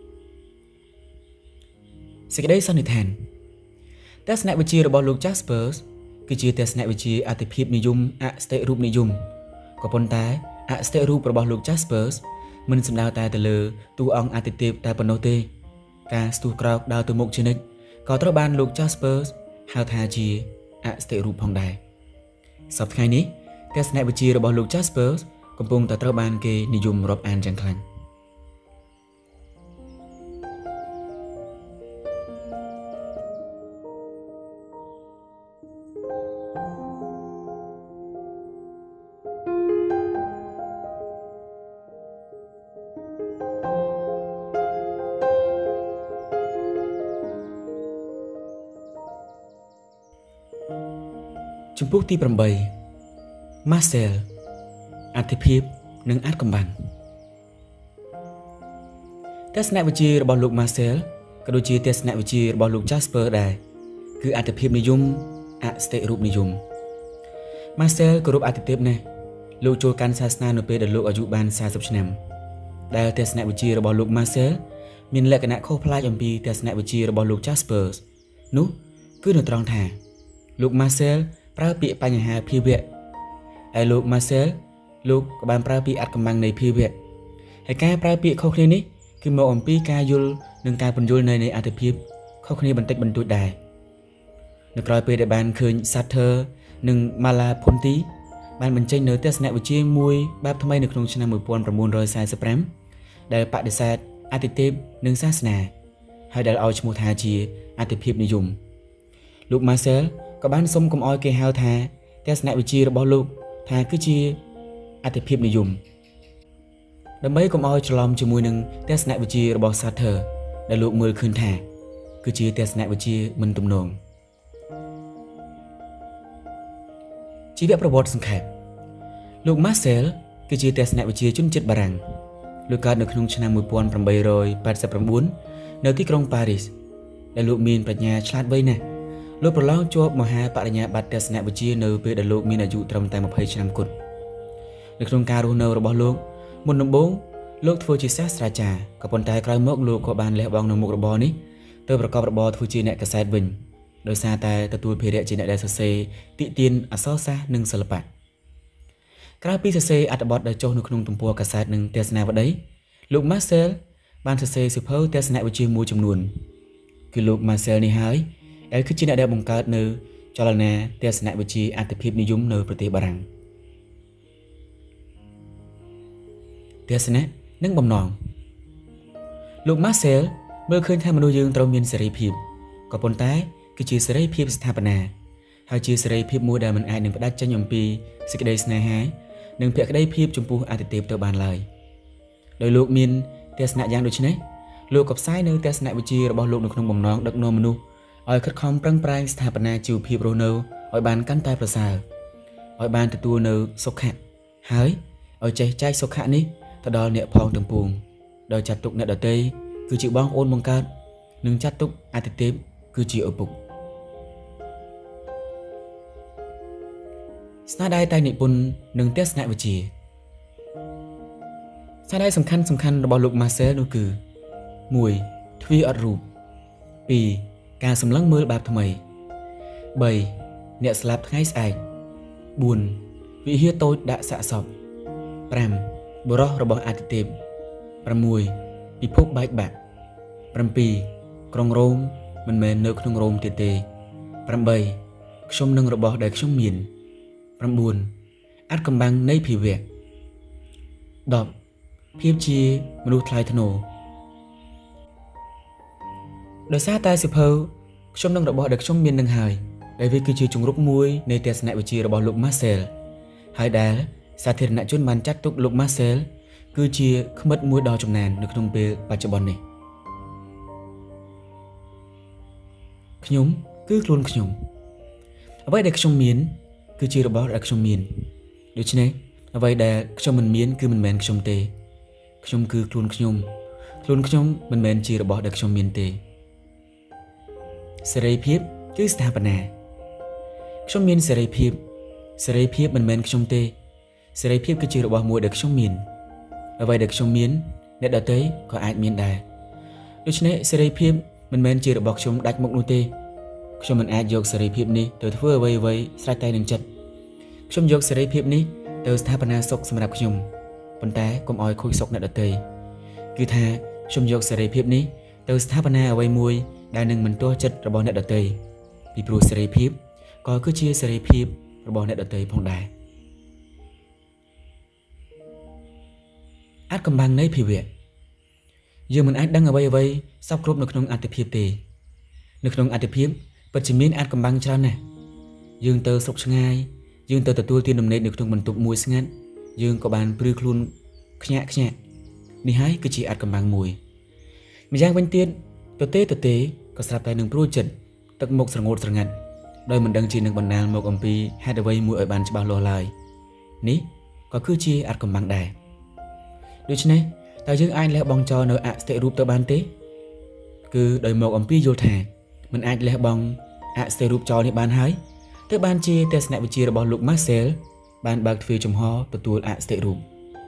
Speaker 1: สิ่งใดสันนิษฐานแต่ศาสนาวิชีระบบลูกจัสเปอร์สคือชื่อแต่ศาสนาวิชีอัติภิบนิยมอะสเตรูปนิยมก็ปนแต่อะสเตรูประบบลูกจัสเปอร์สมันสำดาวแต่แต่เลอตัวองอัติเทปแต่ปนโนเตการสตูกรอกดาวตัวมุกชนิดก็ตระบานลูกจัสเปอร์สฮาวทาจีอะสเตรูปพองได้สัปดาห์นี้แต่ศาสนาวิชีระบบลูกจัสเปอร์สกำลังแต่ตระบานเกนิยมรบอันจังคลังจมพุกที่ประใบมาเซลอัติภิบหนึ่งอัดกำบังทัศนวิจีระบบลูกมาเซลกระดูจีทัศนวิจีระบบลูกจัสเปอร์ได้คืออัติภิบนิยมอะสเตรูปนิยมมาเซลกระดูอัติเทปเนี่ยลูกโจการศาสนาโนเปดลูกอายุบานสาสิบชนได้ทัศนวิจีระบบลูกมาเซลมีลักษณะเข้าพลายจมปีทัศนวิจีระบบลูกจัสเปอร์นู้คือหนึ่งตรองแทนลูกมาเซลปราปีปัญหาพิเวะไอ้ลูกมาเซลลูกกับบานปราปีอัดกำบังในพิเวะไอ้การปราปีเข้าคลินี้คือมาอมปีกายุลหนึ่งการปนยุลในในอัตภิบเข้าคลิบันทึกบรรทุกได้ในกรอยเปรย์บานคืนซัตเทอร์หนึ่งมาลาพนตีบานบรรจัยเนื้อเตสเนวิจีมวยแบบทำไมในครองชนะมือปวนประมูลรอยสายสเปรมได้ปะเดซาดอัติเทปหนึ่งศาสนาให้ได้เอาชมูทาจีอัตภิบนิยมลูกมาเซลก็บ้านสมกมออยเกฮาวทาแต่ศาสนาวิจีระบบลูกทาคือจีอัติภิบนิยมดำไปกมออยฉลองจมูกหนึ่งแต่ศาสนาวิจีระบบซาเธอได้ลูกมือคืนทาคือจีแต่ศาสนาวิจีมันตุ่มนงชีวิตประวัติสังเกตลูกมาเซลคือจีแต่ศาสนาวิจีจุนจิตบารังลูกการในขนมชนะมือปวนประมาณร้อยแปดสิบประมุนในที่กรุงปารีสได้ลูกมีนปรัชญาฉลาดไว้แน่ลูกประลองจวบมหาปริญญาบัตรเทศนาวิจีในเพื่อได้ลูกมีอายุตรมแต่มาเพย์ชนำกุดในโครงการรูนเอาระบบลูกมุนนบงลูกทฟูจิศาสตราจารย์กับปนตายคลายมกลูกขบานและบองนมุกระบอนี้เติมประกอบระบอทฟูจิเนกเซตวินโดยซาแต่ตะตูเพเรจิเนเดสเซติเตียนอัศซาหนึ่งสลับปะกราปีเซอัตบอดได้โจนุขนมตุ่มปัวกษัตริย์หนึ่งเทศนาวัดได้ลูกมาเซลบานเซสิเพลเทศนาวิจีมูจำนวนคือลูกมาเซลนี่หายเอลคือจินได้บังการเนื้อจลนาเทศนาวิจีอัตภิบนิยมเนื้อประเทศบารังเทศนานึ่งบำนองลูกมาเซลเมื่อคืนทำมนุษย์ยืงตรมีนเสรีพิบกับปนท้ายคือจีเสรีพิบสถาปนาหากจีเสรีพิบมูดามันไอหนึ่งประดับจันยมปีสิกเดสนาหายหนึ่งเพียกได้พิบจมพูอัตเทปตัวบานเลยโดยลูกมินเทศนาอย่างโดยชนะลูกกับซ้ายเนื้อเทศนาวิจีระบบลูกในขนมบำนองดักโนมนุษย์ออยคัดคอมปรังปรายสถาปนาจิวพีโรเนอร์ออยบานกันตายประสาออยบานตะตัวเนอร์สกขะหายออยใจใจสกขะนี้ตะดอเนียพองถึงปูงโดยจัดตุกเนดเตยคือจิบ้องโอนบังการหนึ่งจัดตุกอาติเทปคือจิอปุกสนาได้ไตนิปุนหนึ่งเทศนาวิจีสนาได้สำคัญสำคัญระบบลูกมาเซลนูคือมวยทวีอัดรูปปีการสำลังมือแบบทำไมใบเนี่ยสลับให้ใส่บุญวิเฮียโตดะสะสอบแปรมบรอระบบอาติเทปประมวยปีพบใบแบบประมปีกรองโรมมันเมนเนื้อขนมโรมเตเตประมใบชมหนึ่งระบบได้ชมมีนประมบุญอัดกำบังในผิวเวกดอกพีฟจีมนุษย์ไทยธโนដោយសារតែសិភៅខ្ញុំនឹងរបស់ដែលខ្ញុំមាននឹងហើយដែលវាគឺជាជំរុកមួយនៃទស្សនវិជ្ជារបស់លោក Marcel ហើយដែលសាធារណជនបានចាត់ទុកលោក Marcel គឺជាខ្មិតមួយដ៏ចំណាននៅក្នុងពេលបច្ចុប្បន្ននេះខ្ញុំគឺខ្លួនខ្ញុំអ្វីដែលខ្ញុំមានគឺជារបស់ដែលខ្ញុំមានដូច្នេះអ្វីដែលខ្ញុំមិនមានគឺមិនមែនខ្ញុំទេខ្ញុំគឺខ្លួនខ្ញុំខ្លួនខ្ញុំមិនមែនជារបស់ដែលខ្ញុំមានទេសេរីភាពគឺស្ថាបនាខ្ញុំមានសេរីភាពសេរីភាពមិនមែនខ្ញុំទេសេរីភាពគឺជារបស់មួយដែលខ្ញុំមានអ្វីដែលខ្ញុំមានអ្នកដទៃក៏អាចមានដែរដូច្នេះសេរីភាពមិនមែនជារបស់ខ្ញុំដាច់មុខនោះទេខ្ញុំមិនអាចយកសេរីភាពនេះទៅធ្វើអ្វីអ្វីស្រេចតែនឹងចិត្តខ្ញុំយកសេរីភាពនេះទៅស្ថាបនាសុខសម្រាប់ខ្ញុំប៉ុន្តែកុំឲ្យខូចសុខអ្នកដទៃគឺថាខ្ញុំយកសេរីភាពនេះទៅស្ថាបនាអ្វីមួយដែលនឹងមិនទាស់ចិត្តរបស់អ្នកដទៃពីព្រោះសេរីភាពក៏គឺជាសេរីភាពរបស់អ្នកដទៃផងដែរអាចកំបាំងនៃភាវៈយើងមិនអាចដឹងអ្វីអ្វីសពគ្រប់នៅក្នុងអត្ថិភាពទេនៅក្នុងអត្ថិភាពពិតជាមានអាចកំបាំងច្រើនណាស់យើងទៅស្រុកឆ្ងាយយើងទៅទទួលទានដំណេកនៅក្នុងបន្ទប់មួយស្ងាត់យើងក៏បានព្រឺខ្លួនខ្ញាក់ខ្ញាក់នេះហើយគឺជាអាចកំបាំងមួយម្យ៉ាងវិញទៀតទទេទទេក៏ស្រាប់តែនឹងព្រួយចិត្តទឹកមុខស្រងូតស្រងាត់ដោយមិនដឹងជានឹងបណ្ដាលមកអំពីហេតុអ្វីមួយឲ្យបានច្បាស់លាស់ឡើយនេះក៏គឺជាអាចកំបាំងដែរដូច្នេះតើយើងអាចលះបង់ចោលនៅអស្ថិរូបទៅបានទេគឺដោយមកអំពីយល់ថាមិនអាចលះបង់អស្ថិរូបចោលនេះបានហើយទើបបានជាទស្សនវិជ្ជារបស់លោក Marcel បានបើកទ្វារចំហទទួលអស្ថិរូប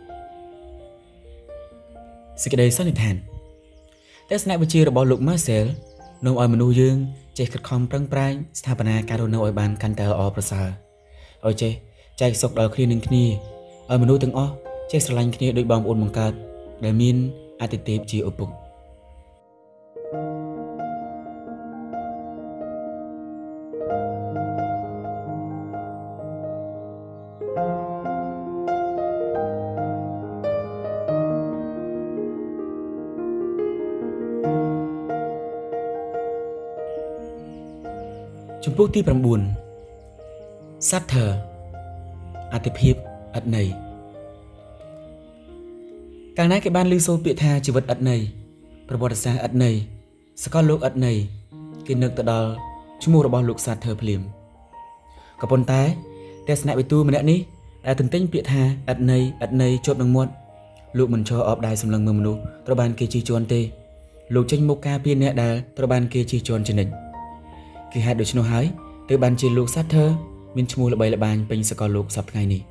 Speaker 1: សេចក្តីសន្និដ្ឋានទស្សនវិជ្ជារបស់លោក Marcel នាំឲ្យមនុស្សយើងចេះខិតខំប្រឹងប្រែងស្ថាបនាការរស់នៅឲ្យបានកាន់តែល្អប្រសើរឲ្យចេះចែកសុខដល់គ្នានឹងគ្នាឲ្យមនុស្សទាំងអស់ចេះស្រឡាញ់គ្នាដោយបងប្អូនបង្កើតដែលមានអតិថិភាពជាឪពុកចំពោះទី9 Sartre អត្ថិភាពឥតន័យកាលណាគេបានឮសូរពាក្យថាជីវិតឥតន័យប្រវត្តិសាស្ត្រឥតន័យសកលលោកឥតន័យគេនឹកទៅដល់ឈ្មោះរបស់លោក Sartre ភ្លាមក៏ប៉ុន្តែទស្សនវិទូម្នាក់នេះដែលទន្ទិញពាក្យថាឥតន័យឥតន័យជាប់នឹងមាត់លោកមិនឈរអបដៃសម្លឹងមើលមនុស្សត្រូវបានគេជិះជាន់ទេលោកចេញមុខការពារអ្នកដែលត្រូវបានគេជិះជាន់ជានិច្ចគឺហេតុដូច្នោះហើយទើបបានជាលោក Sartre មានឈ្មោះល្បីល្បាញពេញសកលលោកសប្តាហ៍ថ្ងៃនេះ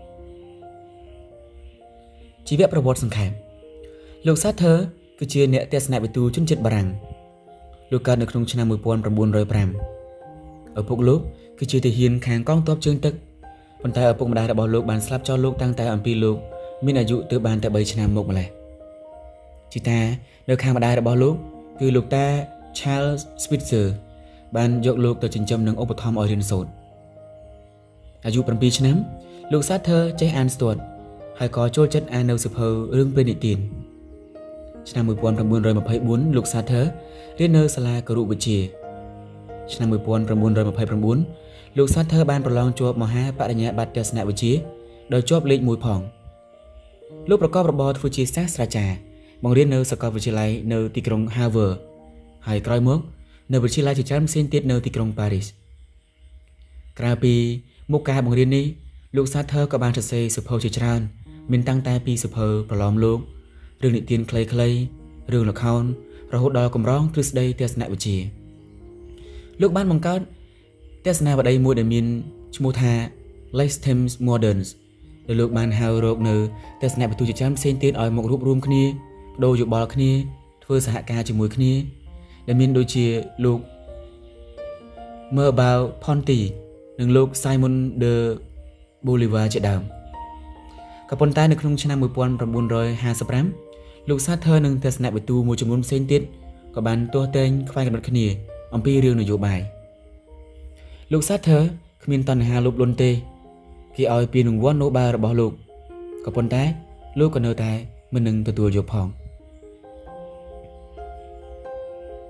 Speaker 1: ជីវប្រវត្តិសង្ខេបលោក Sartre គឺជាអ្នកទស្សនវិទូជនជាតិបារាំងលោកកើតនៅក្នុងឆ្នាំmột nghìn chín trăm fiveឪពុកលោកគឺជាទាហានខាងកងទ័ពជើងទឹកប៉ុន្តែឪពុកម្ដាយរបស់លោកបានស្លាប់ចោលលោកតាំងតែអំពីលោកមានអាយុទើបបានតែ3ឆ្នាំមកម្ល៉េះជីតានៅខាងម្ដាយរបស់លោកគឺលោកតា Charles Spitzer បានយកលោកទៅចិញ្ចឹមនិងឧបត្ថម្ភឲ្យរៀនសូត្រអាយុsevenឆ្នាំលោក Sartre ចេះអានស្ទាត់ហើយក៏ចូលចិត្តអាននៅសៀវភៅរឿងព្រេងនិទានឆ្នាំmột nghìn chín trăm twenty-fourលោក Sartre រៀននៅសាលាគរុវិទ្យាឆ្នាំmột nghìn chín trăm twenty-nineលោក Sartre បានប្រឡងជាប់មហាបរិញ្ញាបត្រទស្សនវិជ្ជាដោយជាប់លេខមួយផងលោកប្រកបរបរធ្វើជាសាស្ត្រាចារ្យបង្រៀននៅសាកលវិទ្យាល័យនៅទីក្រុង Harvard ហើយក្រោយមកនៅវិទ្យាល័យជាច្រើនផ្សេងទៀតនៅទីក្រុង Paris ក្រៅពីមុខការបង្រៀននេះលោក Sartre ក៏បានសរសេរសៀវភៅជាច្រើនមានតាំងតែពីសៀវភៅប្រឡំលោករឿងនិទានខ្លីៗរឿងល្ខោនរហូតដល់កម្រងទ្រឹស្ដីទស្សនវិជ្ជាលោកបានបង្កើតទស្សនាវដ្តីមួយដែលមានឈ្មោះថា Les Temps Moderns ដែលលោកបានហៅរកនៅទស្សនវិទូជាច្រើនផ្សេងទៀតឲ្យមករួបរวมគ្នាបដូរយោបល់គ្នាធ្វើសហការជាមួយគ្នាដែលមានដូចជាលោក Merleau-Ponty និងលោក Simon de Bolivar ជាដើមក៏ប៉ុន្តែនៅក្នុងឆ្នាំmột nghìn chín trăm fifty-fiveលោក Sartre និងទស្សនវិទូមួយចំនួនផ្សេងទៀតក៏បានទាស់ទែងខ្វែងគំនិតគ្នាអំពីរឿងនយោបាយលោក Sartre គ្មានតណ្ហាលោភលន់ទេគេឲ្យពានរង្វាន់ Nobel របស់លោកក៏ប៉ុន្តែលោកក៏នៅតែមិននឹងទទួលយកផង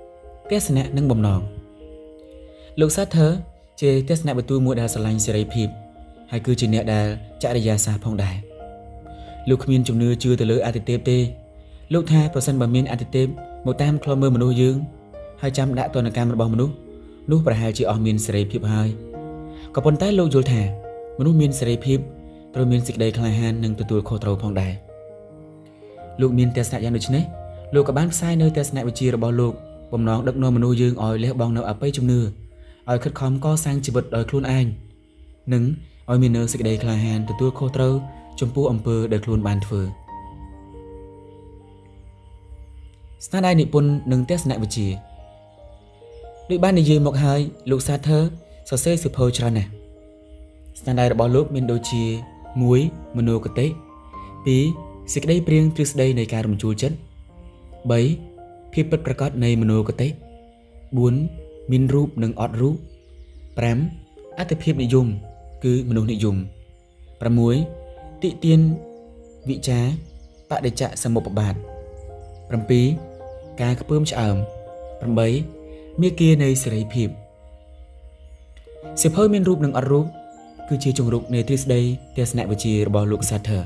Speaker 1: ទេសនៈនិងបំណងលោកសាធើជាទេសនៈបន្ទូលមួយដែលស្រឡាញ់សេរីភាពហើយគឺជាអ្នកដែលចរិយាសាស្ត្រផងដែរលោកគ្មានជំនឿជឿទៅលើអាទិទេពទេលោកថាប្រសិនបើមានអាទិទេពមកតាមខ្លមើលមនុស្សយើងហើយចាំដាក់ទណ្ឌកម្មរបស់មនុស្សនោះប្រហែលជាអស់មានសេរីភាពហើយក៏ប៉ុន្តែលោកយល់ថាមនុស្សមានសេរីភាពត្រូវមានសេចក្តីក្លាហាននិងទទួលខុសត្រូវផងដែរលោកមានទស្សនៈយ៉ាងដូចនេះលោកក៏បានផ្សាយនៅទស្សនវិជ្ជារបស់លោកបំណងដឹកនាំមនុស្សយើងឲ្យលះបង់នៅអបិយជំនឿឲ្យខិតខំកសាងជីវិតដោយខ្លួនឯងនិងឲ្យមាននៅសេចក្តីក្លាហានទទួលខុសត្រូវចំពោះអំពើដែលខ្លួនបានធ្វើស្នាដៃនិពន្ធនិងទស្សនវិជ្ជាដូចបាននិយាយមកហើយលោកសាធើសរសេរសៀវភៅច្រើនណាស់ស្នាដៃរបស់លោកមានដូចជាមួយមនោគតិពីរសេចក្តីព្រៀងទ្រឹស្ដីនៃការរំជួលចិត្តបីភាពពិតប្រាកដនៃមនោគតិបួនមានរូបនិងអត់រូបប្រាំអត្ថភាពនិយមគឺមនុស្សនិយមប្រាំមួយតិទានវិចារបដិច្ចសមុប្បាតប្រាំពីរការខ្ពើមឆ្អើមប្រាំបីមាគ៌ានៃសេរីភាពសៀវភៅមានរូបនិងអត់រូបគឺជាជង្រុកនៃទ្រឹស្ដីទស្សនវិជ្ជារបស់លោកសាធើ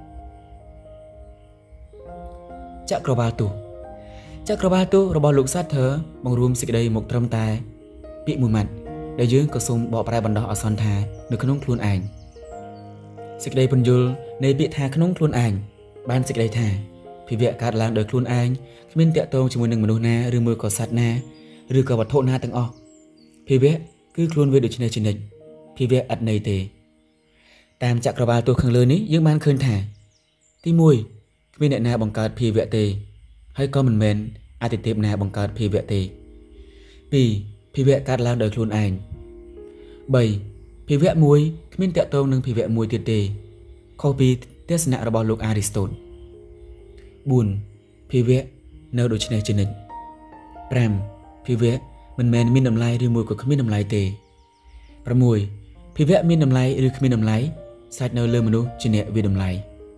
Speaker 1: ចក្រវាលទោសចក្រវាលទោសរបស់លោកសាធើបង្រួមសេចក្តីមកត្រឹមតែពាក្យមួយម៉ាត់ដែលយើងក៏សូមបកប្រែបណ្ដោះអាសន្នថានៅក្នុងខ្លួនឯងសេចក្តីពន្យល់នៃពាក្យថាក្នុងខ្លួនឯងបានសេចក្តីថាភិវៈកើតឡើងដោយខ្លួនឯងគ្មានតាក់ទងជាមួយនឹងមនុស្សណាឬមួយក៏សត្វណាឬក៏វត្ថុណាទាំងអស់ភិវៈគឺខ្លួនវាដូចនេះជានិច្ចភិវៈអត់ន័យទេតាមចក្រវាលទោសខាងលើនេះយើងបានឃើញថាទីមួយគ្មានអ្នកណាបង្កើតភិវៈទេហើយក៏មិនមែនអតិទេពណាបង្កើតភិវៈទេពីរភិវៈកើតឡើងដោយខ្លួនឯងបីភិវៈមួយគ្មានតាក់ទងនឹងភិវៈមួយទៀតទេខុសពីទស្សនៈរបស់លោកអារីស្តូតបួនភិវៈនៅដូចនេះជានិច្ចប្រាំភិវៈមិនមែនមានតម្លៃឬមួយក៏គ្មានតម្លៃទេប្រាំមួយភិវៈមានតម្លៃឬគ្មានតម្លៃសាច់នៅលើមនុស្សជាអ្នកវាតម្លៃ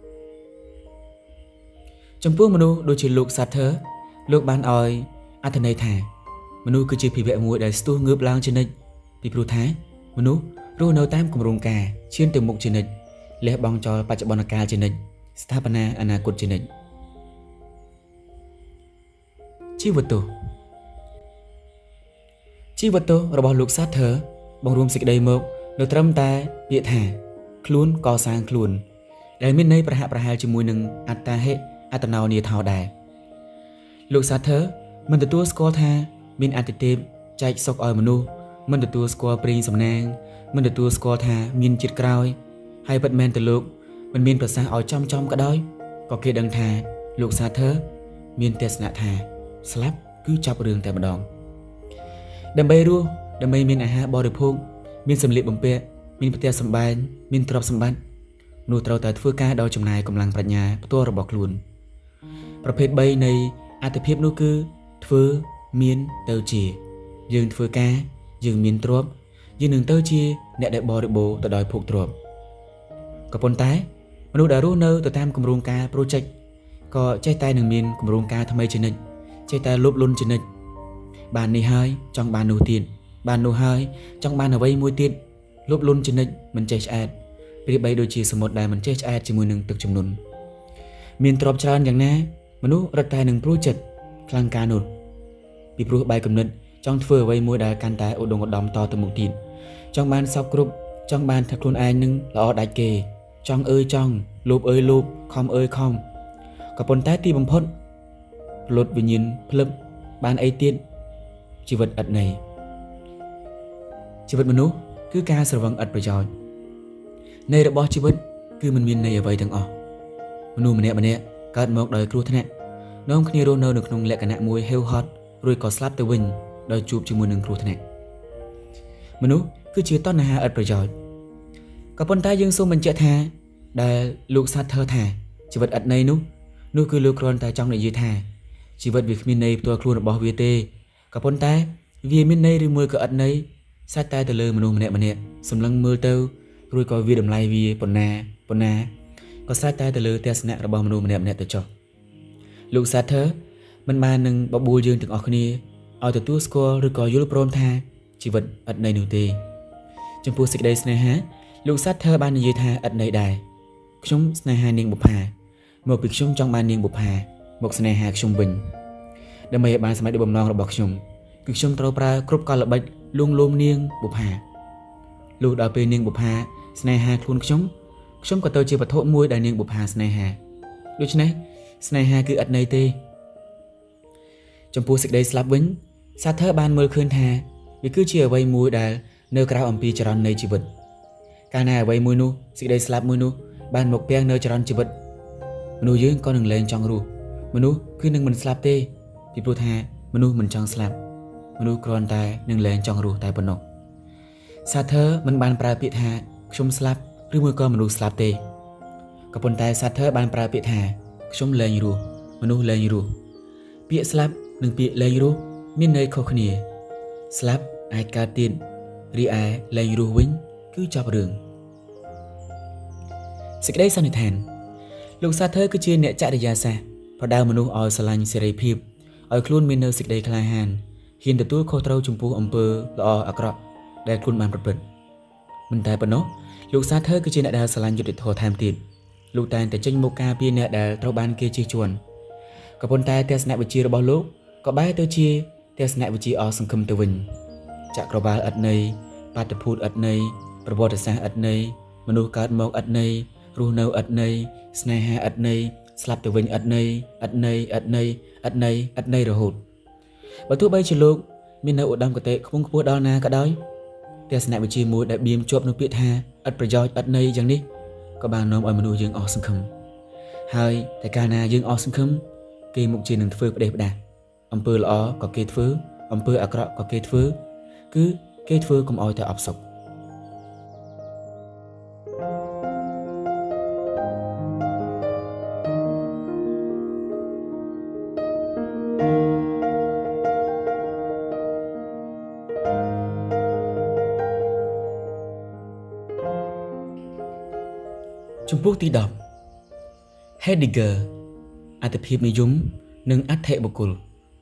Speaker 1: ចំពោះមនុស្សដូចជាលោកសាធើលោកបានឲ្យអត្ថន័យថាមនុស្សគឺជាភិវៈមួយដែលស្ទុះងើបឡើងជានិច្ចពីព្រោះថាមនុស្សរស់នៅតាមគម្រោងការឈានទៅមុខជានិច្ចលះបង់ចោលបច្ចុប្បន្នកាលជានិច្ចស្ថាបនាអនាគតជានិច្ចជីវិតទោសជីវិតទោសរបស់លោកសាធើបង្រួមសេចក្តីមកនៅត្រឹមតែពាក្យថាខ្លួនកសាងខ្លួនដែលមានន័យប្រហាក់ប្រហែលជាមួយនឹងអត្តាហិអត្តនោនាថោដែរលោកសាធើមិនទទួលស្គាល់ថាមានអតិទេពចែកសុខឲ្យមនុស្សមិនទទួលស្គាល់ព្រៀងសំណាងមិនទទួលស្គាល់ថាមានជាតិក្រោយហើយពិតមែនទៅលោកមិនមានប្រសាសន៍ឲ្យចំចំក៏ដោយក៏គេដឹងថាលោកសាធើមានទស្សនៈថាស្លាប់គឺចប់រឿងតែម្ដងដើម្បីរស់ដើម្បីមានអាហារបរិភោគមានសម្លៀកបំពាក់មានផ្ទះសម្បែងមានទ្រព្យសម្បត្តិនោះត្រូវតែធ្វើការដោយចំណាយកម្លាំងប្រាជ្ញាផ្ទាល់របស់ខ្លួនប្រភេទបីនៃអត្ថភាពនោះគឺធ្វើមានទៅជាយើងធ្វើការយើងមានទ្រព្យយើងនឹងទៅជាអ្នកដែលបរិបូរទៅដោយភោគទ្រព្យក៏ប៉ុន្តែមនុស្សដែលរស់នៅទៅតាមគម្រោងការ project ក៏ចេះតែនឹងមានគម្រោងការថ្មីជានិច្ចចេះតែលោភលន់ជានិច្ចបាននេះហើយចង់បាននោះទៀតបាននោះហើយចង់បានអ្វីមួយទៀតលោភលន់ជានិច្ចមិនចេះឆ្អែតប្រៀបបីដូចជាសមុទ្រដែលមិនចេះឆ្អែតជាមួយនឹងទឹកជំនន់មានទ្រព្យច្រើនយ៉ាងណាមនុស្សរត់តែនឹងព្រួយចិត្តខ្លាំងការនោះពីព្រោះបែកគំនិតចង់ធ្វើអ្វីមួយដែលកាន់តែឧត្តមឧត្តមតទៅមុខទៀតចង់បានសពគ្រប់ចង់បានថាខ្លួនឯងនឹងល្អដាច់គេចង់អើយចង់លោភអើយលោភខំអើយខំក៏ប៉ុន្តែទីបំផុតលុតវិញ្ញាណភ្លឹបបានអីទៀតជីវិតឥតន័យជីវិតមនុស្សគឺការស្រវឹងឥតប្រយោជន៍ន័យរបស់ជីវិតគឺមិនមានន័យអ្វីទាំងអស់មនុស្សម្នាក់ម្នាក់កើតមកដោយគ្រោះថ្នាក់នាំគ្នារស់នៅនៅក្នុងលក្ខណៈមួយហេវហត់រួចក៏ស្លាប់ទៅវិញដោយជួបជាមួយនឹងគ្រោះថ្នាក់មនុស្សគឺជាតណ្ហាឥតប្រយោជន៍ក៏ប៉ុន្តែយើងសូមបញ្ជាក់ថាដែលលោកសាធើថាជីវិតឥតន័យនោះនោះគឺលោកគ្រាន់តែចង់និយាយថាជីវិតវាគ្មានន័យផ្ទាល់ខ្លួនរបស់វាទេក៏ប៉ុន្តែវាមានន័យឬមួយក៏ឥតន័យសាច់តែទៅលើមនុស្សម្នាក់ម្នាក់សម្លឹងមើលទៅរួចក៏វាតម្លៃវាប៉ុណ្ណាប៉ុណ្ណាក៏សាច់តែទៅលើទស្សនៈរបស់មនុស្សម្នាក់ម្នាក់ទៅចុះលោកសាធើមិនបាននឹងបបួលយើងទាំងអស់គ្នា ở từ tua score rồi có yul prom tha chỉ vật ở đây nụ tê trong phu xịt đây sneha lúc sát thơ ban như tha ở đây đài chúng sneha niên bục hà một việc chúng trong ban niên bục hà một sneha chúng bình đâm mày ban sắm được bầm non rồi bọc chúng việc chúng trâu pra cướp con là bạch luôn luôn niên bục hà lúc đó về niên bục hà sneha luôn chúng chúng có tôi chỉ vật thổ môi đại niên bục hà sneha lúc này sneha cứ ở đây tê trong phu xịt đây slap vĩnh sát thơ ban mưa khơi thà vì cứ chia vây mùi đà nơi cao âm pi tròn này chỉ vật ca nào vây mùi nu xịt đây slap mùi nu ban một beng nơi tròn chỉ vật menu dưới con đừng lên trong ru menu cứ nâng mình slap tê thì pro thà menu mình trong slap menu còn tai nâng lên trong ru tai bận nọ sát thơ mình ban pra bị thà chung slap rư mùi con menu slap tê các bồn tai sát thơ ban pra bị thà chung lên ru menu lên ru bị slap nâng bị lên ru miền nơi khó khăn slap ai ca tiền ri ai lên ru vĩnh cứ chọc đường xịt đây sao này thèn lúc xa thơ cứ chia nẹ chạy để ra xa và đào mà nu ở sài seri phim ở khuôn miền nơi xịt đây khai hàn hiện từ tuổi khâu trâu trung phu ông pơ lo ở cọ để khuôn màn bật bật mình tại bận nó lúc xa thơ cứ chia nẹ đào sài cho để thò tham tiền lúc tàn tại tranh một ca pin nẹ đào trâu ban kia chia chuồn có con tai test nẹ bị chia bao lúc có bái tôi chia test nẹ bị chia ở sân khâm từ vinh chặt cờ ba ắt này ba tập phút ắt nàyประวัติศาสตร์ ắt này มนุษย์การมอง ắt này รูนเอา ắt này สเนหา ắt này สลับตัววิ่ง ắt này ắt này ắt này ắt này ắt nàyระหุดบรรทุกใบชิลูกมีแนวอุดมกเตะขบุ้งขบวนดาวนาก็ได้แต่สนามวิจิมวยได้บีมจบนุพิธา ắt ประโยชน์ ắt này อย่างนี้ก็บางน้องเอามนุษย์ยังออกสังคมให้แต่การนายังออกสังคมเกมมุกจีนหนึ่งฟื้นประเดี๋ยวประดาอำเภอละอ้อก็เกตฟื้นอำเภออักระก็เกตฟื้นคือเกตฟื้นก็เอาแต่อับศพชมพูตีดอกเฮดดิเกอร์อัตภิบนิยมหนึ่งอัตเทบุกุล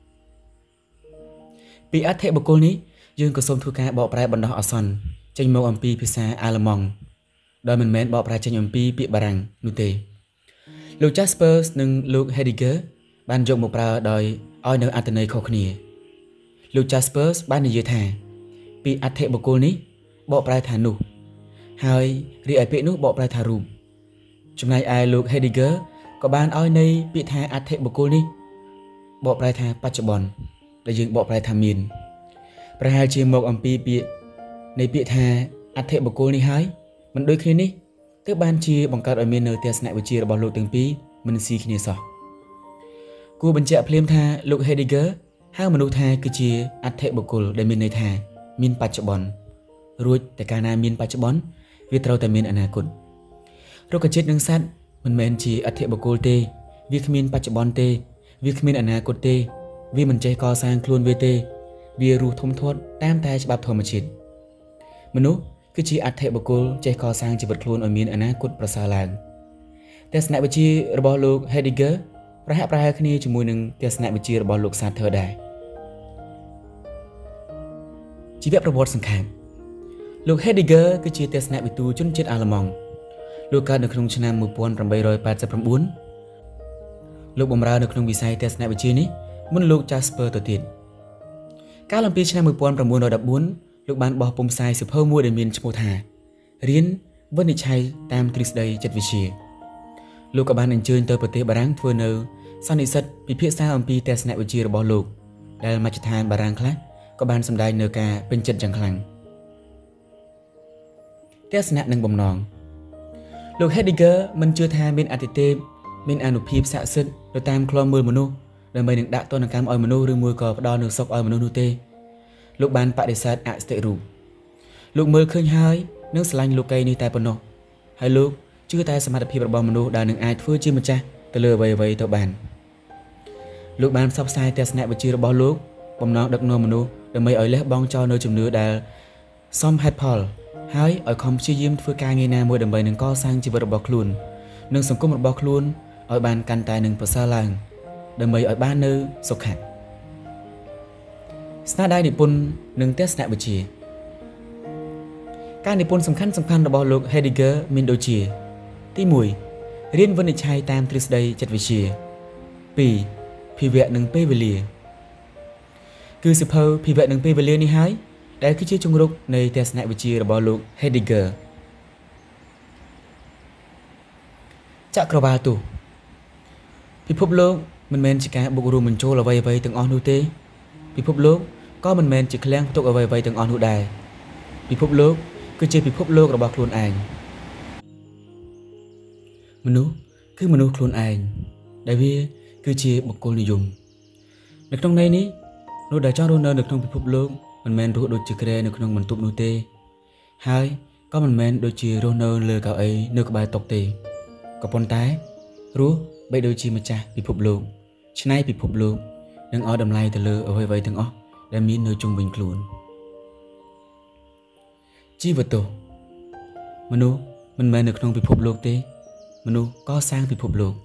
Speaker 1: ปีอัตเทบุกุลนี้ยืนกระสมทุกการบอกปลายบรรดาอัศนจังโมอัมพีพิษาอาลมองโดยมันแม้นบอกปลายจังอัมพีปีบารังนุเตลูจัสเปอร์สหนึ่งลูกเฮดดิเกอร์บานยกบอกปลายโดยอ้อยเนื้ออัตเนยโคขณีลูจัสเปอร์สบ้านในเยธาปีอัตเทบุกุลนี้บอกปลายฐานุหายรีไอเปนุบอกปลายฐารูจำนายไอลูกเฮดิเกอร์ก็บ้านอ้อยในปีธาอัตเทบุกุลนี้บอกปลายธาปัจจุบันแต่ยังบอกปลายธามีนประหารชีมกอัมปีปีในปีธาอัตเทบุกุลนี้หายมันโดยคืนนี้เตอบ้านชีบังการอเมเนอร์เตียสนาวิจีระบอลลูกตึงปีมันซีคเนสอกูบัญชีเพลียมธาลูกเฮดิเกอร์ห้ามนุษย์ธาคือชีอัตเทบุกุลได้มีในธามีนปัจจุบันรู้แต่การนามีนปัจจุบันวิตเราแต่มีนอนาคตโรคจิตหนึ่งสัตว์มันเหมือนชีอัตเทบุกุลเตวิคมินปัจจุบันเตวิคมินอนาคตเตวิมันใจก่อสร้างคลุนเวเตวิรูทุ่มทวดตามแต่ฉบับธรรมชาติมนุษย์คือชีอัตเทบุกุลใจก่อสร้างชีวิตคลุนอมีนอนาคตประสาลางแต่สนาวิจีระบอลูกเฮดิเกอร์ประหับประหารคณีจมูกหนึ่งแต่สนาวิจีระบอลูกซาเธอได้ชีวิตประวัติสังขารลูกเฮดิเกอร์คือชีแต่สนาวิตูจนจิตอาลมองลูกการในครุงชนะมือปอนรำใบรอยแปดสิบบุญลูกบอมราในครุงวิสัยเทสนาวิจีนี้มุนลูกจัสเปอร์ตัวติดการลำปีชนะมือปอนประมูลระดับบุญลูกบ้านบอปุ่มทรายสืบเพิ่มมัวเดมินชโมธาเรียนวันนิชัยตามทริสไดจัดวิชีลูกกับบ้านอันเชิญเตอร์ปฏิบารังเฟอร์เนอร์สันนิสัตพิพิธสาอัมปีเทสนาวิจีระบอลูกได้มาจัดทานบารังคละกับบ้านสำได้เนกาเป็นจัดจังคลังเทสนาหนึ่งบ่มนองลูกเฮดิเกอร์มันเชื่อทางเป็นอัติเตเป็นอนุภีสะสึกโดยตามคลอมมือมนุษย์โดยไม่หนึ่งดักต้นการออยมนุษย์หรือมือกอบดอนหรือซอกออยมนุษย์นูเตลูกบานปฏิเสธอัสเตรูลูกมือเคยหายเนื้อสลังลูกไก่ในแต่ปนกให้ลูกเชื่อแต่สมาธิพิบระบมนุษย์ได้หนึ่งไอฟื้นจิ้มจ้าตะเลือไวไวตัวบานลูกบานซับไซแต่สแนบจีระบอลูกปมน้องดักนวมนุษย์โดยไม่อ่อยเล็บบองจอเนื้อจุ่มเนื้อได้ซ้อมแฮดพอลหายอ่อยคอมชี้ยิ้มฟื้นการเงินนามวยดับใบหนึ่งก็สร้างจีบระบอคลูนหนึ่งสังคมระบอคลูนอ่อยบานกันตายหนึ่งภาษาลางดับใบอ่อยบ้านเนื้อสกัดស្នាដៃនិពន្ធនិងទស្សនវិជ្ជាការនិពន្ធសំខាន់សំខាន់របស់លោក Heidegger មានដូចជាទីមួយរៀនវិនិច្ឆ័យតាមទ្រឹស្ដីចិត្តវិទ្យាពីរភាវៈនិងពេលវេលាគឺសៀវភៅភាវៈនិងពេលវេលានេះហើយដែលគឺជាជង្រុកនៃទស្សនវិជ្ជារបស់លោក Heidegger ចក្រវាលទោសពិភពលោកមិនមែនជាការបុករួមបញ្ចូលអ្វីៗទាំងអស់នោះទេពិភពលោកក៏មិនមែនជាឃ្លាំងផ្ទុកអ្វីៗទាំងអស់នោះដែរពិភពលោកគឺជាពិភពលោករបស់ខ្លួនឯងមនុស្សគឺមនុស្សខ្លួនឯងដែលវាគឺជាបុគ្គលនិយមនៅក្នុងន័យនេះនោះដែលចង់រស់នៅនៅក្នុងពិភពលោកមិនមែនរស់ដូចជាគ្រែនៅក្នុងបន្ទប់នោះទេហើយក៏មិនមែនដូចជារស់នៅលើកៅអីនៅក្បែរតុទេក៏ប៉ុន្តែរស់បីដូចជាម្ចាស់ពិភពលោកឆ្នៃពិភពលោកនិងឲ្យតម្លៃទៅលើអ្វីៗទាំងអស់ដែលមាននៅជុំវិញខ្លួនជីវទស្សន៍មនុស្សមិនមែននៅក្នុងពិភពលោកទេមនុស្សកសាងពិភពលោក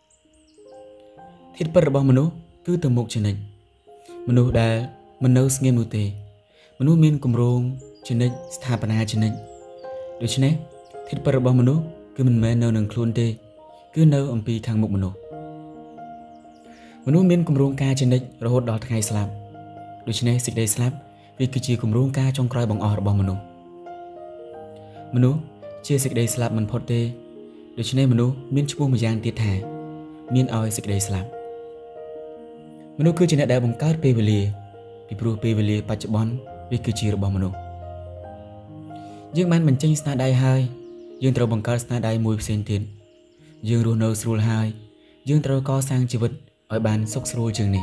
Speaker 1: ធាតុពិតរបស់មនុស្សគឺទៅមុខជានិច្ចមនុស្សដែលមិននៅស្ងៀមនោះទេមនុស្សមានគម្រោងជានិច្ចស្ថាបនាជានិច្ចដូច្នេះធាតុពិតរបស់មនុស្សគឺមិនមែននៅនឹងខ្លួនទេគឺនៅអំពីខាងមុខមនុស្សមនុស្សមានគម្រោងការជានិច្ចរហូតដល់ថ្ងៃស្លាប់ដូច្នេះសេចក្តីស្លាប់វាគឺជាគម្រោងការចុងក្រោយបង្អស់របស់មនុស្សមនុស្សជាសេចក្តីស្លាប់មិនផុតទេដូច្នេះមនុស្សមានឈ្មោះម្យ៉ាងទៀតថាមានឲ្យសេចក្តីស្លាប់មនុស្សគឺជាអ្នកដែលបង្កើតពេលវេលាពីព្រោះពេលវេលាបច្ចុប្បន្នវាគឺជារបស់មនុស្សយើងបានបញ្ចេញស្នាដៃហើយយើងត្រូវបង្កើតស្នាដៃមួយផ្សេងទៀតយើងរស់នៅស្រួលហើយយើងត្រូវកសាងជីវិតឲ្យបានសុខស្រួលជាងនេះ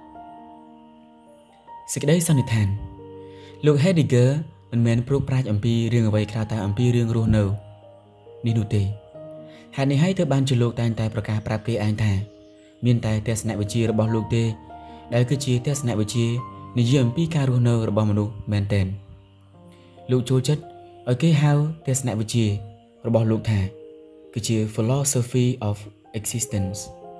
Speaker 1: សេចក្តីសន្និដ្ឋានលោក Heidegger មិនមែនប្រុងប្រាជ្ញអំពីរឿងអ្វីក្រៅតែអំពីរឿងរស់នៅនេះនោះទេហេតុនេះហើយទើបបានជាលោកតែងតែប្រកាសប្រាប់គេឯងថាមានតែទស្សនវិជ្ជារបស់លោកទេដែលគឺជាទស្សនវិជ្ជានិយាយអំពីការរស់នៅរបស់មនុស្សមែនទែនលោកចូលចិត្តឲ្យគេហៅទស្សនវិជ្ជារបស់លោកថាគឺជា philosophy of existence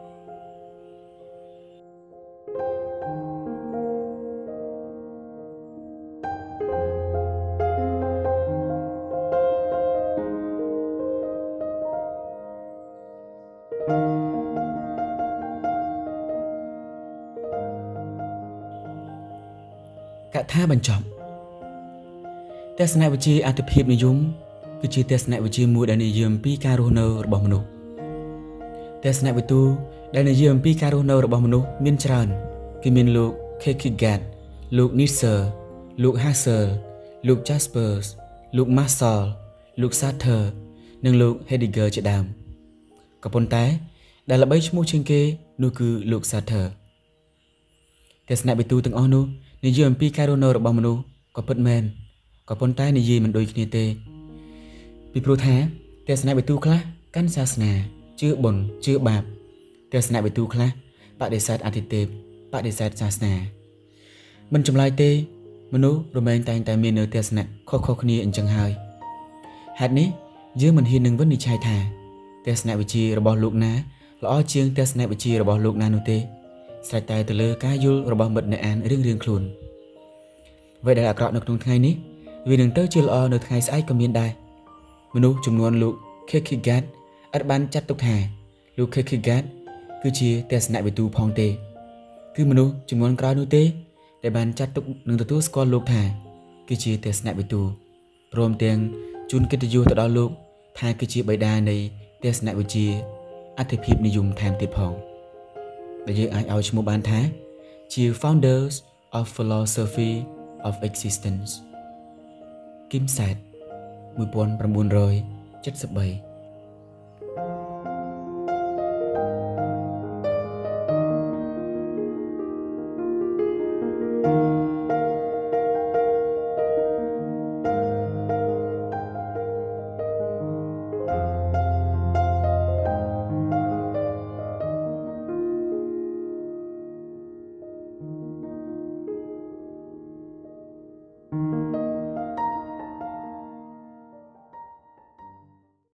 Speaker 1: កថាបញ្ចប់ទស្សនវិជ្ជាអត្ថភាពនិយមគឺជាទស្សនវិជ្ជាមួយដែលនិយាយអំពីការរស់នៅរបស់មនុស្សទស្សនវិទូដែលនិយាយអំពីការរស់នៅរបស់មនុស្សមានច្រើនគឺមានលោក Kierkegaard លោក Nietzsche លោក Husserl លោក Jaspers លោក Marshall លោក Sartre និងលោក Heidegger ជាដើមក៏ប៉ុន្តែដែលល្បីឈ្មោះជាងគេនោះគឺលោក Sartre ទស្សនវិទូទាំងអស់នោះនិយាយអំពីការរស់នៅរបស់មនុស្សក៏ពិតមែនក៏ប៉ុន្តែនិយាយមិនដូចគ្នាទេពីព្រោះថាទស្សនវិទូខ្លះកាន់សាសនាជឿបុណ្យជឿបាបទស្សនវិទូខ្លះបដិសេធអតិទេពបដិសេធសាសនាមិនចម្លើយទេមនុស្សរមែងតែងតែមាននៅទស្សនៈខុសៗគ្នាអញ្ចឹងហើយហេតុនេះយើងមិនហ៊ាននឹងវិនិច្ឆ័យថាទស្សនវិជ្ជារបស់លោកណាល្អជាងទស្សនវិជ្ជារបស់លោកណានោះទេស្រេចតែទៅលើការយល់របស់មិត្តអ្នកអានរៀងៗខ្លួនអ្វីដែលអាក្រក់នៅក្នុងថ្ងៃនេះវានឹងទៅជាល្អនៅថ្ងៃស្អែកក៏មានដែរមនុស្សចំនួនលោក Kierkegaard ឥតបានចាត់ទុកថាលោក Kierkegaard គឺជាទស្សនវិទូផងទេគឺមនុស្សចំនួនក្រោយនោះទេដែលបានចាត់ទុកនិងទទួលស្គាល់លោកថាគឺជាទស្សនវិទូព្រមទាំងជូនកិត្តិយសទៅដល់លោកថាគឺជាបិតានៃទស្សនវិជ្ជាអត្ថភាពនិយមថែមទៀតផងដែលយើងអាចឲ្យឈ្មោះបានថាជា Founders of Philosophy of Existence គីមសែតnineteen seventy-three